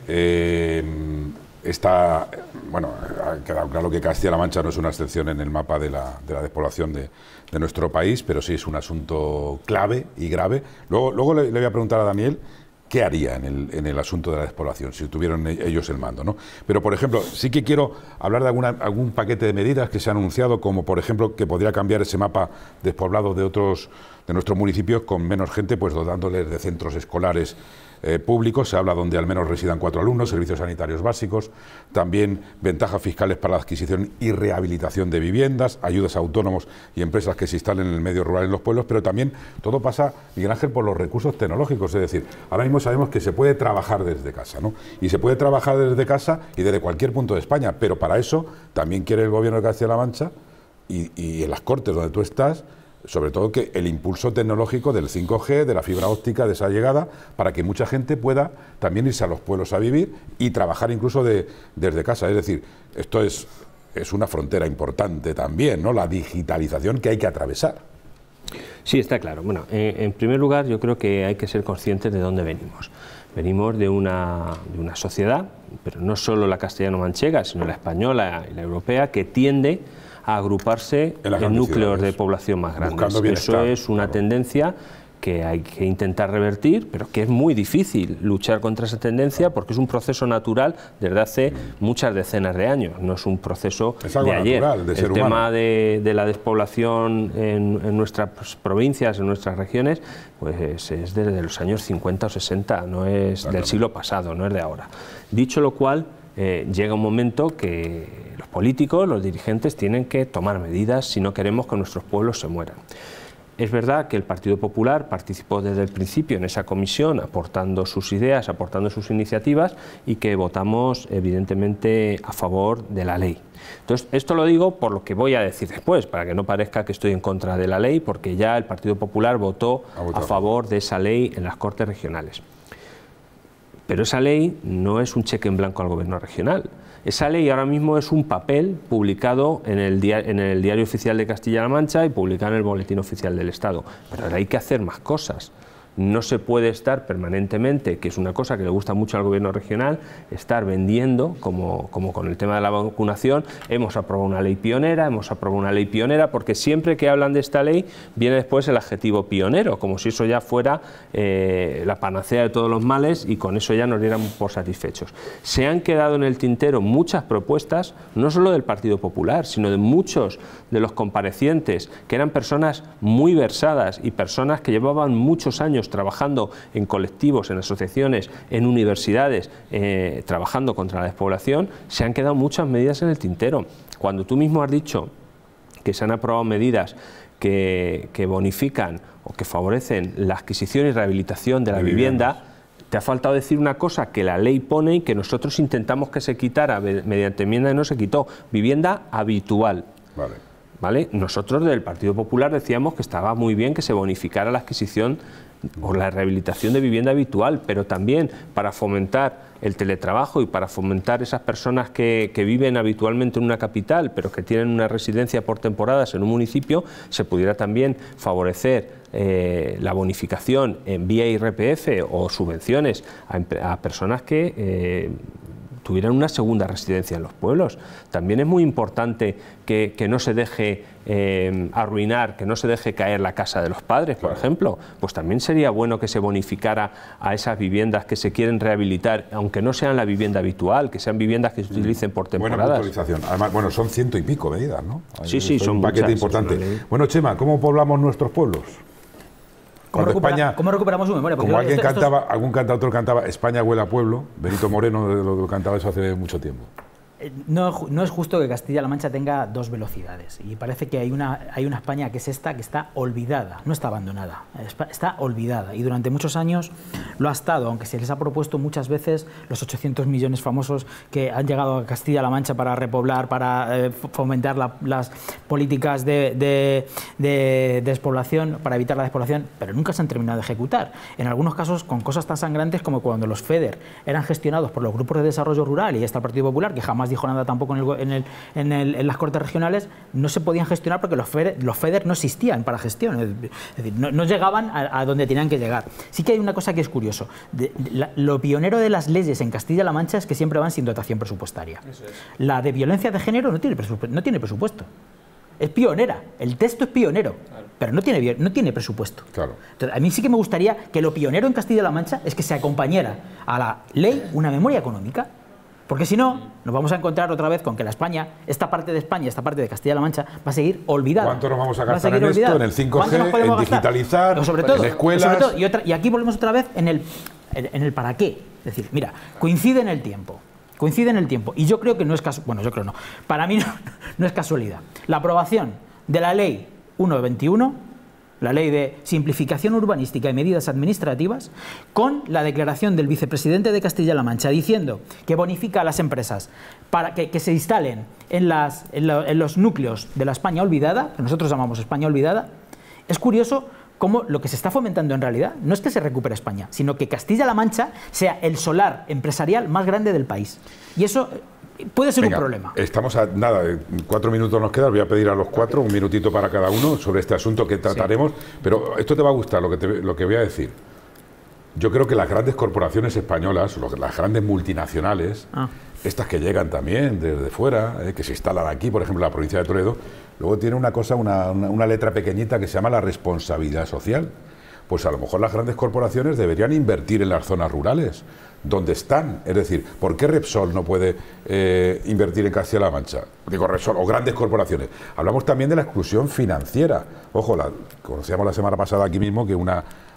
Bueno, ha quedado claro que Castilla-La Mancha no es una excepción en el mapa de la despoblación de nuestro país, pero sí es un asunto clave y grave. Luego le voy a preguntar a Daniel qué haría en el asunto de la despoblación, si tuvieran ellos el mando, ¿no? Pero, por ejemplo, sí que quiero hablar de algún paquete de medidas que se han anunciado, como, por ejemplo, que podría cambiar ese mapa despoblado de nuestros municipios con menos gente, pues dotándoles de centros escolares públicos. Se habla donde al menos residan 4 alumnos, servicios sanitarios básicos, también ventajas fiscales para la adquisición y rehabilitación de viviendas, ayudas a autónomos y empresas que se instalen en el medio rural en los pueblos, pero también todo pasa, Miguel Ángel, por los recursos tecnológicos. Es decir, ahora mismo sabemos que se puede trabajar desde casa, ¿no? Y se puede trabajar desde casa y desde cualquier punto de España, pero para eso también quiere el Gobierno de Castilla-La Mancha y en las Cortes donde tú estás, sobre todo que el impulso tecnológico del 5G, de la fibra óptica, de esa llegada, para que mucha gente pueda también irse a los pueblos a vivir y trabajar incluso desde casa. Es decir, esto es una frontera importante también, ¿no? La digitalización que hay que atravesar. Sí, está claro. Bueno, en primer lugar, yo creo que hay que ser conscientes de dónde venimos. Venimos de una sociedad, pero no solo la castellano-manchega, sino la española y la europea, que tiende a agruparse en núcleos de población más grandes. Eso es una tendencia que hay que intentar revertir, pero que es muy difícil luchar contra esa tendencia porque es un proceso natural desde hace muchas decenas de años, no es un proceso de ayer. El tema de la despoblación en nuestras provincias, en nuestras regiones, pues es desde los años 50 o 60, no es del siglo pasado, no es de ahora. Dicho lo cual, llega un momento que los políticos, los dirigentes, tienen que tomar medidas si no queremos que nuestros pueblos se mueran. Es verdad que el Partido Popular participó desde el principio en esa comisión, aportando sus ideas, aportando sus iniciativas, y que votamos evidentemente a favor de la ley. Entonces, esto lo digo por lo que voy a decir después, para que no parezca que estoy en contra de la ley, porque ya el Partido Popular votó a favor de esa ley en las Cortes Regionales. Pero esa ley no es un cheque en blanco al Gobierno regional. Esa ley ahora mismo es un papel publicado en el Diario Oficial de Castilla-La Mancha y publicado en el Boletín Oficial del Estado. Pero ahora hay que hacer más cosas. No se puede estar permanentemente, que es una cosa que le gusta mucho al Gobierno regional, estar vendiendo, como con el tema de la vacunación. Hemos aprobado una ley pionera, porque siempre que hablan de esta ley viene después el adjetivo pionero, como si eso ya fuera la panacea de todos los males y con eso ya nos diéramos por satisfechos. Se han quedado en el tintero muchas propuestas, no solo del Partido Popular, sino de muchos de los comparecientes, que eran personas muy versadas y personas que llevaban muchos años trabajando en colectivos, en asociaciones, en universidades, trabajando contra la despoblación. Se han quedado muchas medidas en el tintero. Cuando tú mismo has dicho que se han aprobado medidas que bonifican o que favorecen la adquisición y rehabilitación de la vivienda, te ha faltado decir una cosa que la ley pone y que nosotros intentamos que se quitara mediante enmienda y no se quitó: vivienda habitual. ¿Vale? Nosotros del Partido Popular decíamos que estaba muy bien que se bonificara la adquisición o la rehabilitación de vivienda habitual, pero también para fomentar el teletrabajo y para fomentar esas personas que viven habitualmente en una capital, pero que tienen una residencia por temporadas en un municipio, se pudiera también favorecer la bonificación en vía IRPF o subvenciones a personas que tuvieran una segunda residencia en los pueblos. También es muy importante que no se deje arruinar, que no se deje caer la casa de los padres, por ejemplo. Pues también sería bueno que se bonificara a esas viviendas que se quieren rehabilitar, aunque no sean la vivienda habitual, que sean viviendas que se utilicen por temporadas. Buena puntualización. Además, bueno, son 100 y pico medidas, ¿no? Sí, son un paquete importante. Bueno, Chema, ¿cómo poblamos nuestros pueblos? ¿Cómo recuperamos su memoria? Porque como algún cantautor cantaba "España huele a pueblo", Benito Moreno lo cantaba eso hace mucho tiempo. No es justo que Castilla-La Mancha tenga dos velocidades, y parece que hay una España que es esta, que está olvidada, no está abandonada, está olvidada, y durante muchos años lo ha estado, aunque se les ha propuesto muchas veces los 800 millones famosos que han llegado a Castilla-La Mancha para repoblar, para fomentar las políticas de despoblación, para evitar la despoblación, pero nunca se han terminado de ejecutar. En algunos casos con cosas tan sangrantes como cuando los FEDER eran gestionados por los grupos de desarrollo rural y está el Partido Popular, que jamás dijo nada tampoco en las Cortes Regionales, no se podían gestionar porque los FEDER no existían para gestión, es decir, no llegaban a donde tenían que llegar. Sí que hay una cosa que es curioso, lo pionero de las leyes en Castilla-La Mancha es que siempre van sin dotación presupuestaria. Eso es. La de violencia de género no tiene presupuesto. Es pionera, el texto es pionero, claro, pero no tiene presupuesto. Claro. Entonces, a mí sí que me gustaría que lo pionero en Castilla-La Mancha es que se acompañara a la ley una memoria económica. Porque si no, nos vamos a encontrar otra vez con que esta parte de España, esta parte de Castilla-La Mancha, va a seguir olvidada. ¿Cuánto nos vamos a gastar en esto? En el 5G, en digitalizar, en escuelas. Y aquí volvemos otra vez en el para qué. Es decir, mira, coincide en el tiempo. Y yo creo que no es casualidad. Bueno, yo creo no. Para mí no es casualidad. La aprobación de la Ley 1/21, la Ley de Simplificación Urbanística y Medidas Administrativas, con la declaración del vicepresidente de Castilla-La Mancha diciendo que bonifica a las empresas para que se instalen en los núcleos de la España olvidada, que nosotros llamamos España olvidada. Es curioso cómo lo que se está fomentando en realidad no es que se recupere España, sino que Castilla-La Mancha sea el solar empresarial más grande del país. Y eso puede ser un problema. Estamos a nada, 4 minutos nos quedan, voy a pedir a los 4 un minutito para cada uno sobre este asunto que trataremos, pero esto te va a gustar, lo que voy a decir. Yo creo que las grandes corporaciones españolas, las grandes multinacionales, estas que llegan también desde fuera, que se instalan aquí, por ejemplo, en la provincia de Toledo, luego tiene una letra pequeñita que se llama la responsabilidad social. Pues a lo mejor las grandes corporaciones deberían invertir en las zonas rurales, donde están. Es decir, ¿por qué Repsol no puede invertir en Castilla-La Mancha? Digo Repsol o grandes corporaciones. Hablamos también de la exclusión financiera. Ojo, conocíamos la semana pasada aquí mismo que una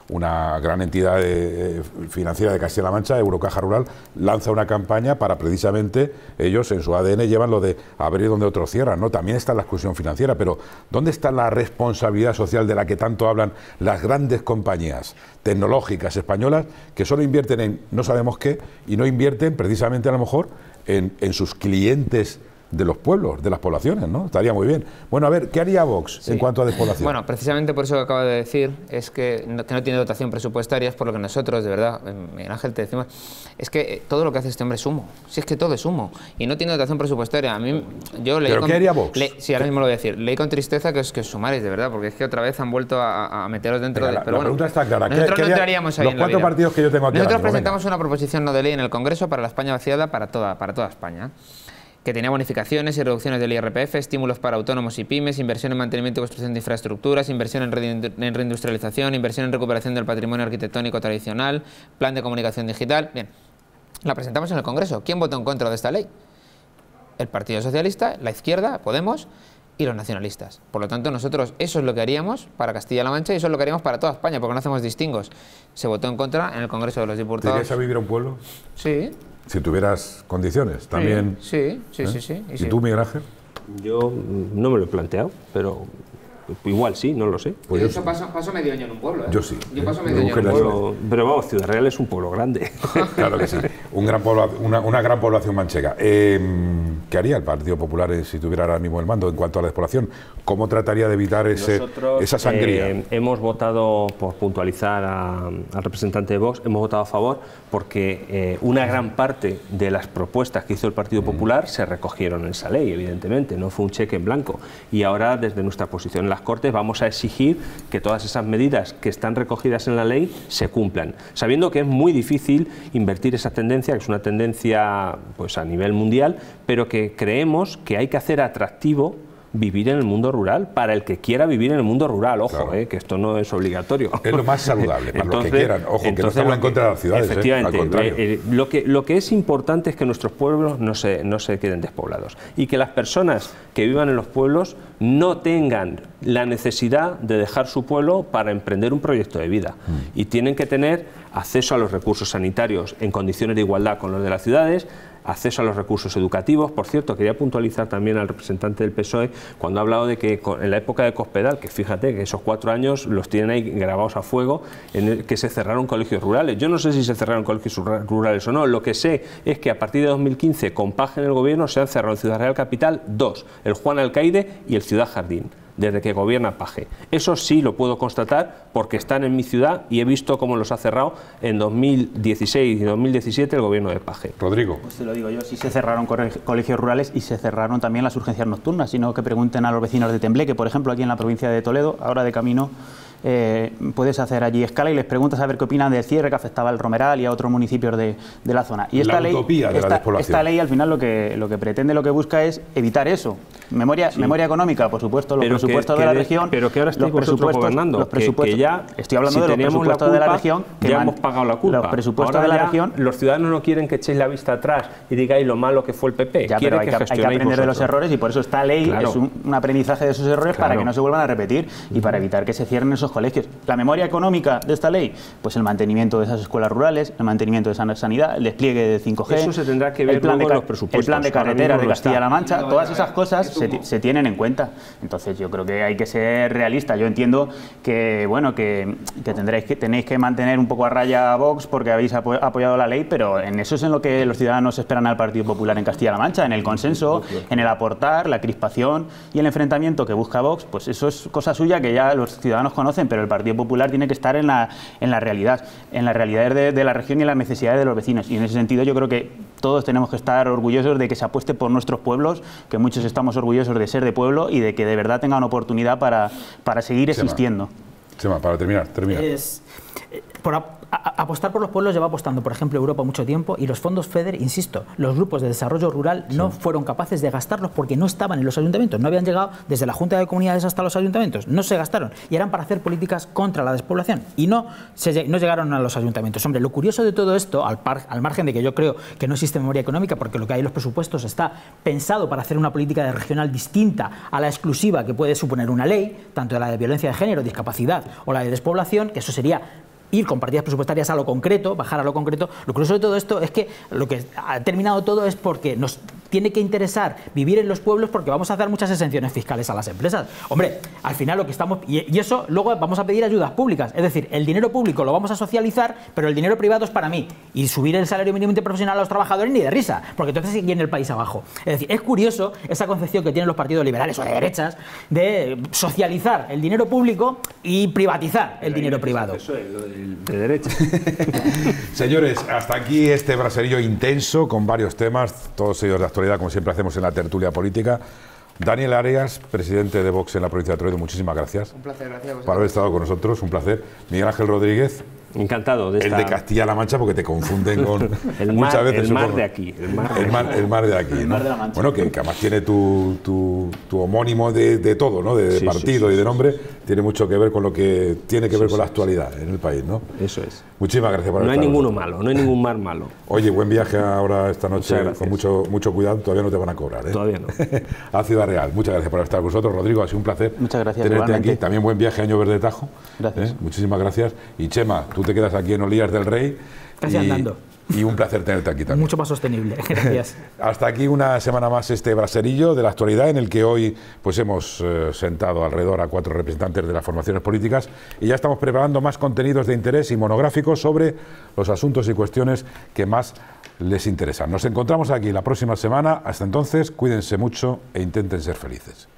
una gran entidad financiera de Castilla-La Mancha, Eurocaja Rural, lanza una campaña para precisamente, ellos en su ADN llevan lo de abrir donde otros cierran, ¿no? También está la exclusión financiera, pero ¿dónde está la responsabilidad social de la que tanto hablan las grandes compañías tecnológicas españolas que solo invierten en no sabemos qué y no invierten precisamente a lo mejor en sus clientes de los pueblos, de las poblaciones, ¿no? Estaría muy bien. Bueno, a ver, ¿qué haría Vox en cuanto a despoblación? Bueno, precisamente por eso que acabo de decir, es que no tiene dotación presupuestaria, es por lo que nosotros, de verdad, Miguel Ángel, te decimos, es que todo lo que hace este hombre es humo, si es que todo es humo, y no tiene dotación presupuestaria. A mí, yo leí ¿Pero qué haría Vox? Sí, ahora mismo lo voy a decir, leí con tristeza que os sumaréis, de verdad, porque es que otra vez han vuelto a meteros dentro de... Pero la pregunta está clara. Nosotros no entraríamos ahí los 4 partidos que yo tengo aquí. Nosotros presentamos una proposición no de ley en el Congreso para la España vaciada, para toda España, que tenía bonificaciones y reducciones del IRPF, estímulos para autónomos y pymes, inversión en mantenimiento y construcción de infraestructuras, inversión en reindustrialización, inversión en recuperación del patrimonio arquitectónico tradicional, plan de comunicación digital. Bien, la presentamos en el Congreso. ¿Quién votó en contra de esta ley? El Partido Socialista, la izquierda, Podemos y los nacionalistas. Por lo tanto, nosotros eso es lo que haríamos para Castilla-La Mancha y eso es lo que haríamos para toda España, porque no hacemos distingos. Se votó en contra en el Congreso de los Diputados. ¿Te irías a vivir a un pueblo? Sí. Si tuvieras condiciones, también. Sí. ¿Y tú, Miguel Ángel? Yo no me lo he planteado, pero igual sí, no lo sé. Pues de hecho, paso medio año en un pueblo, ¿eh? Yo sí. Yo paso medio año en un pueblo. Pero vamos, Ciudad Real es un pueblo grande. Claro que sí. Una gran población manchega. ¿Qué haría el Partido Popular si tuviera ahora mismo el mando en cuanto a la despoblación? ¿Cómo trataría de evitar esa sangría? Hemos votado, por puntualizar al representante de Vox, hemos votado a favor porque una gran parte de las propuestas que hizo el Partido Popular se recogieron en esa ley, evidentemente, no fue un cheque en blanco. Y ahora, desde nuestra posición en las Cortes, vamos a exigir que todas esas medidas que están recogidas en la ley se cumplan, sabiendo que es muy difícil invertir esa tendencia, que es una tendencia pues a nivel mundial, pero que creemos que hay que hacer atractivo vivir en el mundo rural, para el que quiera vivir en el mundo rural, ojo, claro. Que esto no es obligatorio. Es lo más saludable, para los que quieran, ojo, que no estamos en contra de las ciudades, efectivamente, al contrario. Lo que es importante es que nuestros pueblos no se queden despoblados y que las personas que vivan en los pueblos no tengan la necesidad de dejar su pueblo para emprender un proyecto de vida y tienen que tener acceso a los recursos sanitarios en condiciones de igualdad con los de las ciudades, acceso a los recursos educativos. Por cierto, quería puntualizar también al representante del PSOE cuando ha hablado de que en la época de Cospedal, que fíjate que esos 4 años los tienen ahí grabados a fuego, que se cerraron colegios rurales. Yo no sé si se cerraron colegios rurales o no, lo que sé es que a partir de 2015, con Paje en el gobierno, se han cerrado en Ciudad Real Capital 2, el Juan Alcaide y el Ciudad Jardín, desde que gobierna Paje. Eso sí lo puedo constatar porque están en mi ciudad y he visto cómo los ha cerrado en 2016 y 2017 el gobierno de Paje. Rodrigo. Pues te lo digo yo, sí se cerraron colegios rurales y se cerraron también las urgencias nocturnas, sino que pregunten a los vecinos de Tembleque, por ejemplo, aquí en la provincia de Toledo, ahora de camino. Puedes hacer allí escala y les preguntas a ver qué opinan del cierre que afectaba al Romeral y a otros municipios de la zona. Y esta ley al final lo que pretende, lo que busca es evitar eso. Memoria económica, por supuesto, los presupuestos de la región. Pero que ahora estáis vosotros gobernando, los presupuestos, que ya, estoy hablando si de los presupuestos de la región, que ya hemos pagado la culpa. Los presupuestos ahora de la región. Los ciudadanos no quieren que echéis la vista atrás y digáis lo malo que fue el PP. Ya, pero hay que aprender de los errores y por eso esta ley es un aprendizaje de esos errores para que no se vuelvan a repetir y para evitar que se cierren esos colegios. La memoria económica de esta ley, pues el mantenimiento de esas escuelas rurales, el mantenimiento de esa sanidad, el despliegue de 5G, eso se tendrá que ver luego en los presupuestos. El plan de carreteras de Castilla-La Mancha, todas esas cosas se tienen en cuenta. Entonces yo creo que hay que ser realista. Yo entiendo que bueno que tenéis que mantener un poco a raya a Vox porque habéis apoyado la ley, pero en eso es en lo que los ciudadanos esperan al Partido Popular en Castilla-La Mancha, en el consenso, en el aportar, la crispación y el enfrentamiento que busca Vox, pues eso es cosa suya que ya los ciudadanos conocen, pero el Partido Popular tiene que estar en la realidad de la región y en las necesidades de los vecinos. Y en ese sentido yo creo que todos tenemos que estar orgullosos de que se apueste por nuestros pueblos, que muchos estamos orgullosos de ser de pueblo y de que de verdad tengan oportunidad para seguir existiendo. Chema, para terminar. Apostar por los pueblos lleva apostando, por ejemplo, Europa mucho tiempo y los fondos FEDER, insisto, los grupos de desarrollo rural no fueron capaces de gastarlos porque no estaban en los ayuntamientos, no habían llegado desde la Junta de Comunidades hasta los ayuntamientos, no se gastaron y eran para hacer políticas contra la despoblación y no llegaron a los ayuntamientos. Hombre, lo curioso de todo esto, al margen de que yo creo que no existe memoria económica porque lo que hay en los presupuestos está pensado para hacer una política regional distinta a la exclusiva que puede suponer una ley, tanto de la de violencia de género, discapacidad o la de despoblación, que eso sería ir con partidas presupuestarias a lo concreto, bajar a lo concreto. Lo curioso de todo esto es que lo que ha terminado todo es porque nos tiene que interesar vivir en los pueblos, porque vamos a hacer muchas exenciones fiscales a las empresas. Hombre, al final lo que estamos... Y eso luego vamos a pedir ayudas públicas. Es decir, el dinero público lo vamos a socializar, pero el dinero privado es para mí. Y subir el salario mínimo interprofesional a los trabajadores ni de risa, porque entonces se viene el país abajo. Es decir, es curioso esa concepción que tienen los partidos liberales o de derechas de socializar el dinero público y privatizar el dinero privado. Eso es lo de derecha. Señores, hasta aquí este braserillo intenso con varios temas, todos ellos de actualidad, como siempre hacemos en la tertulia política. Daniel Arias, presidente de Vox en la provincia de Toledo, muchísimas gracias. Un placer, gracias. Por haber estado con nosotros, un placer. Miguel Ángel Rodríguez. Encantado de estar. El de Castilla-La Mancha, porque te confunden con muchas veces. El mar de aquí. El mar de aquí. El mar de la Mancha. Bueno, que además tiene tu homónimo de todo, ¿no? De Sí, partido sí, y de nombre. Tiene mucho que ver con lo que tiene que ver con la actualidad en el país, ¿no? Eso es. Muchísimas gracias por No hay estar ninguno con nosotros. malo, no hay ningún mar malo. Oye, buen viaje ahora esta noche, Muchas con gracias. mucho cuidado. Todavía no te van a cobrar, ¿eh? Todavía no. A Ciudad Real. Muchas gracias por estar con nosotros. Rodrigo, ha sido un placer Muchas gracias, tenerte igualmente. aquí. También buen viaje a Año Verde Tajo. Gracias. Muchísimas gracias. Y Chema, tú te quedas aquí en Olías del Rey. Casi andando. Y un placer tenerte aquí también. Mucho más sostenible. Gracias. Hasta aquí una semana más este braserillo de la actualidad, en el que hoy pues hemos sentado alrededor a 4 representantes de las formaciones políticas y ya estamos preparando más contenidos de interés y monográficos sobre los asuntos y cuestiones que más les interesan. Nos encontramos aquí la próxima semana. Hasta entonces, cuídense mucho e intenten ser felices.